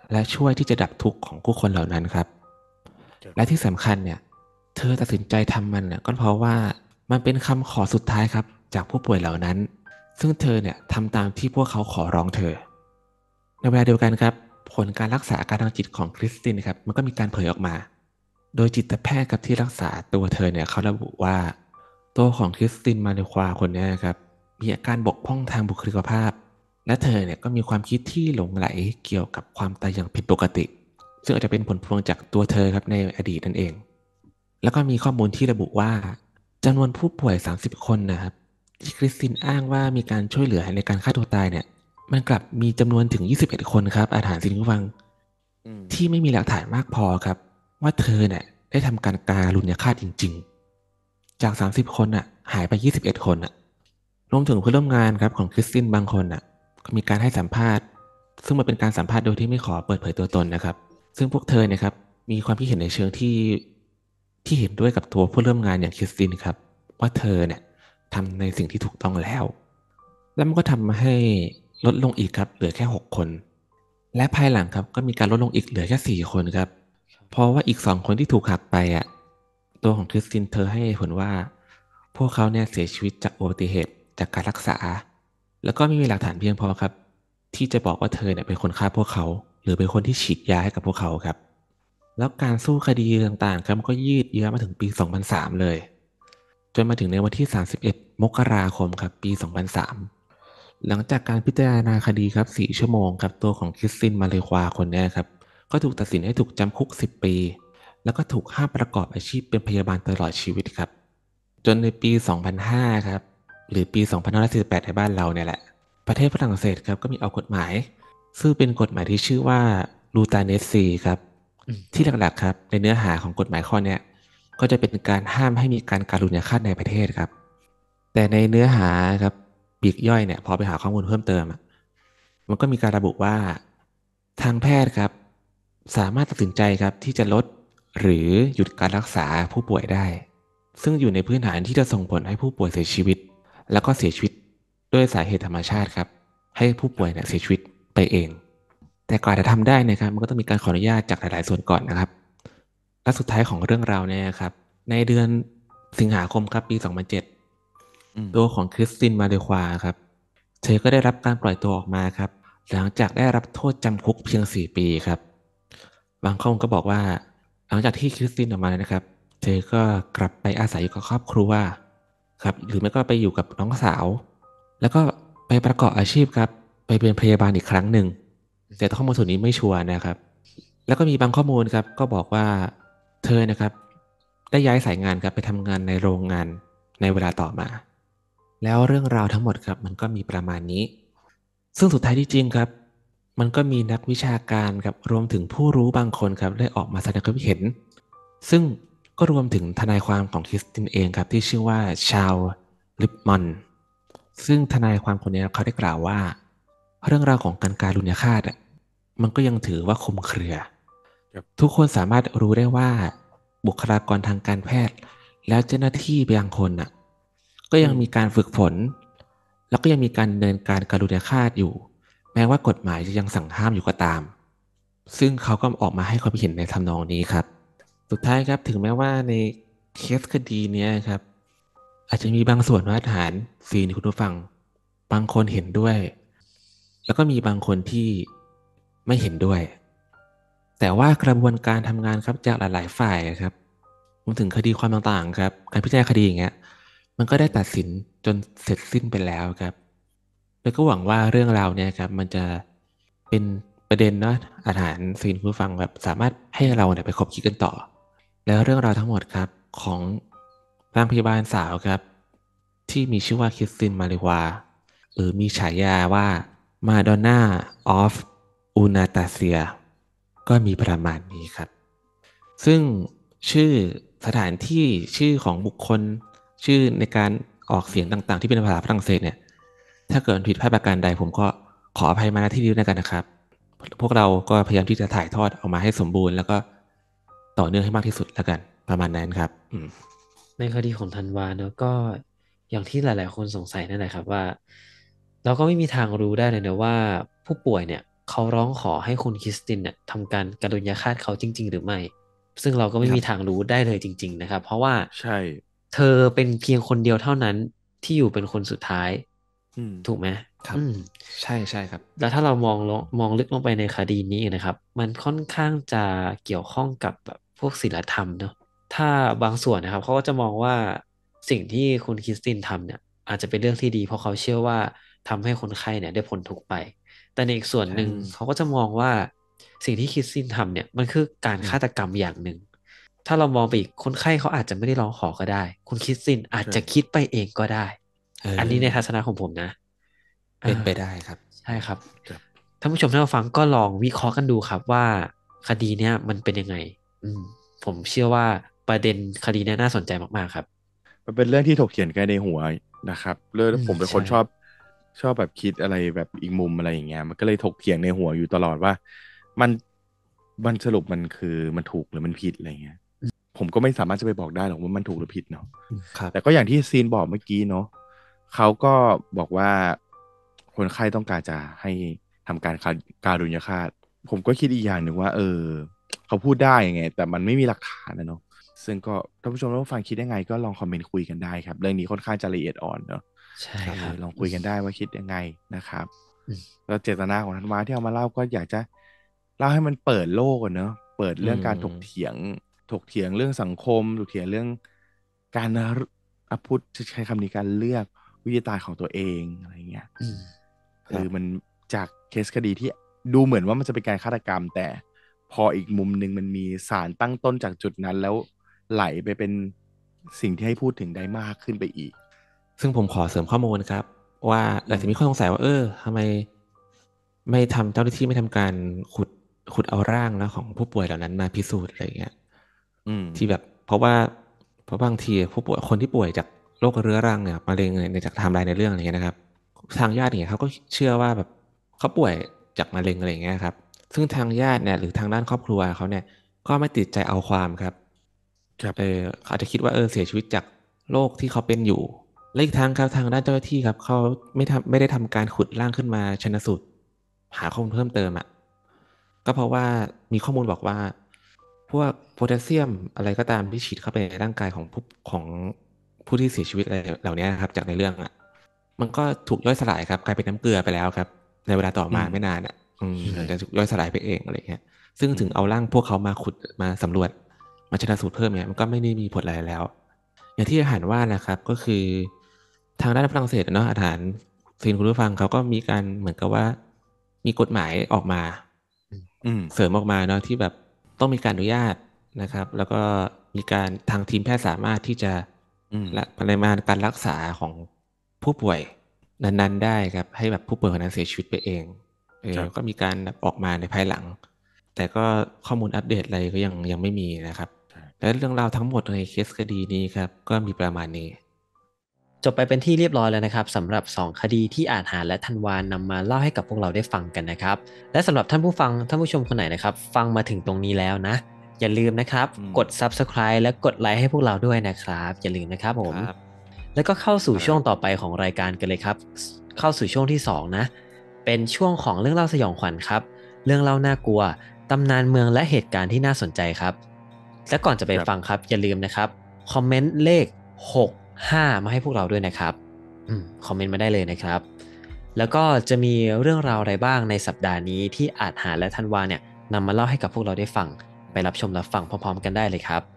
และช่วยที่จะดับทุกข์ของผู้คนเหล่านั้นครับและที่สำคัญเนี่ยเธอตัดสินใจทำมันเนี่ยก็เพราะว่ามันเป็นคำขอสุดท้ายครับจากผู้ป่วยเหล่านั้นซึ่งเธอเนี่ยทำตามที่พวกเขาขอร้องเธอในเวลาเดียวกันครับผลการรักษาอาการทางจิตของคริสตินนะครับมันก็มีการเผยออกมาโดยจิตแพทย์ครับที่รักษาตัวเธอเนี่ยเขาระบุว่าตัวของคริสตินมาเลควาคนนี้นะครับมีอาการบกพร่องทางบุคลิกภาพและเธอเนี่ยก็มีความคิดที่หลงไหลเกี่ยวกับความตายอย่างผิดปกติซึ่งอาจจะเป็นผลพวงจากตัวเธอครับในอดีตนั่นเองแล้วก็มีข้อมูลที่ระบุว่าจำนวนผู้ป่วยสามสิบคนนะครับที่คริสตินอ้างว่ามีการช่วยเหลือในการฆ่าตัวตายเนี่ยมันกลับมีจำนวนถึงยี่สิบเอ็ดคนครับอาถรรพ์สิ่งที่ฟังที่ไม่มีหลักฐานมากพอครับว่าเธอเนี่ยได้ทำการการุญยฆาตจริงๆจากสามสิบคนน่ะหายไปยี่สิบเอ็ดคนน่ะรวมถึงเพื่อนร่วมงานครับของคริสตินบางคนน่ะก็มีการให้สัมภาษณ์ซึ่งมันเป็นการสัมภาษณ์โดยที่ไม่ขอเปิดเผยตัวตนนะครับซึ่งพวกเธอเนี่ยครับมีความคิดเห็นในเชิงที่ที่เห็นด้วยกับตัวผู้ร่วมงานอย่างคริสตินครับว่าเธอเนี่ยทำในสิ่งที่ถูกต้องแล้วแล้วมันก็ทำให้ลดลงอีกครับเหลือแค่หกคนและภายหลังครับก็มีการลดลงอีกเหลือแค่สี่คนครับเพราะว่าอีกสองคนที่ถูกหักไปอ่ะตัวของคริสตินเธอให้ผลว่าพวกเขาเนี่ยเสียชีวิตจากอุบัติเหตุจากการรักษาแล้วก็ไม่มีหลักฐานเพียงพอครับที่จะบอกว่าเธอเนี่ยเป็นคนฆ่าพวกเขาหรือเป็นคนที่ฉีดยาให้กับพวกเขาครับแล้วการสู้คดีต่างๆครับมันก็ยืดเยื้อมาถึงปีสองพันสามเลยจนมาถึงในวันที่สามสิบเอ็ดมกราคมครับปีสองพันสามหลังจากการพิจารณาคดีครับสี่ชั่วโมงครับตัวของคริสตินมาเลควาคนนี้ครับก็ถูกตัดสินให้ถูกจำคุกสิบปีแล้วก็ถูกห้ามประกอบอาชีพเป็นพยาบาลตลอดชีวิตครับจนในปีสองพันห้าครับหรือปีสองพันห้าร้อยสี่สิบแปดในบ้านเราเนี่ยแหละประเทศฝรั่งเศสครับก็มีออกกฎหมายซึ่งเป็นกฎหมายที่ชื่อว่าลูตาเนสซีครับที่หลักๆครับในเนื้อหาของกฎหมายข้อนี้ก็จะเป็นการห้ามให้มีการการุญยฆาตในประเทศครับแต่ในเนื้อหาครับปลีกย่อยเนี่ยพอไปหาข้อมูลเพิ่มเติมอะมันก็มีการระบุว่าทางแพทย์ครับสามารถตัดสินใจครับที่จะลดหรือหยุดการรักษาผู้ป่วยได้ซึ่งอยู่ในพื้นฐานที่จะส่งผลให้ผู้ป่วยเสียชีวิตแล้วก็เสียชีวิตด้วยสาเหตุธรรมชาติครับให้ผู้ป่วยเนี่ยเสียชีวิตไปเองแต่กว่าจะทำได้นะครับมันก็ต้องมีการขออนุญาตจากหลายๆส่วนก่อนนะครับและสุดท้ายของเรื่องราวเนี่ยครับในเดือนสิงหาคมครับปีสองพันเจ็ดตัวของคริสตินมาเลควาครับเธอก็ได้รับการปล่อยตัวออกมาครับหลังจากได้รับโทษจำคุกเพียงสี่ปีครับบางข้อมูลก็บอกว่าหลังจากที่คริสตินออกมานะครับเธอก็กลับไปอาศัยอยู่กับครอบครัวครับหรือไม่ก็ไปอยู่กับน้องสาวแล้วก็ไปประกอบอาชีพครับไปเป็นพยาบาลอีกครั้งหนึ่งแต่ข้อมูลส่วนนี้ไม่ชัวร์นะครับแล้วก็มีบางข้อมูลครับก็บอกว่าเธอนะครับได้ย้ายสายงานครับไปทำงานในโรงงานในเวลาต่อมาแล้วเรื่องราวทั้งหมดครับมันก็มีประมาณนี้ซึ่งสุดท้ายที่จริงครับมันก็มีนักวิชาการครับรวมถึงผู้รู้บางคนครับได้ออกมาแสดงความคิดเห็นซึ่งก็รวมถึงทนายความของคริสตินเองครับที่ชื่อว่าชาลลิปมอนซึ่งทนายความคนนี้เขาได้กล่าวว่าเรื่องราวของการการุญยฆาตอ่ะมันก็ยังถือว่าคลุมเครือทุกคนสามารถรู้ได้ว่าบุคลากรทางการแพทย์แล้วเจ้าหน้าที่บางคนน่ะก็ยังมีการฝึกฝนแล้วก็ยังมีการดำเนินการการุญยฆาตอยู่แม้ว่ากฎหมายจะยังสั่งห้ามอยู่ก็ตามซึ่งเขาก็ออกมาให้ความเห็นในทำนองนี้ครับสุดท้ายครับถึงแม้ว่าในเคสคดีนี้ครับอาจจะมีบางส่วนมาตรฐานฟีนคุณผู้ฟังบางคนเห็นด้วยแล้วก็มีบางคนที่ไม่เห็นด้วยแต่ว่ากระบวนการทำงานครับจากหลายๆฝ่ายครับรวมถึงคดีความต่างๆครับการพิจารณาคดีอย่างเงี้ยมันก็ได้ตัดสินจนเสร็จสิ้นไปแล้วครับแล้วก็หวังว่าเรื่องราวเนี่ยครับมันจะเป็นประเด็นเนาะอาถรรพ์ฟีนผู้ฟังแบบสามารถให้เราเนี่ยไปคบคิดกันต่อแล้วเรื่องราวทั้งหมดครับของนางพยาบาลสาวครับที่มีชื่อว่าคริสตินมาเลวาหรือมีฉายาว่ามาดอนน่าออฟอูนาตาเซียก็มีประมาณนี้ครับซึ่งชื่อสถานที่ชื่อของบุคคลชื่อในการออกเสียงต่างๆที่เป็นภาษาฝรั่งเศสเนี่ยถ้าเกิดผิดพลาดประการใดผมก็ขออภัยมาณที่นี้ด้วยกันนะครับพวกเราก็พยายามที่จะถ่ายทอดออกมาให้สมบูรณ์แล้วก็ต่อเนื่องให้มากที่สุดแล้วกันประมาณนั้นครับอืมในคดีของธันวาเนอะก็อย่างที่หลายๆคนสงสัยนั่นแหละครับว่าเราก็ไม่มีทางรู้ได้เลยนะว่าผู้ป่วยเนี่ยเขาร้องขอให้คุณคริสตินเนี่ยทำการการุญยฆาตเขาจริงๆหรือไม่ซึ่งเราก็ไม่มีทางรู้ได้เลยจริงๆนะครับเพราะว่าใช่เธอเป็นเพียงคนเดียวเท่านั้นที่อยู่เป็นคนสุดท้ายอืมถูกไหมครับอืมใช่ใช่ครับแล้วถ้าเรามองลงมองลึกลงไปในคดีนี้นะครับมันค่อนข้างจะเกี่ยวข้องกับแบบพวกศีลธรรมเนอะถ้าบางส่วนนะครับเขาก็จะมองว่าสิ่งที่คุณคริสตินทำเนี่ยอาจจะเป็นเรื่องที่ดีเพราะเขาเชื่อว่าทำให้คนไข้เนี่ยได้พ้นทุกข์ไปแต่ในอีกส่วนหใช่นึ่งเขาก็จะมองว่าสิ่งที่คริสตินทำเนี่ยมันคือการอืมฆาตกรรมอย่างหนึ่งถ้าเรามองไปอีกคนไข้เขาอาจจะไม่ได้ร้องขอก็ได้คุณคริสตินอาจใช่จะคิดไปเองก็ได้เออันนี้อในทัศนะของผมนะอ่าเป็นไปได้ครับใช่ครับครับท่านผู้ชมท่านผู้ฟังก็ลองวิเคราะห์กันดูครับว่าคดีเนี้ยมันเป็นยังไงอืมผมเชื่อว่าประเด็นคดีเนี้ยน่าสนใจมากๆครับมันเป็นเรื่องที่ถกเถียงกันในหัวนะครับเรื่องอืมผมเป็นคนใช่ชอบชอบแบบคิดอะไรแบบอีกมุมอะไรอย่างเงี้ยมันก็เลยถกเถียงในหัวอยู่ตลอดว่ามันมันสรุปมันคือมันถูกหรือมันผิดอะไรเงี้ยผมก็ไม่สามารถจะไปบอกได้หรอกว่ามันถูกหรือผิดเนาะครับแต่ก็อย่างที่ซีนบอกเมื่อกี้เนาะเขาก็บอกว่าคนไข้ต้องการจะให้ทำการการุญยฆาตผมก็คิดอีกอย่างหนึ่งว่าเออเขาพูดได้ยังไงแต่มันไม่มีหลักฐานนะเนาะ ซึ่งก็ท่านผู้ชมท่านผู้ฟังคิดยังไงก็ลองคอมเมนต์คุยกันได้ครับเรื่องนี้ค่อนข้างจะละเอียดอ่อนเนอะใช่ครับเอครับอลองคุยกันได้ว่าคิดยังไงนะครับอืมแล้วเจตนาของท่านมาที่เอามาเล่าก็อยากจะเล่าให้มันเปิดโลกก่อนเนอะเปิดอืเรื่องการถกมเถียงถกเถียงเรื่องสังคมถกเถียงเรื่องการอพูดจะใช้คำนี้การเลือกวิธีตายของตัวเองอะไรเงี้ยอืมครับเออมันจากเคสคดีที่ดูเหมือนว่ามันจะเป็นการฆาตกรรมแต่พออีกมุมหนึ่งมันมีสารตั้งต้นจากจุดนั้นแล้วไหลไปเป็นสิ่งที่ให้พูดถึงได้มากขึ้นไปอีกซึ่งผมขอเสริมข้อมูลครับว่าอืมอาจจะมีข้อสงสัยว่าเออทำไมไม่ทำเจ้าหน้าที่ไม่ทำการขุดขุดเอาร่างนะของผู้ป่วยเหล่านั้นมาพิสูจน์อะไรอย่างเงี้ยอืมที่แบบเพราะว่าเพราะบางทีผู้ป่วยคนที่ป่วยจากโรคเรื้อรังเนี่ยมะเร็งในจากไทม์ไลน์ในเรื่องอะไรเงี้ยนะครับทางญาติเนี่ยเขาก็เชื่อว่าแบบเขาป่วยจากมะเร็งอะไรอย่างเงี้ยครับซึ่งทางญาติเนี่ยหรือทางด้านครอบครัวเขาเนี่ยก็ไม่ติดใจเอาความครับครับเออเขาอาจจะคิดว่าเออเสียชีวิตจากโรคที่เขาเป็นอยู่และอีกทางครับทางด้านเจ้าหน้าที่ครับเขาไม่ทำไม่ได้ทำการขุดร่างขึ้นมาชันสูตรหาข้อมูลเพิ่มเติมอ่ะก็เพราะว่ามีข้อมูลบอกว่าพวกโพแทสเซียมอะไรก็ตามที่ฉีดเข้าไปในร่างกายของผู้ของผู้ที่เสียชีวิตอะไรเหล่านี้นะครับจากในเรื่องอ่ะมันก็ถูกย่อยสลายครับกลายเป็นน้ำเกลือไปแล้วครับในเวลาต่อมาอืมไม่นานอ่ะอืมใช่จะถูกย่อยสลายไปเองอะไรเงี้ยซึ่งอืมถึงเอาร่างพวกเขามาขุดมาสำรวจ มาชันสูตรเพิ่มเนี่ยมันก็ไม่ได้มีผลอะไรแล้ว อย่างที่อาหารว่านะครับก็คือทางด้านฝรั่งเศสเนาะอาหารซีนคุณผู้ฟังเขาก็มีการเหมือนกับว่ามีกฎหมายออกมาอืมเสริมออกมาเนาะที่แบบต้องมีการอนุญาตนะครับ แล้วก็มีการทางทีมแพทย์สามารถที่จะอืมละปริมาณการรักษาของผู้ป่วยนั้นๆได้ครับให้แบบผู้ป่วยคนนั้นเสียชีวิตไปเองเออครับก็มีการออกมาในภายหลัง แต่ก็ข้อมูลอัปเดตอะไรก็ยังยังไม่มีนะครับใช่และเรื่องราวทั้งหมดในเคสคดีนี้ครับก็มีประมาณนี้จบไปเป็นที่เรียบร้อยแล้วนะครับสำหรับสองคดีที่อาจหารและธันวานนำมาเล่าให้กับพวกเราได้ฟังกันนะครับและสำหรับท่านผู้ฟังท่านผู้ชมคนไหนนะครับฟังมาถึงตรงนี้แล้วนะอย่าลืมนะครับอืมกด ซับสไครบ์ และกดไลค์ให้พวกเราด้วยนะครับอย่าลืมนะครับผมครับแล้วก็เข้าสู่ช่วงครับต่อไปของรายการกันเลยครับ เข้าสู่ช่วงที่สองนะ เป็นช่วงของเรื่องเล่าสยองขวัญครับ เรื่องเล่าน่ากลัว ตำนานเมืองและเหตุการณ์ที่น่าสนใจครับ และก่อนจะไปครับฟังครับอย่าลืมนะครับคอมเมนต์เลขหก ห้ามาให้พวกเราด้วยนะครับอืมคอมเมนต์มาได้เลยนะครับ แล้วก็จะมีเรื่องราวอะไรบ้างในสัปดาห์นี้ที่อาจหารและธันวาเนี่ยนำมาเล่าให้กับพวกเราได้ฟัง ไปรับชมรับฟังพร้อมๆกันได้เลยครับ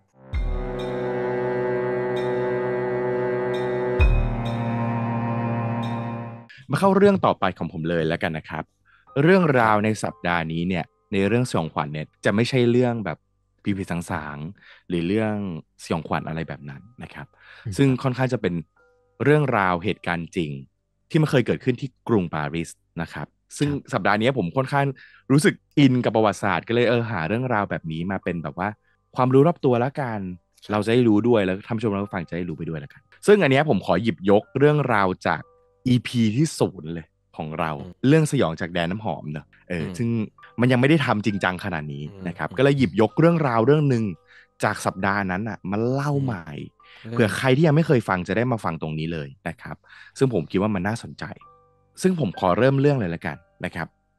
มาเข้าเรื่องต่อไปของผมเลยแล้วกันนะครับ เรื่องราวในสัปดาห์นี้เนี่ยในเรื่องสยองขวัญเนี่ยจะไม่ใช่เรื่องแบบผีผีสางๆหรือเรื่องสยองขวัญอะไรแบบนั้นนะครับอืมซึ่งค่อนข้างจะเป็นเรื่องราวเหตุการณ์จริงที่มันเคยเกิดขึ้นที่กรุงปารีสนะครับซึ่งครับสัปดาห์นี้ผมค่อนข้างรู้สึกอินกับประวัติศาสตร์ก็เลยเออหาเรื่องราวแบบนี้มาเป็นแบบว่าความรู้รอบตัวละกันเราจะได้รู้ด้วยแล้วท่านผู้ชมเราฟังจะได้รู้ไปด้วยละกันซึ่งอันเนี้ยผมขอหยิบยกเรื่องราวจาก อี พี ที่ศูนย์เลยของเราอืมเรื่องสยองจากแดนน้ำหอมเนอะเอออืมซึ่งมันยังไม่ได้ทำจริงจังขนาดนี้อืมนะครับอืมก็เลยหยิบยกเรื่องราวเรื่องหนึ่งจากสัปดาห์นั้นอ่ะมาเล่าอืมใหม่เรื่องเผื่อใครที่ยังไม่เคยฟังจะได้มาฟังตรงนี้เลยนะครับซึ่งผมคิดว่ามันน่าสนใจซึ่งผมขอเริ่มเรื่องเลยละกันนะครับ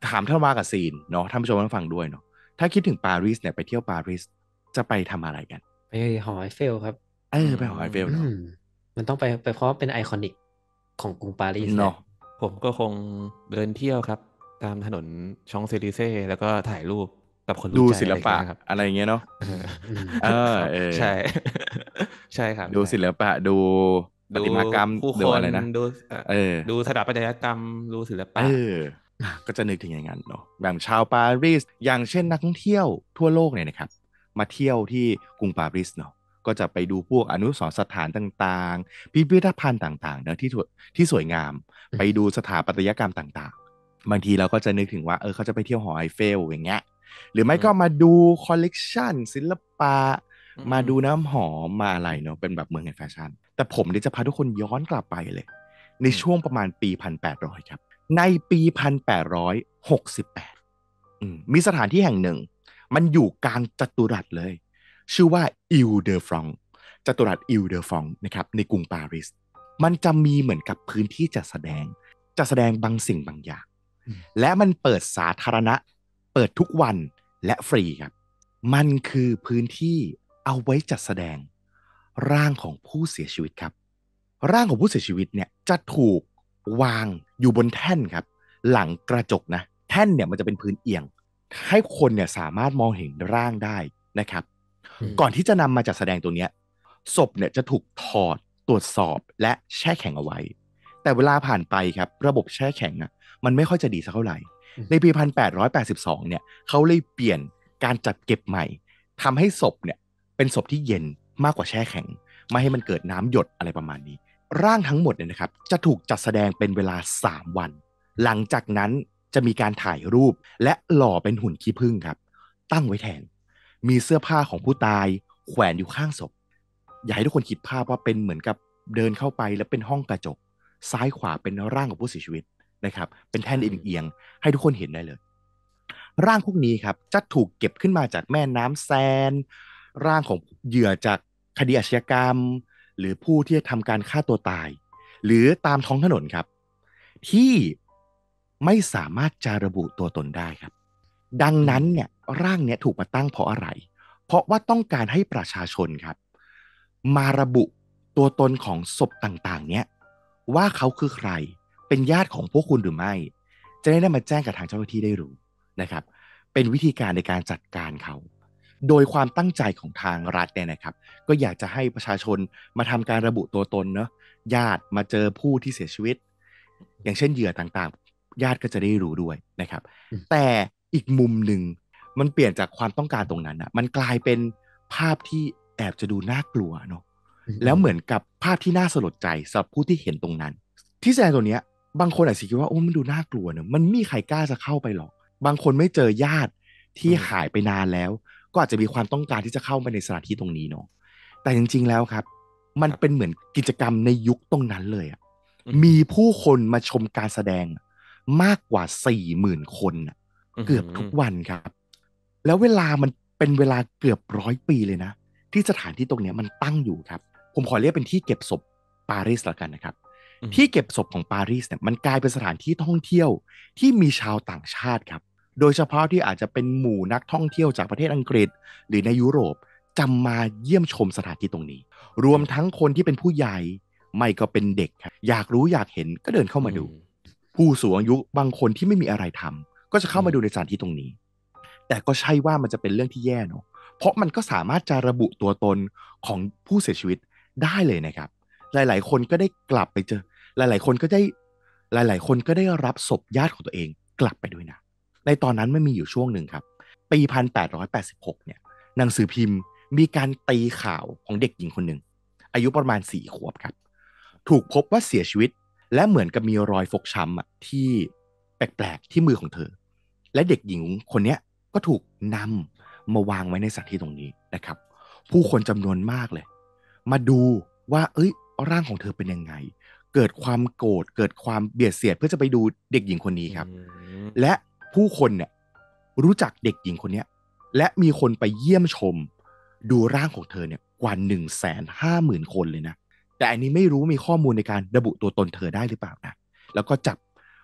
ถามท่านวากับซีนเนาะท่านผู้ชมท่านฟังด้วยเนาะถ้าคิดถึงปารีสเนี่ยไปเที่ยวปารีสจะไปทำอะไรกันไปหอไอเฟลครับเออไปหอไอเฟลอืเนาะมมันต้องไปไปเพราะเป็นไอคอนิกของกรุงปารีสแหละเนาะผมก็คงเดินเที่ยวครับตามถนนชองเซลิเซ่แล้วก็ถ่ายรูปกับคนดูรู้ใจศิลปะอะไรอย่างเงี้ยครับอะไรอย่างเงี้ยเนาะอืมอืมเออครับเออใช่ ใช่ครับดูใช่ศิลปะดูประดูติมากรรมผู้คนดูอะไรนะดูเอ่อเออดูสถาปัตยกรรมดูศิลเอปะออ่ะก็จะนึกถึงอย่างนั้นเนาะแบบชาวปารีสอย่างเช่นนักท่องเที่ยวทั่วโลกเนี่ยนะครับมาเที่ยวที่กรุงปารีสเนาะก็จะไปดูพวกอนุสรณ์สถานต่างๆพิพิธภัณฑ์ต่างๆเนาะที่ถวที่สวยงามอืมไปดูสถาปัตยกรรมต่างๆบางทีเราก็จะนึกถึงว่าเออเขาจะไปเที่ยวหอไอเฟลอย่างเงี้ยหรือไม่อืมก็มาดูคอลเลกชันศิลปะอืมามดูน้ำหอมมาอะไรเนาะเป็นแบบเมืองแห่งแฟชั่นแต่ผมเนี่ยจะพาทุกคนย้อนกลับไปเลยในอืมช่วงประมาณปีพันแปดร้อยครับ ในปี หนึ่งพันแปดร้อยหกสิบแปด อืมมีสถานที่แห่งหนึ่ง มันอยู่กลางจัตุรัสเลย ชื่อว่าอิลเดอฟรองจัตุรัสอิลเดอฟรองนะครับในกรุงปารีส มันจะมีเหมือนกับพื้นที่จัดแสดง จัดแสดงบางสิ่งบางอย่างอืมและมันเปิดสาธารณะ เปิดทุกวันและฟรีครับ มันคือพื้นที่เอาไว้จัดแสดงร่างของผู้เสียชีวิตครับ ร่างของผู้เสียชีวิตเนี่ยจะถูกวางอยู่บนแท่นครับหลังกระจกนะแท่นเนี่ยมันจะเป็นพื้นเอียงให้คนเนี่ยสามารถมองเห็นร่างได้นะครับอืมก่อนที่จะนำมาจัดแสดงตัวเนี้ยศพเนี่ยจะถูกถอดตรวจสอบและแช่แข็งเอาไว้แต่เวลาผ่านไปครับระบบแช่แข็งอ่ะมันไม่ค่อยจะดีสักเท่าไหร่ในปี หนึ่งพันแปดร้อยแปดสิบสอง เนี่ยเขาเลยเปลี่ยนการจัดเก็บใหม่ทำให้ศพเนี่ยเป็นศพที่เย็นมากกว่าแช่แข็งไม่ให้มันเกิดน้ำหยดอะไรประมาณนี้ ร่างทั้งหมดเนี่ยนะครับจะถูกจัดแสดงเป็นเวลาสามวัน หลังจากนั้นจะมีการถ่ายรูปและหล่อเป็นหุ่นขี้ผึ้งครับตั้งไว้แทน มีเสื้อผ้าของผู้ตายแขวนอยู่ข้างศพอยากให้ทุกคนคิดภาพว่าเป็นเหมือนกับเดินเข้าไปแล้วเป็นห้องกระจกซ้ายขวาเป็นร่างของผู้เสียชีวิตนะครับเป็นแท่นเอียงๆให้ทุกคนเห็นได้เลย ร่างพวกนี้ครับจะถูกเก็บขึ้นมาจากแม่น้ำแซนร่างของเหยื่อจากคดีอาชญากรรมหรือผู้ที่ทำการฆ่าตัวตายหรือตามท้องถนนครับที่ไม่สามารถจะระบุตัวตนได้ครับดังนั้นเนี่ยร่างเนี้ยถูกมาตั้งเพราะอะไรเพราะว่าต้องการให้ประชาชนครับมาระบุตัวตนของศพต่างๆเนี้ยว่าเขาคือใครเป็นญาติของพวกคุณหรือไม่จะได้มาแจ้งกับทางเจ้าหน้าที่ได้รู้ นะครับเป็นวิธีการในการจัดการเขา โดยความตั้งใจของทางรัฐเนี่ยนะครับก็อยากจะให้ประชาชนมาทำการระบุตัวตนเนาะญาติมาเจอผู้ที่เสียชีวิตอย่างเช่นเหยื่อต่างๆญาติก็จะได้รู้ด้วยนะครับอืมแต่อีกมุมหนึ่งมันเปลี่ยนจากความต้องการตรงนั้นอะมันกลายเป็นภาพที่แอบจะดูน่ากลัวเนาะอืมอืแล้วมเหมือนกับภาพที่น่าสลดใจสำหรับผู้ที่เห็นตรงนั้นที่แสดงตัวเนี้ยบางคนอาจจะคิดว่าโอ้มันดูน่ากลัวเนอะมันไม่มีใครกล้าจะเข้าไปหรอก บางคนไม่เจอญาติที่อืมหายไปนานแล้ว ก็อาจจะมีความต้องการที่จะเข้าไปในสถานที่ตรงนี้เนาะแต่จริงๆแล้วครับ มันครับเป็นเหมือนกิจกรรมในยุคตรงนั้นเลยอะอืมมีผู้คนมาชมการแสดงมากกว่าสี่หมื่นคนอะอืมเกือบทุกวันครับ แล้วเวลามันเป็นเวลาเกือบร้อยปีเลยนะ ที่สถานที่ตรงเนี้ยมันตั้งอยู่ครับ ผมขอเรียกเป็นที่เก็บศพปารีสละกันนะครับอืมที่เก็บศพของปารีสเนี่ยมันกลายเป็นสถานที่ท่องเที่ยวที่มีชาวต่างชาติครับ โดยเฉพาะที่อาจจะเป็นหมู่นักท่องเที่ยวจากประเทศอังกฤษ หรือในยุโรปจะมาเยี่ยมชมสถานที่ตรงนี้ รวมทั้งคนที่เป็นผู้ใหญ่ไม่ก็เป็นเด็กครับอยากรู้อยากเห็นก็เดินเข้ามาดู ผู้สูงอายุบางคนที่ไม่มีอะไรทำก็จะเข้ามาดูในสถานที่ตรงนี้ แต่ก็ใช่ว่ามันจะเป็นเรื่องที่แย่เนอะเพราะมันก็สามารถจะระบุตัวตนของผู้เสียชีวิตได้เลยนะครับ หลายๆ คนก็ได้กลับไปเจอ หลาย ๆ คนก็ได้ หลาย ๆ คนก็ได้รับศพญาติของตัวเองกลับไปด้วยนะ ในตอนนั้นมันมีอยู่ช่วงหนึ่งครับ ปี หนึ่งพันแปดร้อยแปดสิบหก เนี่ย หนังสือพิมพ์มีการตีข่าวของเด็กหญิงคนหนึ่งอายุประมาณสี่ขวบครับ ถูกพบว่าเสียชีวิตและเหมือนกับมีรอยฟกช้ำอะที่แปลกๆที่มือของเธอ และเด็กหญิงคนเนี้ยก็ถูกนำมาวางไว้ในสถานที่ตรงนี้นะครับ ผู้คนจำนวนมากเลย มาดูว่าเอ้ยร่างของเธอเป็นยังไง เกิดความโกรธเกิดความเบียดเสียดเพื่อจะไปดูเด็กหญิงคนนี้ครับอืมและผู้คนเนี่ยรู้จักเด็กหญิงคนเนี้ยและมีคนไปเยี่ยมชมดูร่างของเธอเนี่ยกว่าหนึ่งแสนห้าหมื่นคนเลยนะ แต่อันนี้ไม่รู้มีข้อมูลในการระบุตัวตนเธอได้หรือเปล่านะ แล้วก็จับ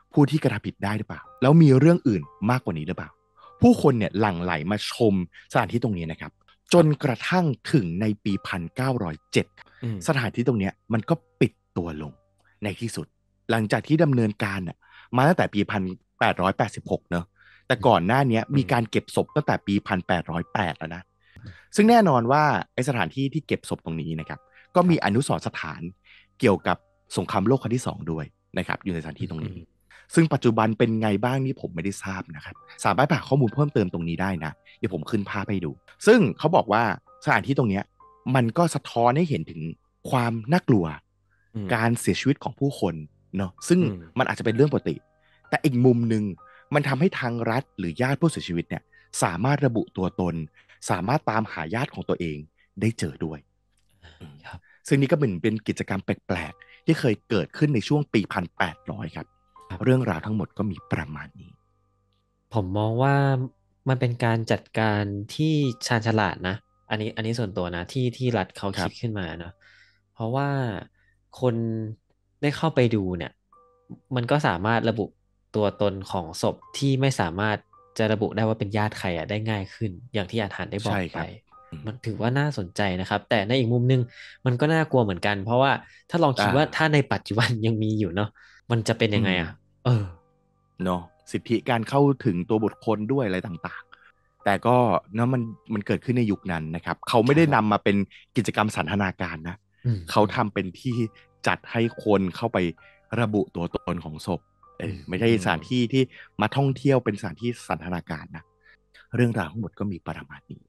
ผู้ที่กระทำผิดได้หรือเปล่าแล้วมีเรื่องอื่นมากกว่านี้หรือเปล่าผู้คนเนี่ยหลั่งไหลมาชมสถานที่ตรงนี้นะครับจนกระทั่งถึงในปีหนึ่งพันเก้าร้อยเจ็ดอืมสถานที่ตรงเนี้ยมันก็ปิดตัวลงในที่สุดหลังจากที่ดำเนินการน่ะมาตั้งแต่ปีหนึ่งพันแปดร้อยแปดสิบหกเนอะแต่ก่อนหน้าเนี้ยมีการเก็บศพตั้งแต่ปีหนึ่งพันแปดร้อยแปดแล้วนะซึ่งแน่นอนว่าไอสถานที่ที่เก็บศพตรงนี้นะครับก็มีอนุสรณ์สถานเกี่ยวกับสงครามโลกครั้งที่สองด้วยนะครับอยู่ในสถานที่ตรงนี้ซึ่งปัจจุบันเป็นไงบ้างนี่ผมไม่ได้ทราบนะครับสามารถหาข้อมูลเพิ่มเติมตรงนี้ได้นะเดี๋ยวผมขึ้นภาพให้ดูซึ่งเขาบอกว่าสถานที่ตรงเนี้ยมันก็สะท้อนให้เห็นถึงความน่ากลัวอืมการเสียชีวิตของผู้คนเนาะซึ่งอืมมันอาจจะเป็นเรื่องปกติแต่อีกมุมหนึ่งมันทำให้ทางรัฐหรือญาติผู้เสียชีวิตเนี่ยสามารถระบุตัวตนสามารถตามหาญาติของตัวเองได้เจอด้วยอืมครับซึ่งนี่ก็เป็นเป็นกิจกรรมแปลกๆที่เคยเกิดขึ้นในช่วงปีพันแปดร้อยครับครับเรื่องราวทั้งหมดก็มีประมาณนี้ผมมองว่ามันเป็นการจัดการที่ชาญฉลาดนะอันนี้อันนี้ส่วนตัวนะที่ที่รัฐเขาครับคิดขึ้นมาเนาะเพราะว่าคนได้เข้าไปดูเนี่ยมันก็สามารถระบุตัวตนของศพที่ไม่สามารถจะระบุได้ว่าเป็นญาติใครอะได้ง่ายขึ้นอย่างที่อาจารย์ได้บอกไปใช่ครับอืมมันถือว่าน่าสนใจนะครับแต่ในอีกมุมหนึงมันก็น่ากลัวเหมือนกันเพราะว่าถ้าลองคิดอ่าว่าถ้าในปัจจุบันยังมีอยู่เนาะมันจะเป็นยัอืมงไงอ่ะเออเนาะสิทธิการเข้าถึงตัวบุคคลด้วยอะไรต่างๆแต่ก็เนาะมันมันเกิดขึ้นในยุคนั้นนะครับเขาคไม่ได้รับนำมาเป็นกิจกรรมสันทนาการนะอืมเขาอืมทำเป็นที่จัดให้คนเข้าไประบุตัวตนของศพเออืมอไม่ใช่อืมสถานที่ที่มาท่องเที่ยวเป็นสถานที่สันทนาการนะเรื่องราวทั้งหมดก็มีประมาณนี้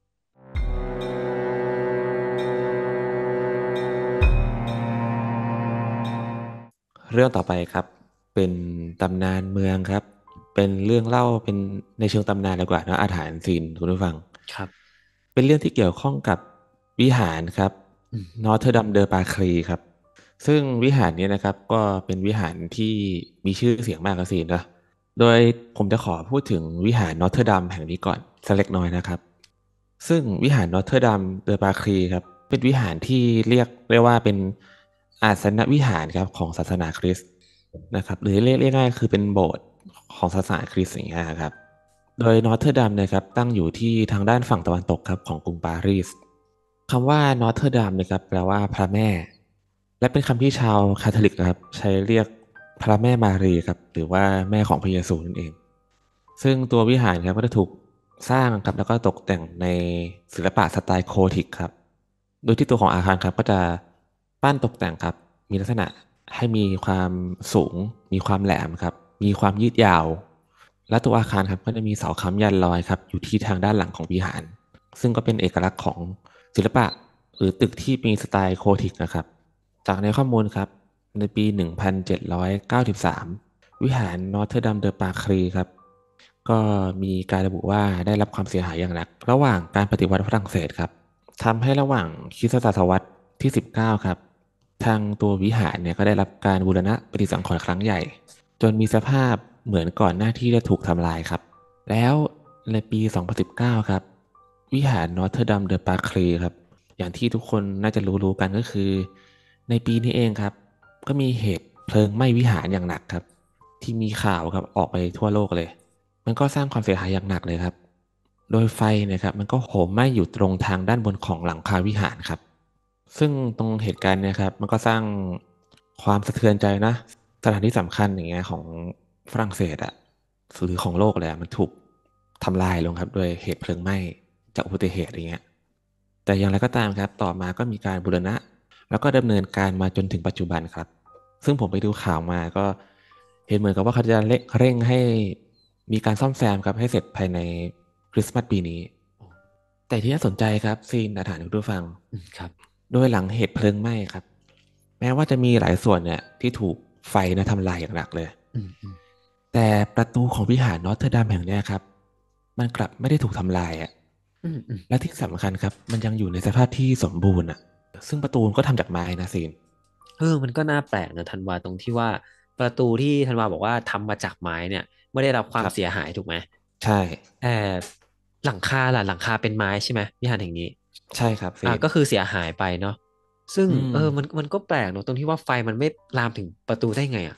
เรื่องต่อไปครับเป็นตำนานเมืองครับเป็นเรื่องเล่าเป็นในเชิงตำนานดีกว่าเนอะอาถรรพ์ศีลคุณผู้ฟังครับเป็นเรื่องที่เกี่ยวข้องกับวิหารครับอืมนอร์เทอร์ดัมเดอปาคลีครับซึ่งวิหารนี้นะครับก็เป็นวิหารที่มีชื่อเสียงมากครับศีลนะโดยผมจะขอพูดถึงวิหารนอร์เทอร์ดัมแห่งนี้ก่อนสักเล็กน้อยนะครับซึ่งวิหารนอร์เทอร์ดัมเดอปาคลีครับเป็นวิหารที่เรียกได้ว่าเป็นอาสนวิหารครับของศาสนาคริสต์ นะครับหรือเรียกง่ายๆคือเป็นโบสถ์ของศาสนาคริสต์อย่างเงี้ยครับโดยนอร์เทอร์ดัมนะครับตั้งอยู่ที่ทางด้านฝั่งตะวันตกครับของกรุงปารีสคำว่านอร์เทอร์ดัมนะครับแปลว่าพระแม่และเป็นคำที่ชาวคาทอลิกนะครับใช้เรียกพระแม่มารีครับหรือว่าแม่ของพระเยซูนั่นเองซึ่งตัววิหารครับก็จะถูกสร้างครับแล้วก็ตกแต่งในศิลปะสไตล์โคธิกครับโดยที่ตัวของอาคารครับก็จะปั้นตกแต่งครับมีลักษณะ ให้มีความสูง มีความแหลมครับ มีความยืดยาว และตัวอาคารครับก็จะมีเสาค้ำยันลอยครับอยู่ที่ทางด้านหลังของวิหาร ซึ่งก็เป็นเอกลักษณ์ของศิลปะหรือตึกที่มีสไตล์โคธิกนะครับ จากในข้อมูลครับในปี หนึ่งพันเจ็ดร้อยเก้าสิบสาม วิหารนอร์เทอร์ดัมเดอปาครีครับก็มีการระบุว่าได้รับความเสียหายอย่างหนักระหว่างการปฏิวัติฝรั่งเศสครับทำให้ระหว่างคริสตศตวรรษที่ สิบเก้า ครับ ทางตัววิหารเนี่ยก็ได้รับการบูรณะปฏิสังขรณ์ครั้งใหญ่จนมีสภาพเหมือนก่อนหน้าที่จะถูกทำลายครับแล้วในปี สองพันสิบเก้า ครับวิหารนอร์เทอร์ดัมเดอปาคลีครับอย่างที่ทุกคนน่าจะรู้ๆกันก็คือในปีนี้เองครับก็มีเหตุเพลิงไหม้วิหารอย่างหนักครับที่มีข่าวครับออกไปทั่วโลกเลยมันก็สร้างความเสียหายอย่างหนักเลยครับโดยไฟเนะครับมันก็โหมไหม้อยู่ตรงทางด้านบนของหลังคาวิหารครับ ซึ่งตรงเหตุการณ์เนี่ยครับมันก็สร้างความสะเทือนใจนะสถานที่สำคัญอย่างเงี้ยของฝรั่งเศสอะหรือของโลกเลยอะมันถูกทำลายลงครับโดยเหตุเพลิงไหม้จากอุบัติเหตุอย่างเงี้ยแต่อย่างไรก็ตามครับต่อมาก็มีการบูรณะแล้วก็ดำเนินการมาจนถึงปัจจุบันครับซึ่งผมไปดูข่าวมาก็เห็นเหมือนกับว่าเขาจะเร่งเร่งให้มีการซ่อมแซมครับให้เสร็จภายในคริสต์มาสปีนี้แต่ที่น่าสนใจครับซีนอาถรรพ์คุณผู้ฟังอืมครับโดยหลังเหตุเพลิงไหม้ครับแม้ว่าจะมีหลายส่วนเนี่ยที่ถูกไฟนะทำลายอย่างหนักเลยอืมอืมแต่ประตูของวิหารนอตเทอร์ดัมแห่งเนี้ยครับมันกลับไม่ได้ถูกทำลายอ่ะอืมอืมและที่สำคัญครับมันยังอยู่ในสภาพที่สมบูรณ์อ่ะซึ่งประตูก็ทำจากไม้นะซีนเออมันก็น่าแปลกนะธันวาตรงที่ว่าประตูที่ธันวาบอกว่าทำมาจากไม้เนี่ยไม่ได้รับควาครับมเสียหายถูกไหมใช่แต่หลังคาล่ะหลังคาเป็นไม้ใช่ไหมวิหารแห่งนี้ใช่ครับซีนอ่าก็คือเสียหายไปเนาะซึ่งอืมเออมันมันก็แปลกเนอะตรงที่ว่าไฟมันไม่ลามถึงประตูได้ไงอ่ะ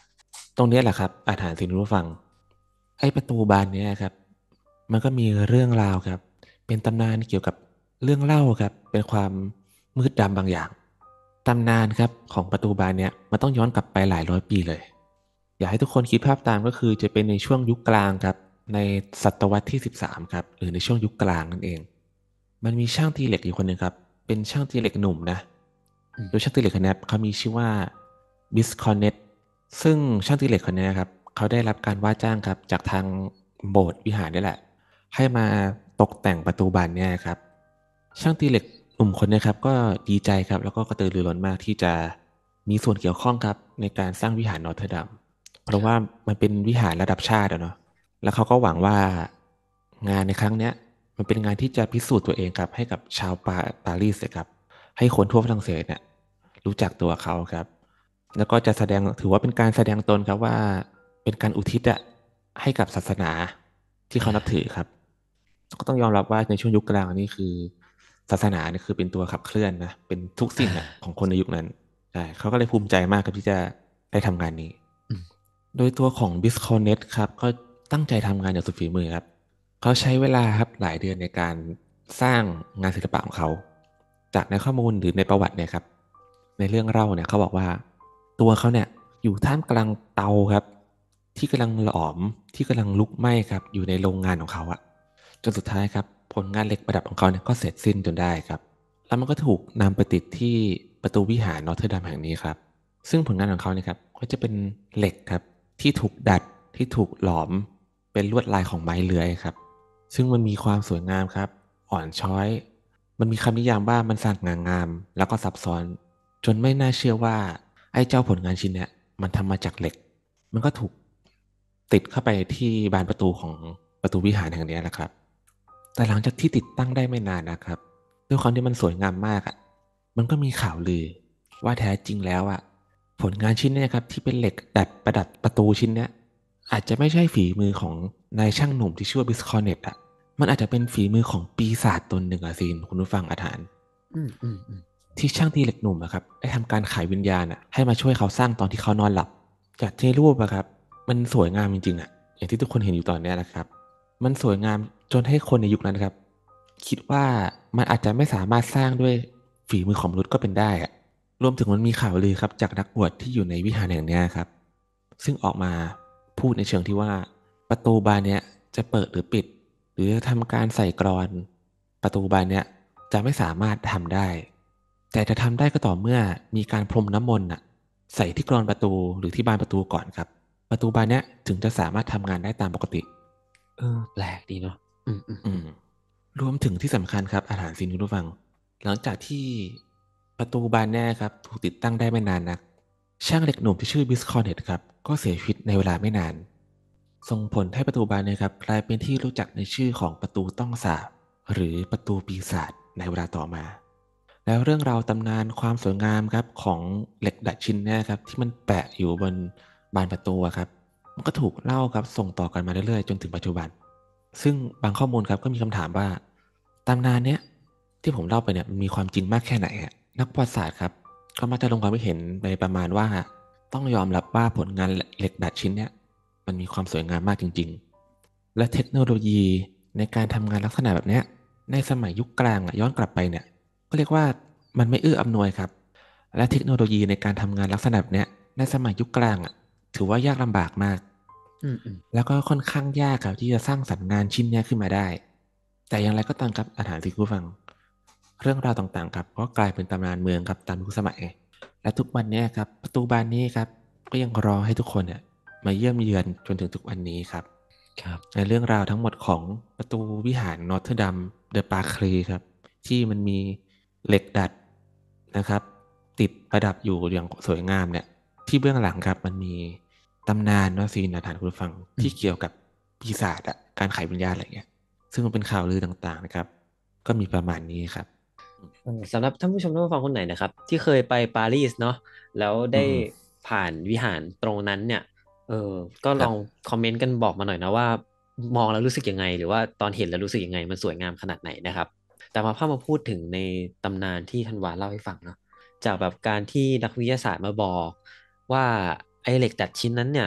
ตรงเนี้ยแหละครับอาถรรพ์สิ่งรู้ฟังไอ้ประตูบานเนี้ยครับมันก็มีเรื่องราวครับเป็นตำนานเกี่ยวกับเรื่องเล่าครับเป็นความมืดดำบางอย่างตำนานครับของประตูบานเนี้ยมันต้องย้อนกลับไปหลายร้อยปีเลยอยากให้ทุกคนคิดภาพตามก็คือจะเป็นในช่วงยุคกลางครับในศตวรรษที่สิบสามครับหรือในช่วงยุคกลางนั่นเองมันมีช่างตีเหล็กอยู่คนหนึ่งครับเป็นช่างตีเหล็กหนุ่มนะอืมโดยช่างตีเหล็กคนนี้เขามีชื่อว่าบิสคอนเนต ซึ่งช่างตีเหล็กคนนี้ครับเขาได้รับการว่าจ้างครับจากทางโบสถ์วิหารนี่แหละให้มาตกแต่งประตูบานเนี่ยครับช่างตีเหล็กหนุ่มคนนี้ครับก็ดีใจครับแล้วก็กระตือรือร้นมากที่จะมีส่วนเกี่ยวข้องครับในการสร้างวิหารนอร์เทอร์ดัมเพราะว่ามันเป็นวิหารระดับชาติอะเนาะแล้วเขาก็หวังว่างานในครั้งเนี้ยมันเป็นงานที่จะพิสูจน์ตัวเองครับให้กับชาวปาปารีสเลยครับให้คนทั่วฝรั่งเศสเนี่ยรู้จักตัวเขาครับ แล้วก็จะแสดงถือว่าเป็นการแสดงตนครับว่าเป็นการอุทิศอะให้กับศาสนาที่เขานับถือครับก็ต้องยอมรับว่าในช่วงยุคกลางนี่คือศาสนาเนี่ยคือเป็นตัวขับเคลื่อนนะเป็นทุกสิ่งอะของคนในยุคนั้นใช่เขาก็เลยภูมิใจมากครับที่จะได้ทำงานนี้อืมโดยตัวของ b i s c o n n e t ครับก็ตั้งใจทำงานอย่างสุดฝีมือครับเขาใช้เวลาครับหลายเดือนในการสร้างงานศิลปะของเขาจากในข้อมูลหรือในประวัติเนี่ยครับในเรื่องเล่าเนี่ยเขาบอกว่า ตัวเขาเนี่ยอยู่ท่ามกลางเตาครับที่กำลังหลอมที่กำลังลุกไหม้ครับอยู่ในโรงงานของเขาอะจนสุดท้ายครับผลงานเหล็กประดับของเขาเนี่ยก็เสร็จสิ้นจนได้ครับแล้วมันก็ถูกนำไปติดที่ประตูวิหารนอร์เทอร์ดัมแห่งนี้ครับซึ่งผลงานของเขาเนี่ยครับก็จะเป็นเหล็กครับที่ถูกดัดที่ถูกหลอมเป็นลวดลายของไม้เลื้อยครับซึ่งมันมีความสวยงามครับอ่อนช้อยมันมีคำนิยามว่ามันสง่างามแล้วก็ซับซ้อนจนไม่น่าเชื่อว่า ไอ้เจ้าผลงานชิ้นเนี้ยมันทำมาจากเหล็ก มันก็ถูกติดเข้าไปที่บานประตูของประตูวิหารแห่งนี้แหละครับ แต่หลังจากที่ติดตั้งได้ไม่นานนะครับด้วยความที่มันสวยงามมากอ่ะมันก็มีข่าวลือว่าแท้จริงแล้วอ่ะผลงานชิ้นเนี้ครับที่เป็นเหล็กดัดประดับประตูชิ้นเนี้ยอาจจะไม่ใช่ฝีมือของนายช่างหนุ่มที่ชื่อว่าบิสคอนเนตอ่ะมันอาจจะเป็นฝีมือของปีศาจตนหนึ่งอะซีนคุณผู้ฟังอาถรรพ์อืมอืมอืมที่ช่างตีเหล็กหนุ่มอะครับได้ทำการขายวิญญาณอะให้มาช่วยเขาสร้างตอนที่เขานอนหลับจากที่รูปอะครับมันสวยงามจริงๆอะอย่างที่ทุกคนเห็นอยู่ตอนนี้แหละครับมันสวยงามจนให้คนในยุคนั้นครับคิดว่ามันอาจจะไม่สามารถสร้างด้วยฝีมือของมนุษย์ก็เป็นได้อะรวมถึงมันมีข่าวลือครับจากนักบวชที่อยู่ในวิหารแห่งเนี้ยครับซึ่งออกมาพูดในเชิงที่ว่าประตูบานเนี้ยจะเปิดหรือปิดหรือจะทำการใส่กรอนประตูบานเนี้ยจะไม่สามารถทำได้ แต่จะทำได้ก็ต่อเมื่อมีการพรมน้ำมนต์น่ะใส่ที่กรอนประตูหรือที่บานประตูก่อนครับประตูบานเนี้ยถึงจะสามารถทำงานได้ตามปกติเออแปลกดีเนาะอืมอืมอืมรวมถึงที่สำคัญครับอาหารซีนคุณผู้ฟังหลังจากที่ประตูบานเนี้ยครับถูกติดตั้งได้ไม่นานนักช่างเหล็กหนุ่มที่ชื่อบิสคอนเนตครับก็เสียชีวิตในเวลาไม่นานส่งผลให้ประตูบานเนี้ครับกลายเป็นที่รู้จักในชื่อของประตูต้องสาปหรือประตูปีศาจในเวลาต่อมา แล้วเรื่องราวตำนานความสวยงามครับของเหล็กดัดชิ้นเนี่ยครับที่มันแปะอยู่บนบานประตูอะครับมันก็ถูกเล่าครับส่งต่อกันมาเรื่อยๆจนถึงปัจจุบันซึ่งบางข้อมูลครับก็มีคำถามว่าตำนานเนี้ยที่ผมเล่าไปเนี่ยมันมีความจริงมากแค่ไหนฮะนักประวัติศาสตร์ครับก็มักจะลงความคิดเห็นไปประมาณว่าต้องยอมรับว่าผลงานเหล็กดัดชิ้นเนี้ยมันมีความสวยงามมากจริงๆและเทคโนโลยีในการทำงานลักษณะแบบเนี้ยในสมัยยุคกลางอะย้อนกลับไปเนี่ย ก็เรียกว่ามันไม่เอื้ออำนวยครับและเทคโนโลยีในการทำงานลักษณะแบบเนี้ยในสมัยยุคกลางอ่ะถือว่ายากลำบากมากอืมอืมแล้วก็ค่อนข้างยากครับที่จะสร้างสรรค์งานชิ้นเนี้ยขึ้นมาได้แต่อย่างไรก็ตามครับอาถรรพ์ที่ผู้ฟังเรื่องราวต่างๆครับก็กลายเป็นตำนานเมืองครับตามยุคสมัยและทุกวันเนี้ยครับประตูบานนี้ครับก็ยังรอให้ทุกคนเนี่ยมาเยี่ยมเยือนจนถึงทุกวันนี้ครับครับในเรื่องราวทั้งหมดของประตูวิหารนอร์เทอร์ดัมเดอะปาคลีครับ ที่มันมีเหล็กดัดนะครับติดประดับอยู่อย่างสวยงามเนี่ยที่เบื้องหลังครับมันมีตำนานเนาะซีนอาถรรพ์คุณผู้ฟังอืมที่เกี่ยวกับปีศาจอะการไขวิญญาณอะไรเงี้ยซึ่งมันเป็นข่าวลือต่างๆนะครับก็มีประมาณนี้ครับเออสำหรับท่านผู้ชมท่านผู้ฟังคนไหนนะครับที่เคยไปปารีสเนาะแล้วได้อืมผ่านวิหารตรงนั้นเนี่ยเออก็ลองครับคอมเมนต์กันบอกมาหน่อยนะว่ามองแล้วรู้สึกยังไงหรือว่าตอนเห็นแล้วรู้สึกยังไงมันสวยงามขนาดไหนนะครับแต่มาพามาพูดถึงในตำนานที่ธันวาเล่าให้ฟังเนาะจากแบบการที่นักวิทยาศาสตร์มาบอกว่าไอ้เหล็กดัดชิ้นนั้นเนี่ย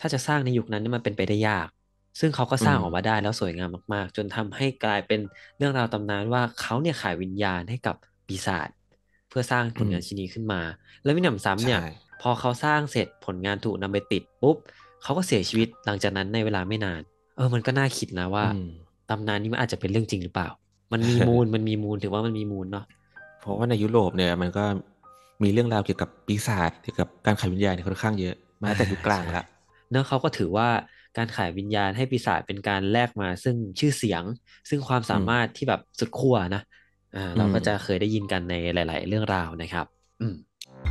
ถ้าจะสร้างในยุคนั้นเนี่ยมันเป็นไปได้ยากซึ่งเขาก็อืสร้างออกมามได้แล้วสวยงามมากๆจนทำให้กลายเป็นเรื่องราวตำนานว่าเขาเนี่ยขายวิญญาณให้กับปีศาจเพื่อสร้างผอืมลงานชิ้นนี้ขึ้นมาแล้วมิหนำซ้ำใช่เนี่ยพอเขาสร้างเสร็จผลงานถูกนำไปติดปุ๊บเขาก็เสียชีวิตหลังจากนั้นในเวลาไม่นานเออมันก็น่าคิดนะว่าอืมตำนานนี้มันอาจจะเป็นเรื่องจริงหรือเปล่ามันมีมูล มันมีมูลถือว่ามันมีมูลเนาะเพราะว่าในยุโรปเนี่ยมันก็มีเรื่องราวเกี่ยวกับปีศาจเกี่ยวกับการขายวิญญาณเนี่ยค่อนข้างเยอะมาอ่าตั้งแต่ยุคกลางใช่ละเนอะเขาก็ถือว่าการขายวิญญาณให้ปีศาจเป็นการแลกมาซึ่งชื่อเสียงซึ่งความสาอืมมารถที่แบบสุดขั้วนะอ่าอืมเราก็จะเคยได้ยินกันในหลายๆเรื่องราวนะครับอืม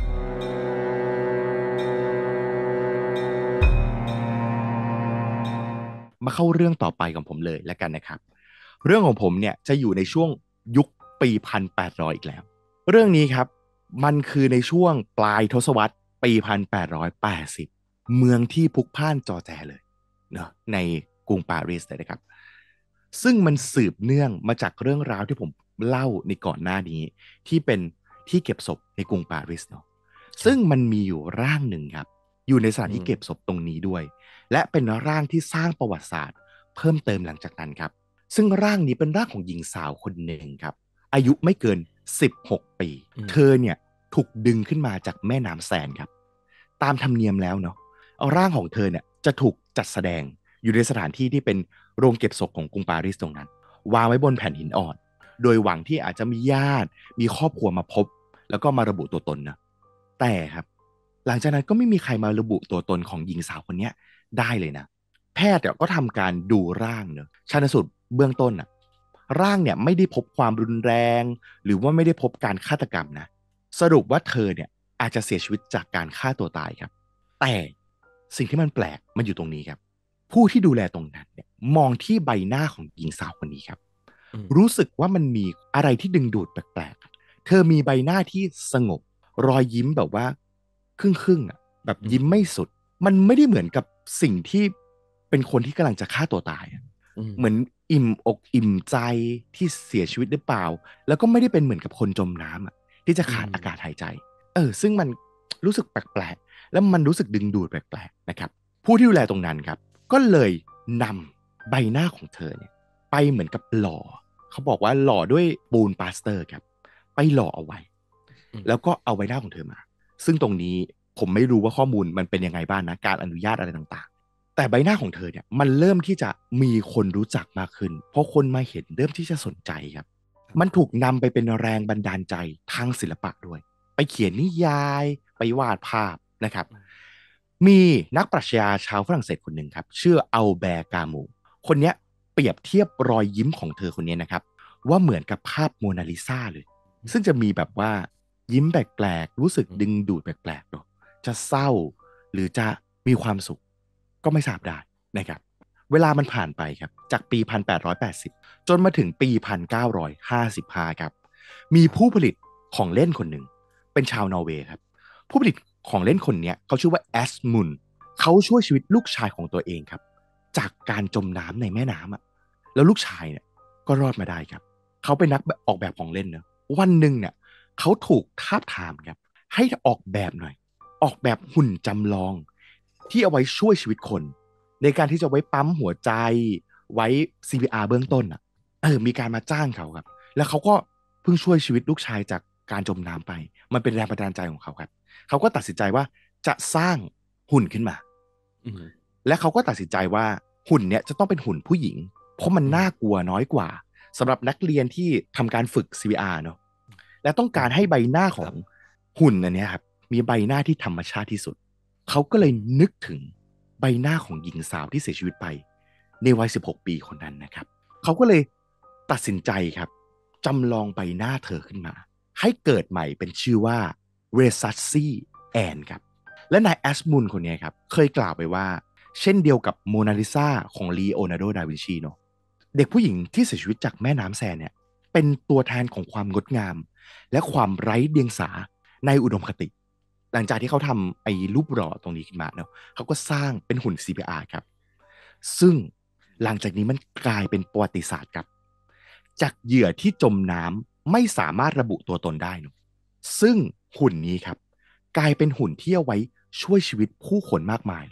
มาเข้าเรื่องต่อไปของผมเลยแล้วกันนะครับเรื่องของผมเนี่ยจะอยู่ในช่วงยุคปีพันแปดร้อยอีกแล้วเรื่องนี้ครับมันคือในช่วงปลายทศวรรษปีพันแปดร้อยแปดสิบเมืองที่พลุกพล่านจอแจเลยเนาะในกรุงปารีสเลยนะครับซึ่งมันสืบเนื่องมาจากเรื่องราวที่ผมเล่าในก่อนหน้านี้ที่เป็นที่เก็บศพในกรุงปารีสเนาะซึ่งครับมันมีอยู่ร่างหนึ่งครับอยู่ในสถานอืมที่เก็บศพตรงนี้ด้วย และเป็นร่างที่สร้างประวัติศาสตร์เพิ่มเติมหลังจากนั้นครับซึ่งร่างนี้เป็นร่างของหญิงสาวคนหนึ่งครับอายุไม่เกินสิบหกปีอืมเธอเนี่ยถูกดึงขึ้นมาจากแม่น้ำแซนครับตามธรรมเนียมแล้วเนาะเอาร่างของเธอเนี่ยจะถูกจัดแสดงอยู่ในสถานที่ที่เป็นโรงเก็บศพของกรุงปารีสตรงนั้นวางไว้บนแผ่นหินอ่อนโดยหวังที่อาจจะมีญาติมีครอบครัวมาพบแล้วก็มาระบุตัวตนนะแต่ครับหลังจากนั้นก็ไม่มีใครมาระบุตัวตนของหญิงสาวคนเนี้ย ได้เลยนะแพทย์เนี่ยก็ทำการดูร่างเนอะชันสูตรเบื้องต้นอะร่างเนี่ยไม่ได้พบความรุนแรงหรือว่าไม่ได้พบการฆาตกรรมนะสรุปว่าเธอเนี่ยอาจจะเสียชีวิตจากการฆ่าตัวตายครับแต่สิ่งที่มันแปลกมันอยู่ตรงนี้ครับผู้ที่ดูแลตรงนั้นเนี่ยมองที่ใบหน้าของหญิงสาวคนนี้ครับอืมรู้สึกว่ามันมีอะไรที่ดึงดูดแปลกๆเธอมีใบหน้าที่สงบรอยยิ้มแบบว่าครึ่งๆอ่ะแบบอืมยิ้มไม่สุด มันไม่ได้เหมือนกับสิ่งที่เป็นคนที่กำลังจะฆ่าตัวตายอะอืมเหมือนอิ่มอกอิ่มใจที่เสียชีวิตหรือเปล่า แล้วก็ไม่ได้เป็นเหมือนกับคนจมน้ำอ่ะที่จะอืมขาดอากาศหายใจ เออ ซึ่งมันรู้สึกแปลกๆ แล้วมันรู้สึกดึงดูดแปลกๆนะครับ ผู้ที่ดูแลตรงนั้นครับ ก็เลยนำใบหน้าของเธอเนี่ยไปเหมือนกับหล่อ เขาบอกว่าหล่อด้วยปูนปาสเตอร์ครับ ไปหล่อเอาไว้อืมแล้วก็เอาใบหน้าของเธอมา ซึ่งตรงนี้ผมไม่รู้ว่าข้อมูลมันเป็นยังไงบ้างนะการอนุญาตอะไรต่างๆ แต่ใบหน้าของเธอเนี่ยมันเริ่มที่จะมีคนรู้จักมากขึ้นเพราะคนมาเห็นเริ่มที่จะสนใจครับมันถูกนำไปเป็นแรงบันดาลใจทางศิลปะด้วยไปเขียนนิยายไปวาดภาพนะครับมีนักปรัชญาชาวฝรั่งเศสคนหนึ่งครับชื่ออัลแบร์กามูคนเนี้ยเปรียบเทียบรอยยิ้มของเธอคนนี้นะครับว่าเหมือนกับภาพโมนาลิซาเลย ซึ่งจะมีแบบว่ายิ้มแปลกๆรู้สึกดึงดูดแปลกๆเนาะจะเศร้าหรือจะมีความสุขก็ไม่ทราบได้นะครับเวลามันผ่านไปครับจากปีหนึ่งพันแปดร้อยแปดสิบจนมาถึงปีหนึ่งพันเก้าร้อยห้าสิบห้าครับมีผู้ผลิตของเล่นคนหนึ่งเป็นชาวนอร์เวย์ครับผู้ผลิตของเล่นคนนี้เขาชื่อว่าแอสมุนเขาช่วยชีวิตลูกชายของตัวเองครับจากการจมน้ำในแม่น้ำอะแล้วลูกชายเนี่ยก็รอดมาได้ครับเขาเป็นนักออกแบบของเล่นเนอะ วันหนึ่งเนี่ยเขาถูกทาบทามครับให้ออกแบบหน่อยออกแบบหุ่นจำลองที่เอาไว้ช่วยชีวิตคนในการที่จะไว้ปั๊มหัวใจไว้ ซี พี อาร์ เบื้องต้นอ่ะเออมีการมาจ้างเขาครับแล้วเขาก็เพิ่งช่วยชีวิตลูกชายจากการจมน้ำไปมันเป็นแรงบันดาลใจของเขาครับเขาก็ตัดสินใจว่าจะสร้างหุ่นขึ้นมาอืมและเขาก็ตัดสินใจว่าหุ่นเนี้ยจะต้องเป็นหุ่นผู้หญิงเพราะมันอืมน่ากลัวน้อยกว่าสำหรับนักเรียนที่ทำการฝึก ซี พี อาร์ เนาะ และต้องอืมการให้ใบหน้าคของรับหุ่นอันเนี้ยครับมีใบหน้าที่ธรรมชาติที่สุดเขาก็เลยนึกถึงใบหน้าของหญิงสาวที่เสียชีวิตไปในวัยสิบหกปีคนนั้นนะครับเขาก็เลยตัดสินใจครับจำลองใบหน้าเธอขึ้นมาให้เกิดใหม่เป็นชื่อว่าเรซัสซี่แอนครับและนายแอสมุนคนนี้ครับเคยกล่าวไปว่าเช่นเดียวกับโมนาลิซาของลีโอนาร์โด ดาวินชีเนาะเด็กผู้หญิงที่เสียชีวิตจากแม่น้ำแซนเนี่ยเป็นตัวแทนของความงดงาม และความไร้เดียงสาในอุดมคติ หลังจากที่เขาทำไอ้รูปหล่อตรงนี้ขึ้นมาเนาะเขาก็สร้างเป็นหุ่น ซี พี อาร์ ครับซึ่งหลังจากนี้มันกลายเป็นประวัติศาสตร์ครับจากเหยื่อที่จมน้ำไม่สามารถระบุตัวตนได้เนาะซึ่งหุ่นนี้ครับกลายเป็นหุ่นที่เอาไว้ช่วยชีวิตผู้คนมากมายเลย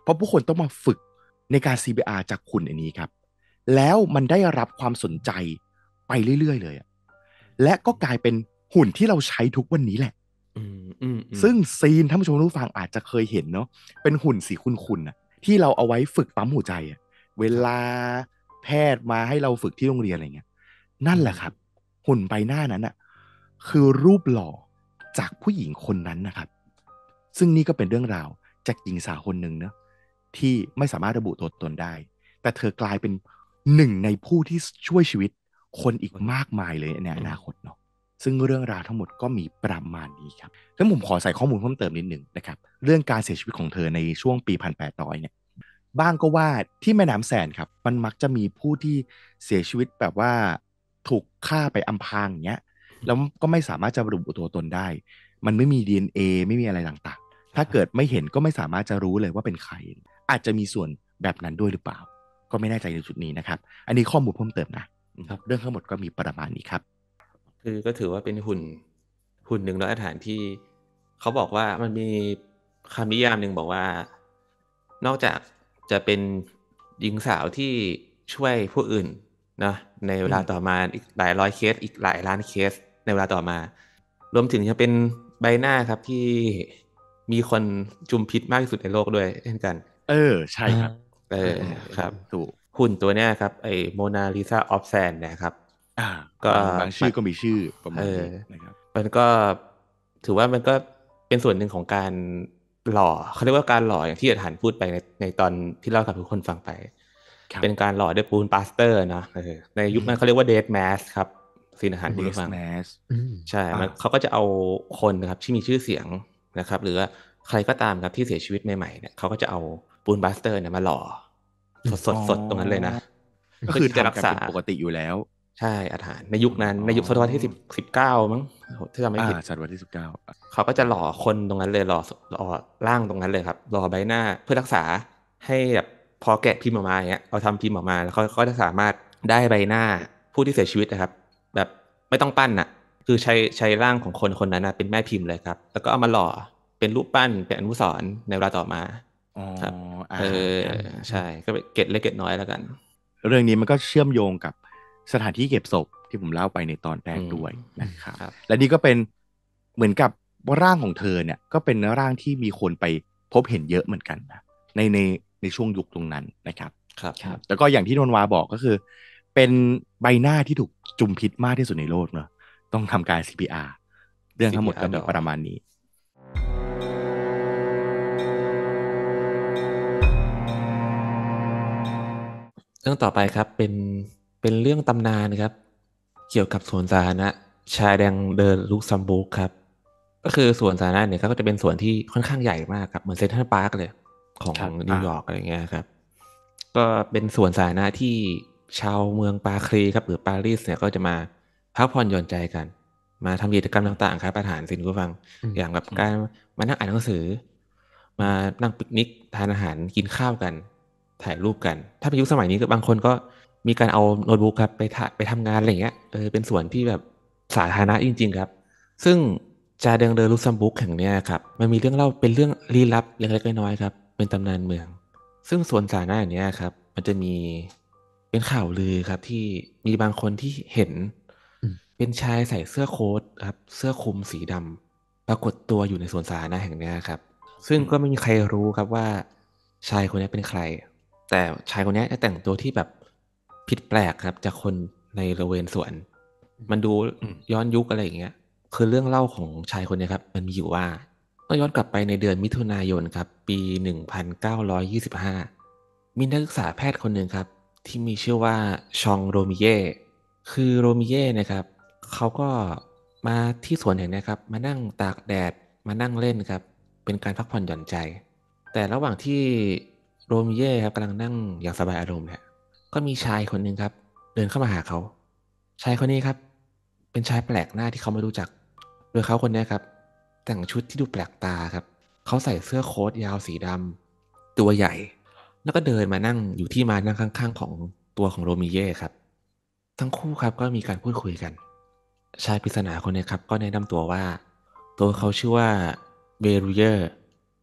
เพราะผู้คนต้องมาฝึกในการ ซี พี อาร์ จากหุ่นอันนี้ครับแล้วมันได้รับความสนใจไปเรื่อยๆเลยอะและก็กลายเป็นหุ่นที่เราใช้ทุกวันนี้แหละอืมอืมอืมซึ่งซีนท่านผู้ชมผู้ฟังอาจจะเคยเห็นเนาะเป็นหุ่นสีขุ่นๆน่ะที่เราเอาไว้ฝึกปั๊มหัวใจอะเวลาแพทย์มาให้เราฝึกที่โรงเรียนอะไรเงี้ยนั่นแหละครับหุ่นใบหน้านั้นอ่ะคือรูปหล่อจากผู้หญิงคนนั้นนะครับซึ่งนี่ก็เป็นเรื่องราวจากหญิงสาวคนหนึ่งเนาะที่ไม่สามารถระบุตัวตนได้แต่เธอกลายเป็นหนึ่งในผู้ที่ช่วยชีวิตคนอีกมากมายเลยในอนาคตเนาะ ซึ่งเรื่องราวทั้งหมดก็มีประมาณนี้ครับแล้วผมขอใส่ข้อมูลเพิ่มเติมนิดหนึ่งนะครับเรื่องการเสียชีวิตของเธอในช่วงปีหนึ่งพันแปดร้อยเนี่ยบ้างก็ว่าที่แม่น้ำแสนครับมันมักจะมีผู้ที่เสียชีวิตแบบว่าถูกฆ่าไปอำพรางอย่างเงี้ยแล้วก็ไม่สามารถจะระบุตัวตนได้มันไม่มี ดี เอ็น เอ ไม่มีอะไรต่างๆถ้าเกิดไม่เห็นก็ไม่สามารถจะรู้เลยว่าเป็นใครอาจจะมีส่วนแบบนั้นด้วยหรือเปล่าก็ไม่แน่ใจในจุดนี้นะครับอันนี้ข้อมูลเพิ่มเติมนะเรื่องทั้งหมดก็มีประมาณนี้ครับคือก็ถือว่าเป็นหุ่นหุ่นหนึ่งร้อยอาถรรพ์ที่เขาบอกว่ามันมีคำนิยามหนึ่งบอกว่า นอกจากจะเป็นหญิงสาวที่ช่วยผู้อื่นนะในเวลาต่อมาอีกหลายร้อยเคสอีกหลายล้านเคสในเวลาต่อมา รวมถึงยังเป็นใบหน้าครับที่มีคนจุมพิษมากที่สุดในโลกด้วยเช่นกันเออใช่ครับเออครับถูกหุ่นตัวเนี้ยครับไอ้โมนาลิซาออฟแซนนะครับอ่าก็บางบางชื่อก็มีชื่อประมาณเออนี้นะครับมันก็ถือว่ามันก็เป็นส่วนหนึ่งของการหล่อเขาเรียกว่าการหล่ออย่างที่อาจารย์พูดไปในในตอนที่เล่ากับทุกคนฟังไปครับเป็นการหล่อด้วยปูนปลาสเตอร์นะเออในยุคนั้นเขาเรียกว่าเดดแมสครับสินอาหารคุณผู้ฟัง Mass ใช่อ่ามัมันเขาก็จะเอาคนนะครับที่มีชื่อเสียงนะครับ หรือว่าใครก็ตามครับที่เสียชีวิตใหม่ๆเนี่ยเขาก็จะเอาปูนบาสเตอร์เนี่ยมาหล่อสดสดสดตรงนั้นเลยนะก็คือเพื่ที่จะรัทำกกันษาเป็นปกติอยู่แล้วใช่อาหารในยุคนั้นอ๋อในยุคศตวรรษที่สิบสิบเก้ามั้งถ้าจำไม่อ่าผิดศตวรรษที่สิบเก้าเขาก็จะหล่อคนตรงนั้นเลยหล่อหล่อร่างตรงนั้นเลยครับหล่อใบหน้าเพื่อรักษาให้แบบพอแกะพิมพ์ออกมาอย่างเงี้ยเอาทำพิมพ์ออกมาแล้วเขาก็จะสามารถได้ใบหน้าผู้ที่เสียชีวิตนะครับ แบบไม่ต้องปั้นน่ะ คือใช้ใช้ร่างของคนคนนั้นนะเป็นแม่พิมพ์เลยครับ แล้วก็เอามาหล่อเป็นรูปปั้นเป็นอนุสรณ์ในเวลาต่อมาอ๋อครับอ่าเออใช่ก็เป็นเกร็ดเล็กเกร็ดน้อยแล้วกันเรื่องนี้มันก็เชื่อมโยงกับสถานที่เก็บศพที่ผมเล่าไปในตอนแรกด้วยนะครับครับและนี่ก็เป็นเหมือนกับว่าร่างของเธอเนี่ยก็เป็นร่างที่มีคนไปพบเห็นเยอะเหมือนกันนะในในในช่วงยุคตรงนั้นนะครับครับแล้วก็อย่างที่นนวาบอกก็คือ เป็นใบหน้าที่ถูกจุมพิษมากที่สุดในโลกเนอะต้องทำการ ซี พี อาร์ เรื่องทั้งหมดก็มีประมาณนี้เรื่องต่อไปครับเป็นเป็นเรื่องตำนานครับ เกี่ยวกับสวนสาธารณะชายแดงเดอลุกซัมบูร์กครับ ก็คือสวนสาธารณะเนี่ยก็จะเป็นสวนที่ค่อนข้างใหญ่มากครับเหมือนเซ็นทรัลพาร์คเลยของครับนิวยอร์กอะไรเงี้ยครับ ก็เป็นสวนสาธารณะที่ชาวเมืองปารีสครับหรือปารีสเนี่ยก็จะมาพักผ่อนหย่อนใจกัน มาทำกิจกรรมต่างๆครับอาหารสินผู้ฟังอืมอย่างแบบการมานั่งอ่านหนังสือ มานั่งปิกนิกทานอาหารกินข้าวกัน ถ่ายรูปกัน ถ้าเป็นยุคสมัยนี้ก็บางคนก็มีการเอาโน้ตบุ๊กครับไปถ่ายไปทำงานอะไรอย่างเงี้ยเออเป็นส่วนที่แบบสาธารณะจริง ๆ ครับ ซึ่งจาเดงเดอลุกซัมบูร์กแห่งเนี้ยครับมันมีเรื่องเล่าเป็นเรื่องลี้ลับเล็กๆน้อยๆครับเป็นตำนานเมือง ซึ่งสวนสาธารณะอย่างเนี้ยครับ มันจะมีเป็นข่าวลือครับที่มีบางคนที่เห็นอืมเป็นชายใส่เสื้อโค้ทครับเสื้อคลุมสีดำปรากฏตัวอยู่ในสวนสาธารณะแห่งเนี้ยครับ ซึ่งก็ไม่มีใครรู้ครับว่าชายคนนี้เป็นใคร แต่ชายคนนี้จะแต่งตัวที่แบบผิดแปลกครับจากคนในบริเวณสวน มันดูอืมย้อนยุคอะไรอย่างเงี้ย คือเรื่องเล่าของชายคนนี้ครับมันมีอยู่ว่าต้องย้อนกลับไปในเดือนมิถุนายนครับปีหนึ่งพันเก้าร้อยยี่สิบห้ามีนักศึกษาแพทย์คนหนึ่งครับที่มีชื่อว่าชองโรมิเย่คือโรมิเย่นะครับเขาก็มาที่สวนแห่งนี้ครับมานั่งตากแดดมานั่งเล่นครับเป็นการพักผ่อนหย่อนใจ แต่ระหว่างที่โรมิเย่ครับกำลังนั่งอย่างสบายอารมณ์เนี่ยก็มีชายคนหนึ่งครับเดินเข้ามาหาเขาชายคนนี้ครับเป็นชายแปลกหน้าที่เขาไม่รู้จัก โดยเขาคนนี้ครับแต่งชุดที่ดูแปลกตาครับเขาใส่เสื้อโค้ทยาวสีดำตัวใหญ่ แล้วก็เดินมานั่งอยู่ที่มานั่งข้างๆของตัวของโรมิเย่ครับทั้งคู่ครับก็มีการพูดคุยกัน ชายปริศนาคนนี้ครับก็แนะนำตัวว่า ตัวเขาชื่อว่าเบรูเยอร์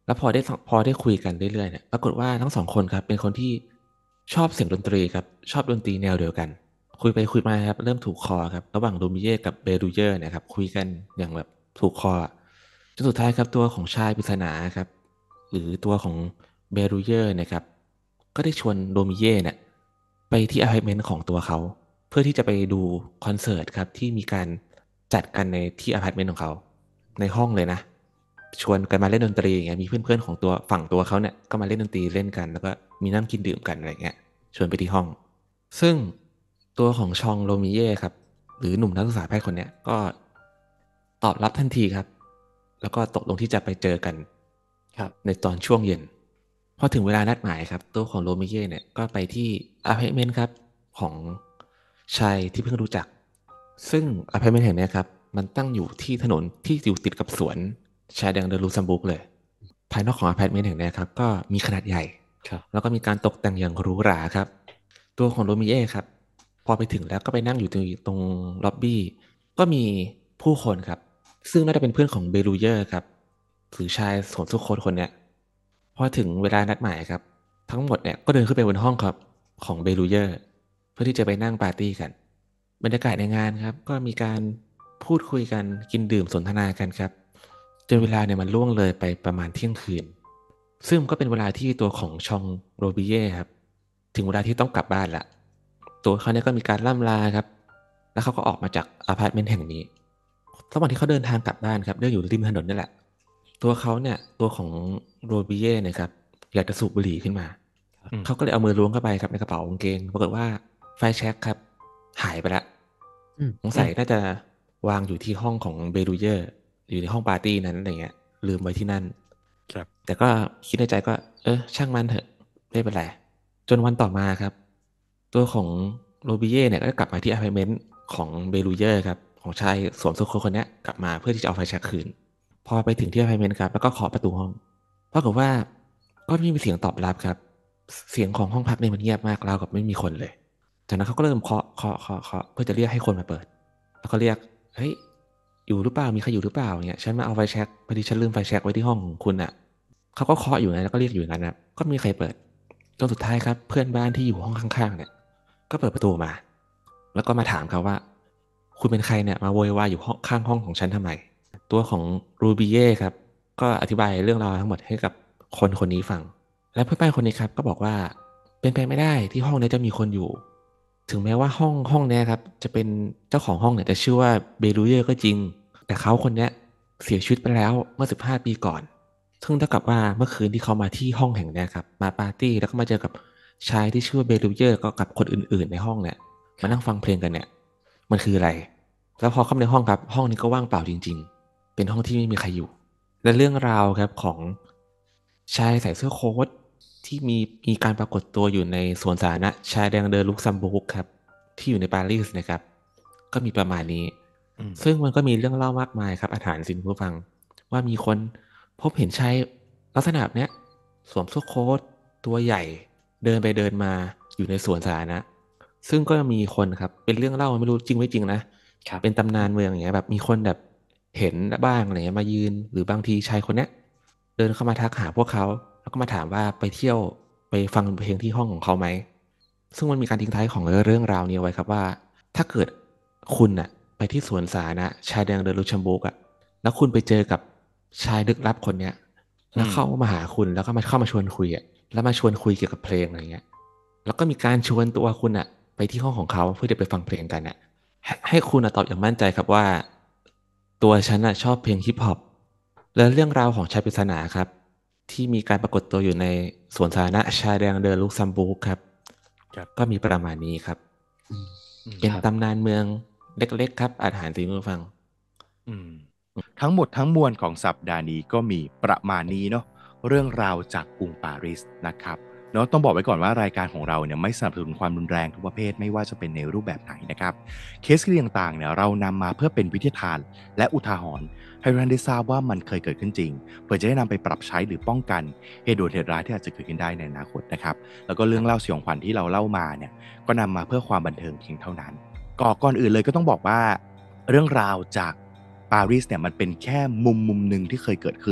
แล้วพอได้พอได้คุยกันเรื่อยๆเนี่ยปรากฏว่าทั้งสองคนครับเป็นคนที่ชอบเสียงดนตรีครับชอบดนตรีแนวเดียวกันคุยไปคุยมาครับเริ่มถูกคอครับระหว่างโดมิเย่กับเบรูเยอร์เนี่ยครับคุยกันอย่างแบบถูกคอจนสุดท้ายครับตัวของชายปริศนาครับหรือตัวของเบรูเยอร์เนี่ยครับก็ได้ชวนโดมิเย่เนี่ยไปที่อพาร์ตเมนต์ของตัวเขาเพื่อที่จะไปดูคอนเสิร์ตครับที่มีการจัดกันในที่อพาร์ตเมนต์ของเขาในห้องเลยนะ ชวนกันมาเล่นดนตรีอย่างเงี้ยมีเพื่อนๆของตัวฝั่งตัวเขาเนี่ยก็มาเล่นดนตรีเล่นกันแล้วก็มีนั่งกินดื่มกันอะไรเงี้ยชวนไปที่ห้องซึ่งตัวของชองโรมิเย่ครับหรือหนุ่มนักศึกษาแพทย์คนเนี้ยก็ตอบรับทันทีครับแล้วก็ตกลงที่จะไปเจอกันครับในตอนช่วงเย็นพอถึงเวลานัดหมายครับตัวของโรมิเย่เนี่ยก็ไปที่อพาร์ตเมนต์ครับของชายที่เพิ่งรู้จักซึ่งอพาร์ตเมนต์แห่งเนี้ยครับมันตั้งอยู่ที่ถนนที่อยู่ติดกับสวนชายแดงเดลูซัมบุกเลยภายนอกของอพาร์ตเมนต์แห่งเนี้ยครับก็มีขนาดใหญ่ครับแล้วก็มีการตกแต่งอย่างหรูหราครับตัวของโรมิเย่ครับพอไปถึงแล้วก็ไปนั่งอยู่ตรงตรงล็อบบี้ก็มีผู้คนครับซึ่งน่าจะเป็นเพื่อนของเบลูเยอร์ครับหรือชายสวมเสื้อโค้ทคนเนี้ยพอถึงเวลานัดหมายครับทั้งหมดเนี่ยก็เดินขึ้นไปบนห้องครับของเบลูเยอร์เพื่อที่จะไปนั่งปาร์ตี้กันบรรยากาศในงานครับก็มีการพูดคุยกันกินดื่มสนทนากันครับจนเวลาเนี่ยมันล่วงเลยไปประมาณเที่ยงคืน ซึ่งก็เป็นเวลาที่ตัวของชองโรบิเย่ครับถึงเวลาที่ต้องกลับบ้านละตัวเขาเนี่ยก็มีการล่ำลาครับแล้วเขาก็ออกมาจากอพาร์ตเมนต์แห่งนี้ระหว่างที่เขาเดินทางกลับบ้านครับเดินอยู่ริมถนนนี่แหละตัวเขาเนี่ยตัวของโรบิเย่เนี่ยครับอยากจะสูบบุหรี่ขึ้นมาอืมเขาก็เลยเอามือล้วงเข้าไปครับในกระเป๋ากางเกงปรากฏว่าไฟแช็กครับหายไปละอืมสงสัยน่าจะวางอยู่ที่ห้องของเบรูเยอร์อยู่ในห้องปาร์ตี้นั้นอะไรเงี้ยลืมไว้ที่นั่นครับแต่ก็คิดในใจก็เออช่างมันเถอะไม่เป็นไรจนวันต่อมาครับตัวของโรบิเย่เนี่ยก็กลับมาที่อพาร์ตเมนต์ของเบลูเยอร์ครับของชายสวมเสื้อโค้ทคนเนี้ยกลับมาเพื่อที่จะเอาไฟแช็กคืนพอไปถึงที่อพาร์ตเมนต์ครับแล้วก็เคาะประตูห้องปรากฏว่าก็ไม่มีเสียงตอบรับครับเสียงของห้องพักเนี่ยมันเงียบมากราวกับไม่มีคนเลยจากนั้นเขาก็เริ่มเคาะเคาะเคาะเคาะเพื่อจะเรียกให้คนมาเปิดแล้วก็เรียกเฮ้ยอยู่หรือเปล่ามีใครอยู่หรือเปล่าเนี่ยฉันมาเอาไฟแช็กพอดีฉันลืมไฟแช็กไว้ที่ห้องของคุณอะ เขาก็เคาะอยู่นะแล้วก็เรียกอยู่อย่างนั้นนะก็ไม่มีใครเปิดจนสุดท้ายครับเพื่อนบ้านที่อยู่ห้องข้างๆเนี่ยก็เปิดประตูมาแล้วก็มาถามเขาว่าคุณเป็นใครเนี่ยมาโวยวายอยู่ห้องข้างห้องของฉันทำไมตัวของรูบิเย่ครับก็อธิบายเรื่องราวทั้งหมดให้กับคนคนนี้ฟังและเพื่อนบ้านคนนี้ครับก็บอกว่าเป็นไปไม่ได้ที่ห้องนี้จะมีคนอยู่ถึงแม้ว่าห้องห้องเนี้ยครับจะเป็นเจ้าของห้องเนี่ยจะชื่อว่าเบรูเย่ก็จริงแต่เขาคนเนี้ยเสียชีวิตไปแล้วเมื่อสิบห้าปีก่อน ซึ่งเท่ากับว่าเมื่อคืนที่เขามาที่ห้องแห่งเนี้ยครับมาปาร์ตี้แล้วก็มาเจอกับชายที่ชื่อว่าเบลูเยอร์ก็กับคนอื่นๆในห้องเนี่ยมานั่งฟังเพลงกันเนี่ยมันคืออะไรแล้วพอเข้ามาในห้องครับห้องนี้ก็ว่างเปล่าจริงๆเป็นห้องที่ไม่มีใครอยู่และเรื่องราวครับของชายใส่เสื้อโค้ทที่มีมีการปรากฏตัวอยู่ในสวนสาธารณะชายแดงเดอลุกซัมบูร์กครับที่อยู่ในปารีสนะครับก็มีประมาณนี้อืมซึ่งมันก็มีเรื่องเล่ามากมายครับอาถรรพ์สินผู้ฟังว่ามีคนพบเห็นชายลักษณะแบบเนี้ยสวมเสื้อโค้ทตัวใหญ่เดินไปเดินมาอยู่ในสวนสาธารณะซึ่งก็มีคนครับเป็นเรื่องเล่าไม่รู้จริงไม่จริงนะครับเป็นตำนานเมืองอย่างเงี้ยแบบมีคนแบบเห็นบ้างอะไรเงี้ยมายืนหรือบางทีชายคนเนี้ยเดินเข้ามาทักหาพวกเขาแล้วก็มาถามว่าไปเที่ยวไปฟังเพลงที่ห้องของเขาไหม ซึ่งมันมีการทิ้งท้ายของเรื่องราวนี้ไว้ครับว่าถ้าเกิดคุณน่ะไปที่สวนสาธารณะชายแดงเดอลูชัมบูกอะแล้วคุณไปเจอกับชายลึกลับคนเนี้ยแล้วเข้ามาหาคุณแล้วก็มาเข้ามาชวนคุยอะแล้วมาชวนคุยเกี่ยวกับเพลงอะไรเงี้ยแล้วก็มีการชวนตัวคุณอะไปที่ห้องของเขาเพื่อจะไปฟังเพลงกันอะให้ให้คุณอะตอบอย่างมั่นใจครับว่าตัวฉันอะชอบเพลงฮิปฮอปและเรื่องราวของชายปริศนาครับที่มีการปรากฏตัวอยู่ในสวนสาธารณะชายแดงเดอลุกซัมบูกครับครับก็มีประมาณนี้ครับอืมอืมเป็นครับตำนานเมืองเล็กๆครับอาจหารสีมือฟังอืมทั้งหมดทั้งมวลของสัปดาห์นี้ก็มีประมาณนี้เนาะเรื่องราวจากกรุงปารีสนะครับเนาะต้องบอกไว้ก่อนว่ารายการของเราเนี่ยไม่สนับสนุนความรุนแรงทุกประเภทไม่ว่าจะเป็นในรูปแบบไหนนะครับเคสคดีต่างๆเนี่ยเรานำมาเพื่อเป็นวิทยาทานและอุทาหรณ์ให้ทุกท่านได้ทราบว่ามันเคยเกิดขึ้นจริงเพื่อจะได้นำไปปรับใช้หรือป้องกันเหตุด่วนเหตุร้ายที่อาจจะเกิดขึ้นได้ในอนาคตนะครับแล้วก็เรื่องเล่าสยองขวัญที่เราเล่ามาเนี่ยก็นำมาเพื่อความบันเทิงเพียงเท่านั้นก่อก่อนอื่นเลยก็ต้องบอกว่าเรื่องราวจาก ปารีสเนี่ยมันเป็นแค่มุมมุมหนึ่งที่เคยเกิดขึ้น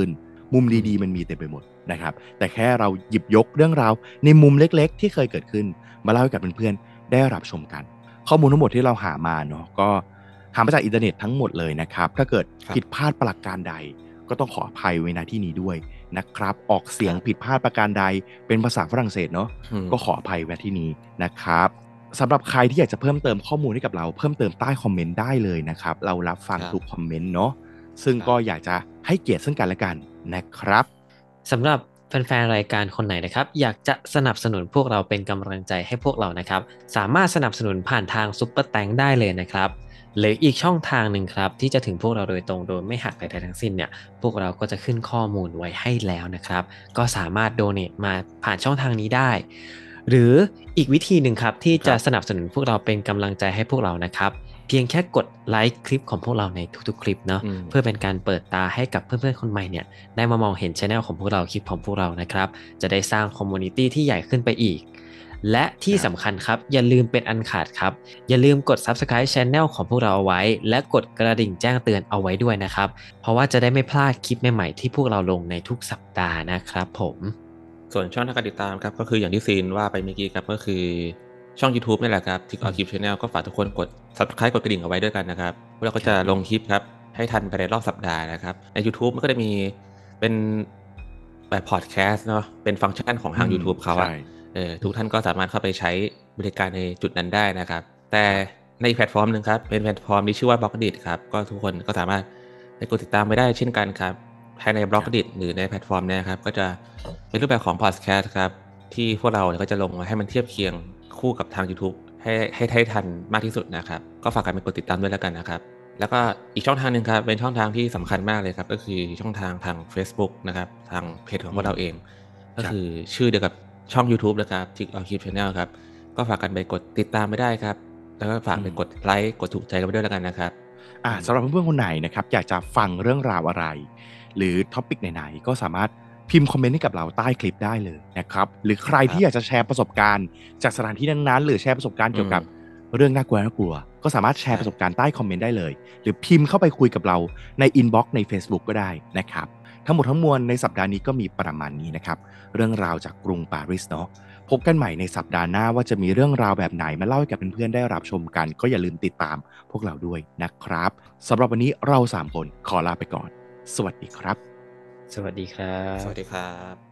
มุมดีๆมันมีเต็มไปหมดนะครับแต่แค่เราหยิบยกเรื่องราวในมุมเล็กๆที่เคยเกิดขึ้นมาเล่าให้กับเพื่อนๆได้รับชมกันข้อมูลทั้งหมดที่เราหามาเนาะก็หามาจากอินเทอร์เน็ตทั้งหมดเลยนะครับถ้าเกิดผิดพลาดประการใดก็ต้องขออภัยไว้ณที่นี้ด้วยนะครับออกเสียงผิดพลาดประการใดเป็นภาษาฝรั่งเศสเนาะก็ขออภัยไว้ที่นี้นะครับสำหรับใครที่อยากจะเพิ่มเติมข้อมูลให้กับเราเพิ่มเติมใต้คอมเมนต์ได้เลยนะครับเรารับฟังทุกคอมเมนต์เนาะซึ่งก็อยากจะให้เกียรติซึ่งกันและกันนะครับสำหรับแฟนๆรายการคนไหนนะครับอยากจะสนับสนุนพวกเราเป็นกำลังใจให้พวกเรานะครับสามารถสนับสนุนผ่านทางซุปเปอร์แตงได้เลยนะครับหรืออีกช่องทางหนึ่งครับที่จะถึงพวกเราโดยตรงโดยไม่หักใดๆทั้งสิ้นเนี่ยพวกเราก็จะขึ้นข้อมูลไว้ให้แล้วนะครับก็สามารถโดเนทมาผ่านช่องทางนี้ได้หรืออีกวิธีหนึ่งครับที่จะสนับสนุนพวกเราเป็นกำลังใจให้พวกเรานะครับเพียงแค่กดไลค์คลิปของพวกเราในทุกๆคลิปเนาะเพื่อเป็นการเปิดตาให้กับเพื่อนๆคนใหม่เนี่ยได้มามองเห็น channel ของพวกเราคลิปของพวกเรานะครับจะได้สร้างคอมมูนิตี้ที่ใหญ่ขึ้นไปอีกและที่สำคัญครับอย่าลืมเป็นอันขาดครับอย่าลืมกด Subscribe Channel ของพวกเราเอาไว้และกดกระดิ่งแจ้งเตือนเอาไว้ด้วยนะครับเพราะว่าจะได้ไม่พลาดคลิปใหม่ๆที่พวกเราลงในทุกสัปดาห์นะครับผมส่วนช่องทางการติดตามครับก็คืออย่างที่ซีนว่าไปเมื่อกี้ครับก็คือช่อง YouTube นี่แหละครับ Tick Archive Channel ก็ฝากทุกคนกด Subscribe กดกระดิ่งเอาไว้ด้วยกันนะครับเราก็จะลงคลิปครับให้ทันไปในรอบสัปดาห์นะครับใน YouTube มันก็จะมีเป็นแบบพอดแคสต์เนาะเป็นฟังก์ชันของทาง YouTube เขาอะเออทุกท่านก็สามารถเข้าไปใช้บริการในจุดนั้นได้นะครับแต่ในแพลตฟอร์มนึงครับเป็นแพลตฟอร์มที่ชื่อว่า Blockdit ครับก็ทุกคนก็สามารถไปกดติดตามไปได้เช่นกันครับภายใน Blockdit หรือในแพลตฟอร์มนี้ครับก็จะเป็นรูปแบบของพอดแคสต์ครับที่พวกเราก็จะลงมาให้มันเทียบเคียงคู่กับทาง YouTube ให้ให้ให้ทันมากที่สุดนะครับก็ฝากกันไปกดติดตามด้วยแล้วกันนะครับแล้วก็อีกช่องทางนึงครับเป็นช่องทางที่สำคัญมากเลยครับก็คือช่องทางทาง Facebook นะครับทางเพจของพวกเราเองก็คือชื่อเดียวกับช่อง YouTube นะครับ Tick Archive Channel ครับก็ฝากกันไปกดติดตามไปได้ครับแล้วก็ฝากไปกดไลค์กดถูกใจกันไปด้วยแล้วกันนะครับอ่าสำหรับเพื่อนๆคนไหนนะครับอยากจะฟังเรื่องราวอะไรหรือท็อปิกไหนๆก็สามารถพิมพ์คอมเมนต์ให้กับเราใต้คลิปได้เลยนะครับหรือใครที่อยากจะแชร์ประสบการณ์จากสถานที่นั้นๆหรือแชร์ประสบการณ์เกี่ยวกับเรื่องน่ากลัวน่ากลัวก็สามารถแชร์ประสบการณ์ใต้คอมเมนต์ได้เลยหรือพิมพ์เข้าไปคุยกับเราในอินบ็อกซ์ใน Facebook ก็ได้นะครับทั้งหมดทั้งมวลในสัปดาห์นี้ก็มีประมาณนี้นะครับเรื่องราวจากกรุงปารีสเนาะพบกันใหม่ในสัปดาห์หน้าว่าจะมีเรื่องราวแบบไหนมาเล่าให้กับเพื่อนๆได้รับชมกันก็อย่าลืมติดตามพวกเราด้วยนะครับสำหรับวันนี้เราสามคนขอลาไปก่อนสวัสดีครับสวัสดีครับสวัสดีครับ